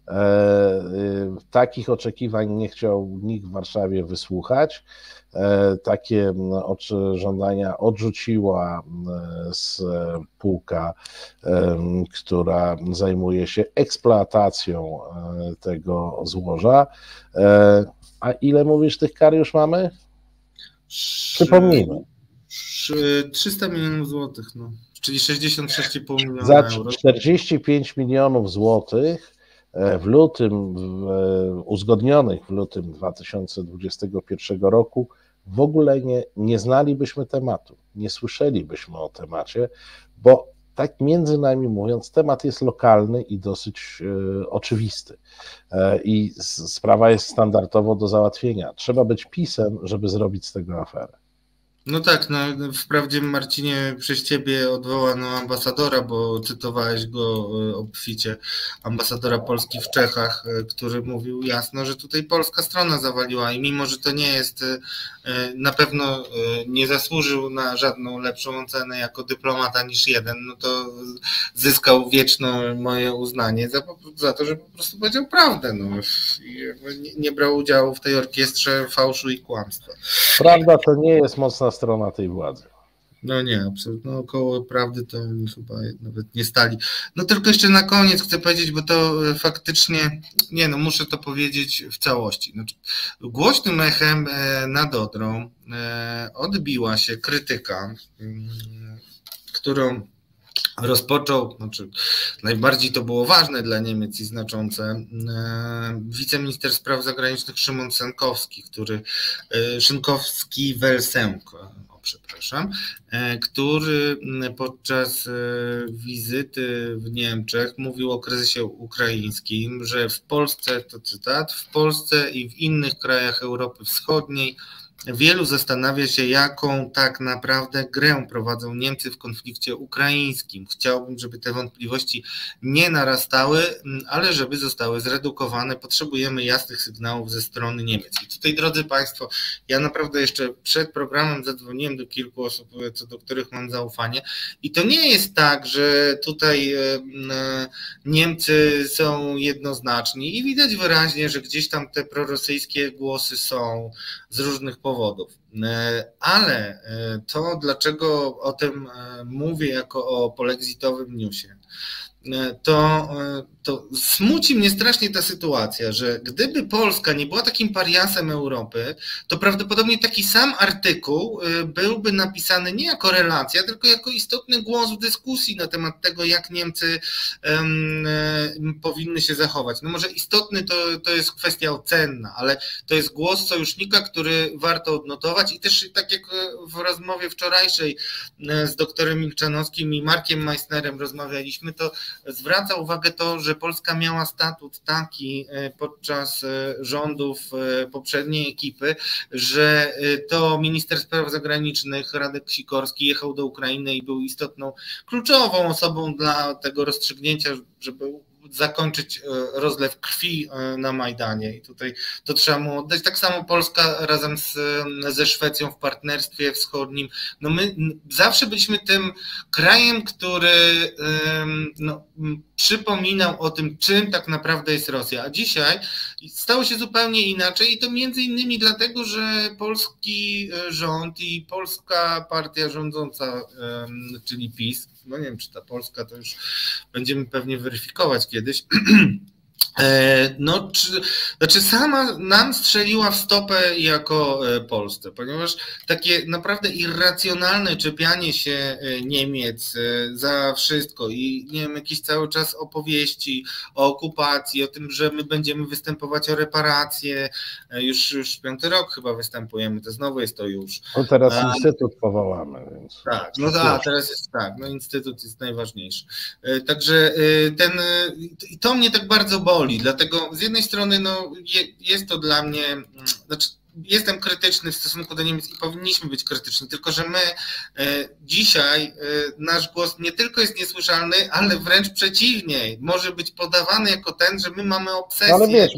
Takich oczekiwań nie chciał nikt w Warszawie wysłuchać. Takie żądania odrzuciła spółka, która zajmuje się eksploatacją tego złoża. A ile mówisz, tych kar już mamy? Przypomnijmy. 300 milionów złotych, no. Czyli 66,5 miliona za euro. 45 milionów złotych w lutym, uzgodnionych w lutym 2021 roku, w ogóle nie znalibyśmy tematu, nie słyszelibyśmy o temacie, bo tak między nami mówiąc, temat jest lokalny i dosyć oczywisty i sprawa jest standardowo do załatwienia. Trzeba być PiS-em, żeby zrobić z tego aferę. No tak, no wprawdzie Marcinie przez ciebie odwołano ambasadora, bo cytowałeś go obficie, ambasadora Polski w Czechach, który mówił jasno, że tutaj polska strona zawaliła i mimo, że to nie jest, na pewno nie zasłużył na żadną lepszą ocenę jako dyplomata niż jeden, no to zyskał wieczne moje uznanie za to, że po prostu powiedział prawdę, no i nie brał udziału w tej orkiestrze fałszu i kłamstwa. Prawda to nie jest mocna strona tej władzy. No nie, absolutnie. No, około prawdy to chyba nawet nie stali. No tylko jeszcze na koniec chcę powiedzieć, bo to faktycznie, muszę to powiedzieć w całości. Znaczy, głośnym echem nad Odrą odbiła się krytyka, którą rozpoczął, znaczy najbardziej to było ważne dla Niemiec i znaczące, wiceminister spraw zagranicznych Szymon który podczas wizyty w Niemczech mówił o kryzysie ukraińskim, że w Polsce, to cytat, w Polsce i w innych krajach Europy Wschodniej wielu zastanawia się, jaką tak naprawdę grę prowadzą Niemcy w konflikcie ukraińskim. Chciałbym, żeby te wątpliwości nie narastały, ale żeby zostały zredukowane. Potrzebujemy jasnych sygnałów ze strony Niemiec. I tutaj, drodzy Państwo, ja naprawdę jeszcze przed programem zadzwoniłem do kilku osób, co do których mam zaufanie. I to nie jest tak, że tutaj Niemcy są jednoznaczni i widać wyraźnie, że gdzieś tam te prorosyjskie głosy są z różnych powodów. Ale to, dlaczego o tym mówię jako o polexitowym newsie, to smuci mnie strasznie ta sytuacja, że gdyby Polska nie była takim pariasem Europy, to prawdopodobnie taki sam artykuł byłby napisany nie jako relacja, tylko jako istotny głos w dyskusji na temat tego, jak Niemcy powinny się zachować. No może istotny to jest kwestia ocenna, ale to jest głos sojusznika, który warto odnotować i też tak jak w rozmowie wczorajszej z doktorem Milczanowskim i Markiem Meissnerem rozmawialiśmy, to zwraca uwagę to, że Polska miała statut taki podczas rządów poprzedniej ekipy, że to minister spraw zagranicznych Radek Sikorski jechał do Ukrainy i był istotną, kluczową osobą dla tego rozstrzygnięcia, żeby zakończyć rozlew krwi na Majdanie i tutaj to trzeba mu oddać. Tak samo Polska razem ze Szwecją w partnerstwie wschodnim. No my zawsze byliśmy tym krajem, który przypominał o tym, czym tak naprawdę jest Rosja, a dzisiaj stało się zupełnie inaczej i to między innymi dlatego, że polski rząd i polska partia rządząca, czyli PiS, no nie wiem, czy ta Polska, to już będziemy pewnie weryfikować kiedyś, znaczy sama nam strzeliła w stopę jako Polsce, ponieważ takie naprawdę irracjonalne czepianie się Niemiec za wszystko i nie wiem, jakieś cały czas opowieści o okupacji, o tym, że my będziemy występować o reparacje, już 5. rok chyba występujemy, to znowu jest to już. No teraz instytut powołamy. Więc tak, no tak, teraz jest tak, no instytut jest najważniejszy. Także to mnie tak bardzo boli, dlatego z jednej strony jest to dla mnie, znaczy jestem krytyczny w stosunku do Niemiec i powinniśmy być krytyczni, tylko że my dzisiaj, nasz głos nie tylko jest niesłyszalny, ale wręcz przeciwnie, może być podawany jako ten, że my mamy obsesję. Ale wiesz,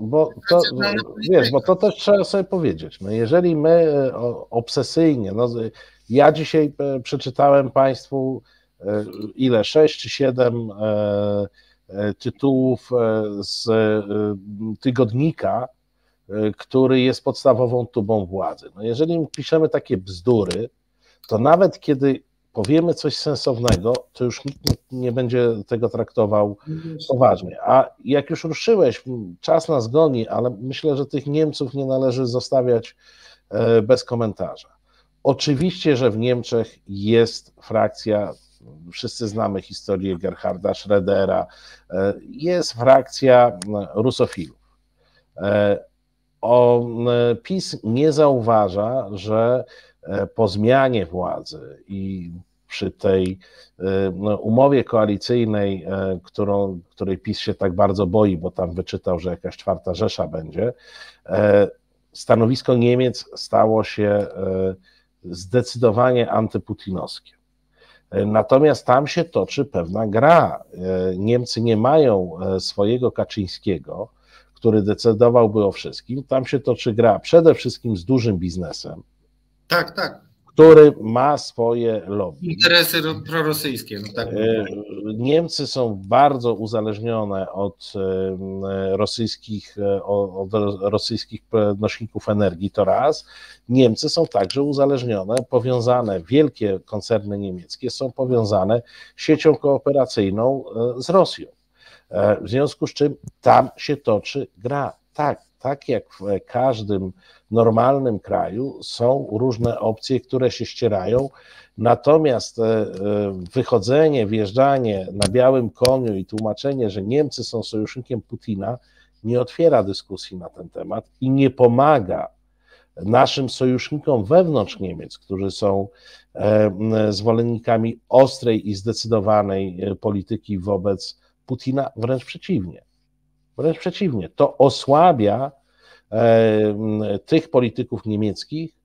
bo to też trzeba sobie powiedzieć. No jeżeli my obsesyjnie, ja dzisiaj przeczytałem Państwu 6 czy 7 tytułów z tygodnika, który jest podstawową tubą władzy. No jeżeli piszemy takie bzdury, to nawet kiedy powiemy coś sensownego, to już nikt nie będzie tego traktował poważnie. A jak już ruszyłeś, czas nas goni, ale myślę, że tych Niemców nie należy zostawiać bez komentarza. Oczywiście, że w Niemczech jest frakcja, wszyscy znamy historię Gerharda Schrödera, jest frakcja rusofilów. PiS nie zauważa, że po zmianie władzy i przy tej umowie koalicyjnej, której PiS się tak bardzo boi, bo tam wyczytał, że jakaś 4. Rzesza będzie, stanowisko Niemiec stało się zdecydowanie antyputinowskie. Natomiast tam się toczy pewna gra. Niemcy nie mają swojego Kaczyńskiego, który decydowałby o wszystkim. Tam się toczy gra przede wszystkim z dużym biznesem. Tak, tak. Który ma swoje lobby. Interesy prorosyjskie. No tak. Niemcy są bardzo uzależnione od rosyjskich nośników energii, to raz. Niemcy są także uzależnione, powiązane, wielkie koncerny niemieckie są powiązane siecią kooperacyjną z Rosją. W związku z czym tam się toczy gra. Tak, tak jak w każdym normalnym kraju są różne opcje, które się ścierają, natomiast wychodzenie, wjeżdżanie na białym koniu i tłumaczenie, że Niemcy są sojusznikiem Putina, nie otwiera dyskusji na ten temat i nie pomaga naszym sojusznikom wewnątrz Niemiec, którzy są zwolennikami ostrej i zdecydowanej polityki wobec Putina, wręcz przeciwnie. Wręcz przeciwnie, to osłabia tych polityków niemieckich,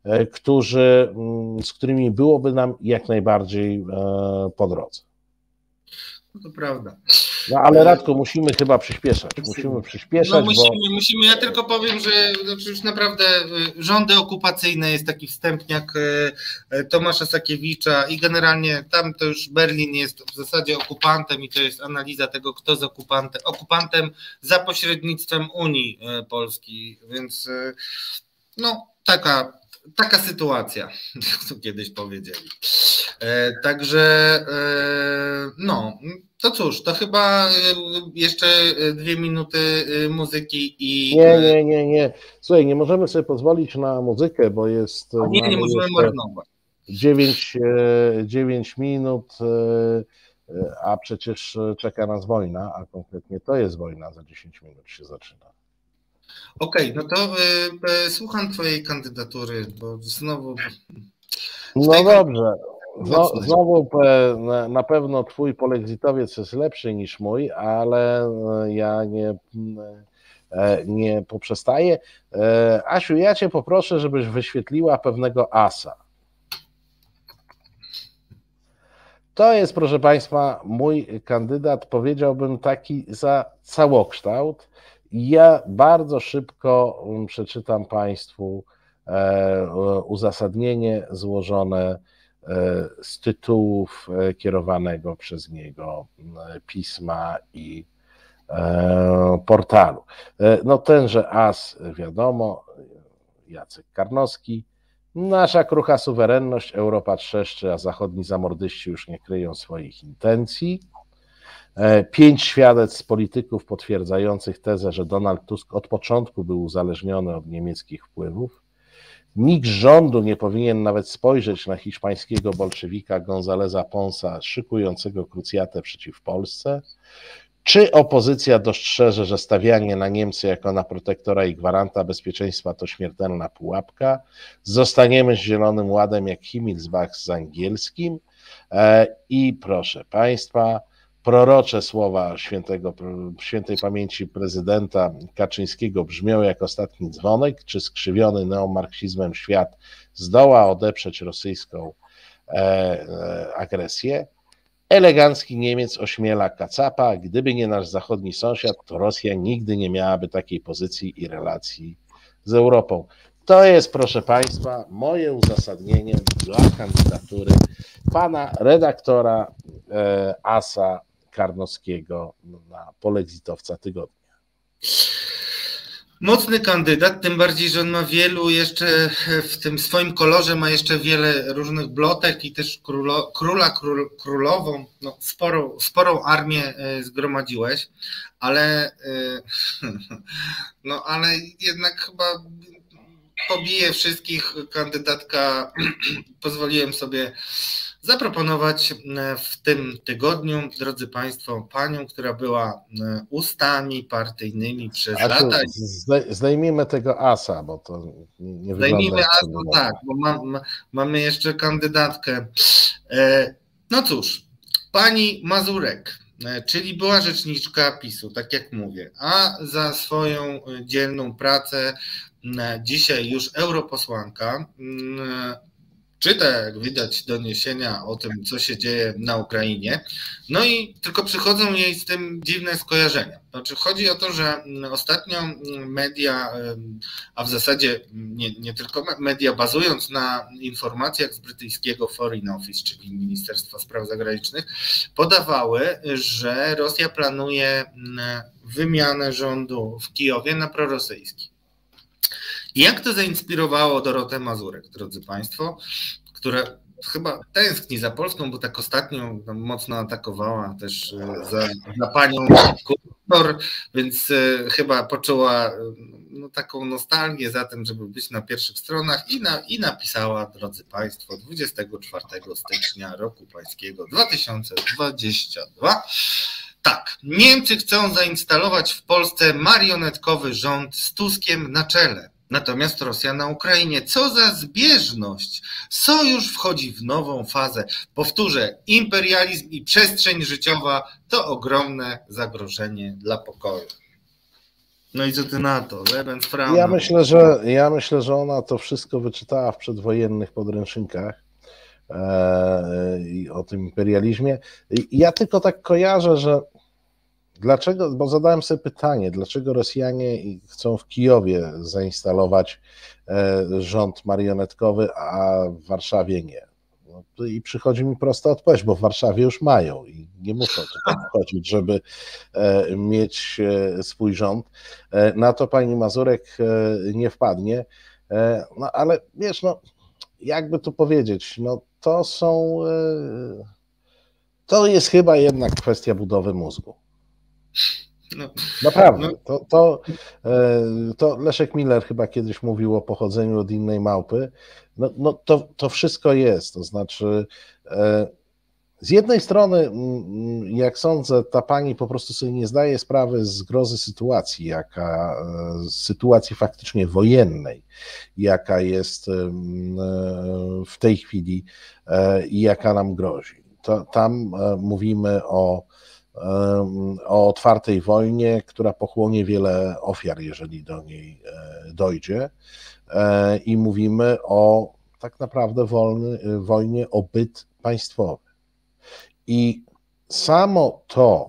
z którymi byłoby nam jak najbardziej po drodze. No to prawda. No ale Radku, musimy chyba przyspieszać. Musimy przyspieszać. No musimy. Ja tylko powiem, że już naprawdę rządy okupacyjne jest taki wstępniak Tomasza Sakiewicza i generalnie tam to już Berlin jest w zasadzie okupantem i to jest analiza tego, kto z okupantem za pośrednictwem Unii Polski, więc no taka sytuacja, jak to kiedyś powiedzieli. Także no, to cóż, to chyba jeszcze 2 minuty muzyki i... Nie. Słuchaj, nie możemy sobie pozwolić na muzykę, bo jest... Nie możemy marnować. 9 minut, a przecież czeka nas wojna, a konkretnie to jest wojna, za 10 minut się zaczyna. Okej, no to słucham twojej kandydatury, bo znowu... No dobrze, znowu na pewno twój polexitowiec jest lepszy niż mój, ale ja nie poprzestaję. Asiu, ja cię poproszę, żebyś wyświetliła pewnego asa. To jest, proszę Państwa, mój kandydat, powiedziałbym taki za całokształt. Ja bardzo szybko przeczytam Państwu uzasadnienie złożone z tytułów kierowanego przez niego pisma i portalu. No tenże as, wiadomo, Jacek Karnowski. Nasza krucha suwerenność, Europa trzeszczy, a zachodni zamordyści już nie kryją swoich intencji. 5 świadectw polityków potwierdzających tezę, że Donald Tusk od początku był uzależniony od niemieckich wpływów. Nikt z rządu nie powinien nawet spojrzeć na hiszpańskiego bolszewika Gonzaleza Ponsa szykującego krucjatę przeciw Polsce. Czy opozycja dostrzeże, że stawianie na Niemcy jako na protektora i gwaranta bezpieczeństwa to śmiertelna pułapka? Zostaniemy z Zielonym Ładem jak Himmelsbach z angielskim. I proszę Państwa, prorocze słowa świętej pamięci prezydenta Kaczyńskiego brzmią jak ostatni dzwonek, czy skrzywiony neomarksizmem świat zdoła odeprzeć rosyjską agresję. Elegancki Niemiec ośmiela kacapa, gdyby nie nasz zachodni sąsiad, to Rosja nigdy nie miałaby takiej pozycji i relacji z Europą. To jest, proszę Państwa, moje uzasadnienie dla kandydatury pana redaktora Asa Karnowskiego na polexitowca tygodnia. Mocny kandydat, tym bardziej, że on ma wielu jeszcze, w tym swoim kolorze ma jeszcze wiele różnych blotek i też królową, no sporą armię zgromadziłeś, ale no ale jednak chyba pobije wszystkich kandydatka, pozwoliłem sobie zaproponować w tym tygodniu, drodzy Państwo, panią, która była ustami partyjnymi przez lata. Zdejmijmy tego asa, bo to nie wygląda. Zdejmijmy asa, tak, bo mamy jeszcze kandydatkę. No cóż, pani Mazurek, czyli była rzeczniczka PiS-u, tak jak mówię, a za swoją dzielną pracę dzisiaj już europosłanka. Czyta, jak widać, doniesienia o tym, co się dzieje na Ukrainie. No i tylko przychodzą jej z tym dziwne skojarzenia. Znaczy, chodzi o to, że ostatnio media, a w zasadzie nie tylko media, bazując na informacjach z brytyjskiego Foreign Office, czyli Ministerstwa Spraw Zagranicznych, podawały, że Rosja planuje wymianę rządu w Kijowie na prorosyjski. Jak to zainspirowało Dorotę Mazurek, drodzy Państwo, która chyba tęskni za Polską, bo tak ostatnio mocno atakowała też za panią więc chyba poczuła no, taką nostalgię za tym, żeby być na pierwszych stronach i napisała, drodzy Państwo, 24 stycznia roku pańskiego 2022. Tak, Niemcy chcą zainstalować w Polsce marionetkowy rząd z Tuskiem na czele. Natomiast Rosja na Ukrainie, co za zbieżność! Sojusz wchodzi w nową fazę. Powtórzę, imperializm i przestrzeń życiowa to ogromne zagrożenie dla pokoju. No i co ty na to? Lebensfrau. Ja myślę, że ona to wszystko wyczytała w przedwojennych podręcznikach o tym imperializmie. Ja tylko tak kojarzę, że dlaczego, bo zadałem sobie pytanie, dlaczego Rosjanie chcą w Kijowie zainstalować rząd marionetkowy, a w Warszawie nie? No, i przychodzi mi prosta odpowiedź, bo w Warszawie już mają i nie muszą tutaj wchodzić, żeby mieć swój rząd. Na to pani Mazurek nie wpadnie. No ale wiesz, no jakby tu powiedzieć, no to jest chyba jednak kwestia budowy mózgu. No, naprawdę, to Leszek Miller chyba kiedyś mówił o pochodzeniu od innej małpy. No to wszystko jest, to znaczy z jednej strony, jak sądzę, ta pani po prostu sobie nie zdaje sprawy z grozy sytuacji faktycznie wojennej, jaka jest w tej chwili i jaka nam grozi. Tam mówimy o otwartej wojnie, która pochłonie wiele ofiar, jeżeli do niej dojdzie, i mówimy o tak naprawdę wojnie o byt państwowy. I samo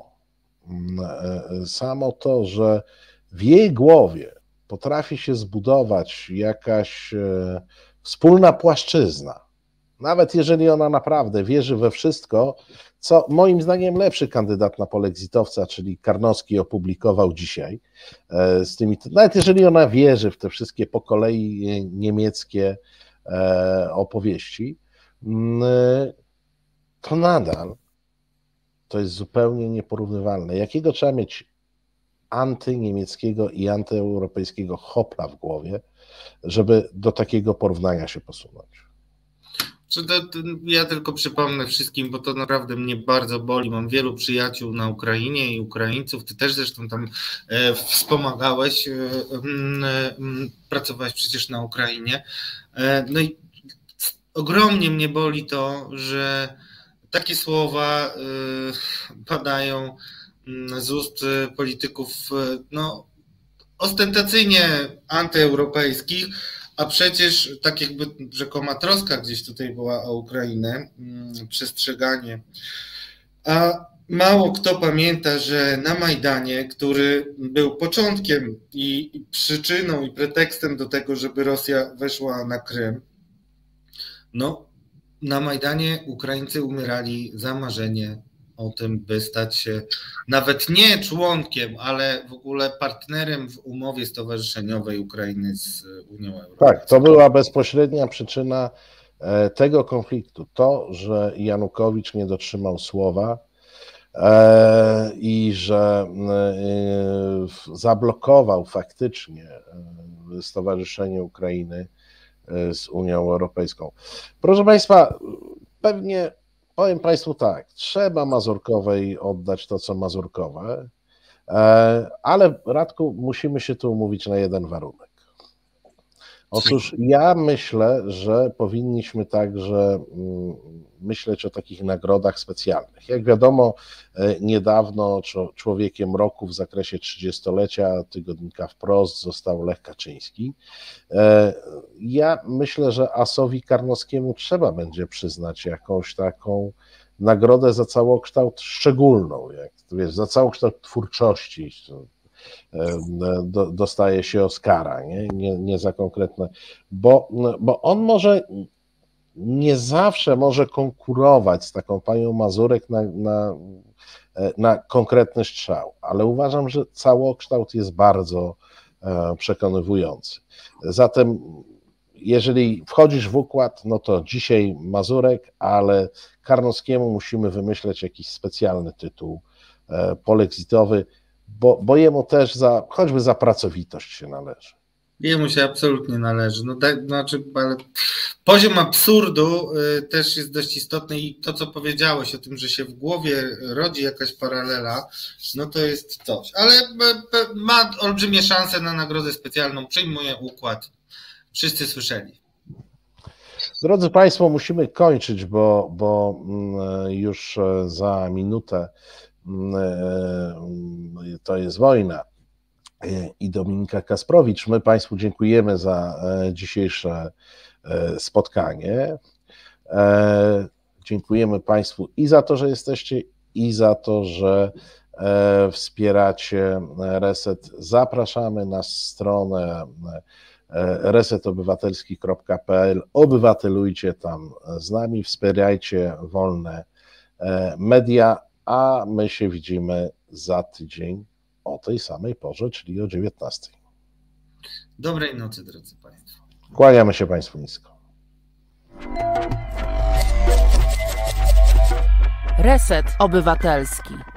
to, że w jej głowie potrafi się zbudować jakaś wspólna płaszczyzna, nawet jeżeli ona naprawdę wierzy we wszystko, co moim zdaniem lepszy kandydat na polexitowca, czyli Karnowski, opublikował dzisiaj, nawet jeżeli ona wierzy w te wszystkie po kolei niemieckie opowieści, to nadal to jest zupełnie nieporównywalne. Jakiego trzeba mieć antyniemieckiego i antyeuropejskiego hopla w głowie, żeby do takiego porównania się posunąć? Ja tylko przypomnę wszystkim, bo to naprawdę mnie bardzo boli. Mam wielu przyjaciół na Ukrainie i Ukraińców. Ty też zresztą tam wspomagałeś, pracowałeś przecież na Ukrainie. No i ogromnie mnie boli to, że takie słowa padają z ust polityków no, ostentacyjnie antyeuropejskich, a przecież tak jakby rzekoma troska gdzieś tutaj była o Ukrainę, przestrzeganie. A mało kto pamięta, że na Majdanie, który był początkiem i przyczyną i pretekstem do tego, żeby Rosja weszła na Krym, no na Majdanie Ukraińcy umierali za marzenie o tym, by stać się nawet nie członkiem, ale w ogóle partnerem w umowie stowarzyszeniowej Ukrainy z Unią Europejską. Tak, to była bezpośrednia przyczyna tego konfliktu. To, że Janukowicz nie dotrzymał słowa i że zablokował faktycznie stowarzyszenie Ukrainy z Unią Europejską. Proszę Państwa, pewnie powiem Państwu tak, trzeba Mazurkowej oddać to, co mazurkowe, ale Radku, musimy się tu umówić na jeden warunek. Otóż ja myślę, że powinniśmy także myśleć o takich nagrodach specjalnych. Jak wiadomo, niedawno człowiekiem roku w zakresie 30-lecia tygodnika Wprost został Lech Kaczyński. Ja myślę, że Asowi Karnowskiemu trzeba będzie przyznać jakąś taką nagrodę za całokształt szczególną, jak wiesz, za całokształt twórczości. Dostaje się Oscara, nie za konkretne, bo on może nie zawsze może konkurować z taką panią Mazurek na konkretny strzał, ale uważam, że całokształt jest bardzo przekonywujący. Zatem jeżeli wchodzisz w układ, no to dzisiaj Mazurek, ale Karnowskiemu musimy wymyśleć jakiś specjalny tytuł polexitowy, bo jemu też choćby za pracowitość się należy. Jemu się absolutnie należy. No tak, znaczy, ale poziom absurdu też jest dość istotny i to, co powiedziałeś o tym, że się w głowie rodzi jakaś paralela, no to jest coś. Ale ma olbrzymie szanse na nagrodę specjalną, przyjmuje układ. Wszyscy słyszeli. Drodzy Państwo, musimy kończyć, bo już za minutę to jest wojna. I Dominika Kasprowicz. My Państwu dziękujemy za dzisiejsze spotkanie. Dziękujemy Państwu i za to, że jesteście, i za to, że wspieracie Reset. Zapraszamy na stronę resetobywatelski.pl. Obywatelujcie tam z nami, wspierajcie wolne media, a my się widzimy za tydzień o tej samej porze, czyli o 19:00. Dobrej nocy, drodzy Państwo. Kłaniamy się Państwu nisko. Reset Obywatelski.